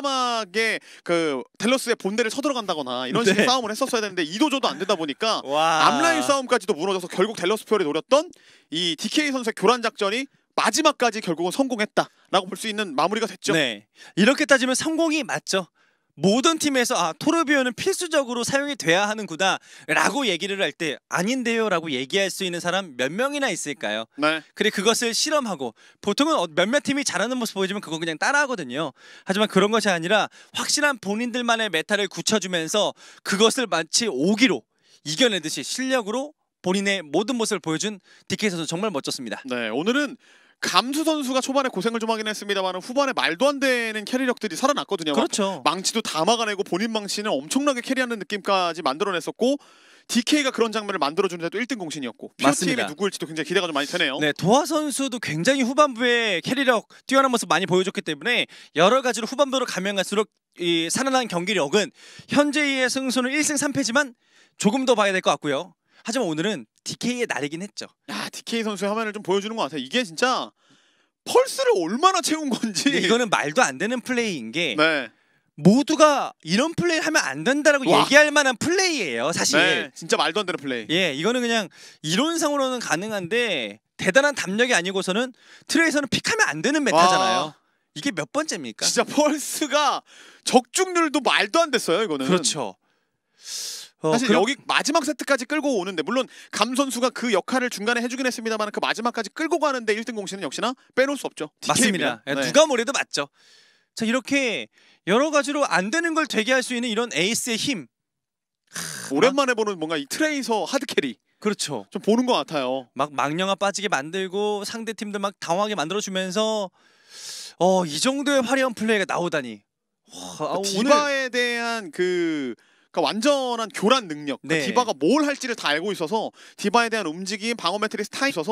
과감하게 그 델러스의 본대를 쳐들어간다거나 이런 식의 네. 싸움을 했었어야 되는데 이도저도 안 되다 보니까 와. 앞라인 싸움까지도 무너져서 결국 델러스 퓨어리 노렸던 이 DK 선수의 교란 작전이 마지막까지 결국은 성공했다라고 볼 수 있는 마무리가 됐죠. 네. 이렇게 따지면 성공이 맞죠. 모든 팀에서 토르비오는 필수적으로 사용이 돼야 하는 구다라고 얘기를 할 때 아닌데요 라고 얘기할 수 있는 사람 몇 명이나 있을까요? 네. 그래 그것을 실험하고 보통은 몇몇 팀이 잘하는 모습 보여주면 그거 그냥 따라하거든요. 하지만 그런 것이 아니라 확실한 본인들만의 메타를 굳혀주면서 그것을 마치 오기로 이겨내듯이 실력으로 본인의 모든 모습을 보여준 DK 선수 정말 멋졌습니다. 네. 오늘은 감수 선수가 초반에 고생을 좀 하긴 했습니다만 후반에 말도 안 되는 캐리력들이 살아났거든요. 그렇죠. 망치도 다 막아내고 본인 망치는 엄청나게 캐리하는 느낌까지 만들어냈었고 DK가 그런 장면을 만들어주는데도 1등 공신이었고 맞습니다. POTM이 누구일지도 굉장히 기대가 좀 많이 되네요. 네, 도하 선수도 굉장히 후반부에 캐리력 뛰어난 모습 많이 보여줬기 때문에 여러 가지로 후반부로 가면 갈수록 이 살아난 경기력은 현재의 승수는 1승 3패지만 조금 더 봐야 될 것 같고요. 하지만 오늘은 DK의 날이긴 했죠. 야, DK 선수의 화면을 좀 보여주는 것 같아요. 이게 진짜 펄스를 얼마나 채운 건지. 이거는 말도 안 되는 플레이인 게 네. 모두가 이런 플레이를 하면 안 된다라고 와. 얘기할 만한 플레이예요, 사실. 네, 진짜 말도 안 되는 플레이. 예, 이거는 그냥 이론상으로는 가능한데 대단한 담력이 아니고서는 트레이서는 픽하면 안 되는 메타잖아요. 와. 이게 몇 번째입니까? 진짜 펄스가 적중률도 말도 안 됐어요, 이거는. 그렇죠. 사실 여기 마지막 세트까지 끌고 오는데 물론 감 선수가 그 역할을 중간에 해주긴 했습니다만 그 마지막까지 끌고 가는데 1등 공신은 역시나 빼놓을 수 없죠. 맞습니다. DK 입니다. 네. 누가 뭐래도 맞죠. 자, 이렇게 여러 가지로 안 되는 걸 되게 할 수 있는 이런 에이스의 힘. 오랜만에 보는 뭔가 이 트레이서 하드캐리 그렇죠. 좀 보는 것 같아요. 막 망령아 빠지게 만들고 상대 팀들 막 당황하게 만들어주면서 이 정도의 화려한 플레이가 나오다니. 와, 오늘 디바에 대한 그 그러니까 완전한 교란 능력. 그러니까 네. 디바가 뭘 할지를 다 알고 있어서 디바에 대한 움직임, 방어 매트리스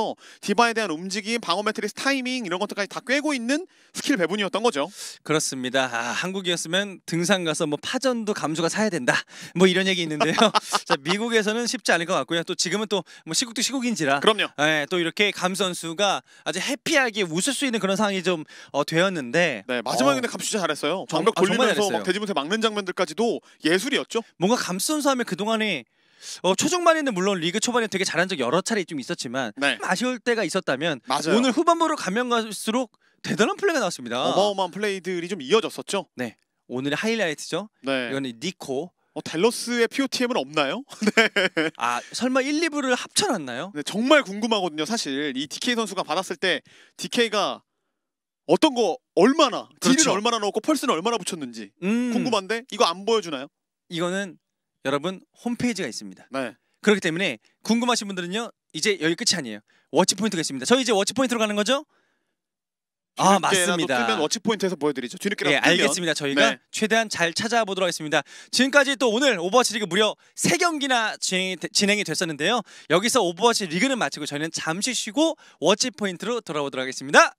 타이밍 이런 것들까지 다 꿰고 있는 스킬 배분이었던 거죠. 그렇습니다. 한국이었으면 등산 가서 뭐 파전도 감수가 사야 된다. 뭐 이런 얘기 있는데요. 자, 미국에서는 쉽지 않을 것 같고요. 또 지금은 또 뭐 시국도 시국인지라 그럼요. 또 이렇게 감수 선수가 아주 해피하게 웃을 수 있는 그런 상황이 좀 되었는데 네, 마지막에 근데 감수 진짜 잘했어요. 장벽 정말 돌리면서 잘했어요. 막 대지분세 막는 장면들까지도 예술이었죠. 뭔가 감수 선수 하면 그동안에 초중반에는 물론 리그 초반에 되게 잘한 적 여러 차례 좀 있었지만 네. 아쉬울 때가 있었다면 맞아요. 오늘 후반부로 가면 갈수록 대단한 플레이가 나왔습니다. 어마어마한 플레이들이 좀 이어졌었죠. 네, 오늘의 하이라이트죠. 네. 이거는 니코. 댈러스의 POTM은 없나요? 설마 1, 2부를 합쳐놨나요? 네, 정말 궁금하거든요. 사실 이 DK 선수가 받았을 때 DK가 어떤 거 얼마나 딜을 그렇죠. 얼마나 넣었고 펄스는 얼마나 붙였는지 궁금한데 이거 안 보여주나요? 이거는 여러분 홈페이지가 있습니다. 네. 그렇기 때문에 궁금하신 분들은요 이제 여기 끝이 아니에요. 워치 포인트가 있습니다. 저희 이제 워치 포인트로 가는 거죠? 맞습니다. 뜨면 워치 포인트에서 보여드리죠. 뒤늦게라도 네, 뜨면. 알겠습니다. 저희가 네. 최대한 잘 찾아보도록 하겠습니다. 지금까지 또 오늘 오버워치 리그 무려 3경기나 진행이 됐었는데요. 여기서 오버워치 리그는 마치고 저희는 잠시 쉬고 워치 포인트로 돌아오도록 하겠습니다.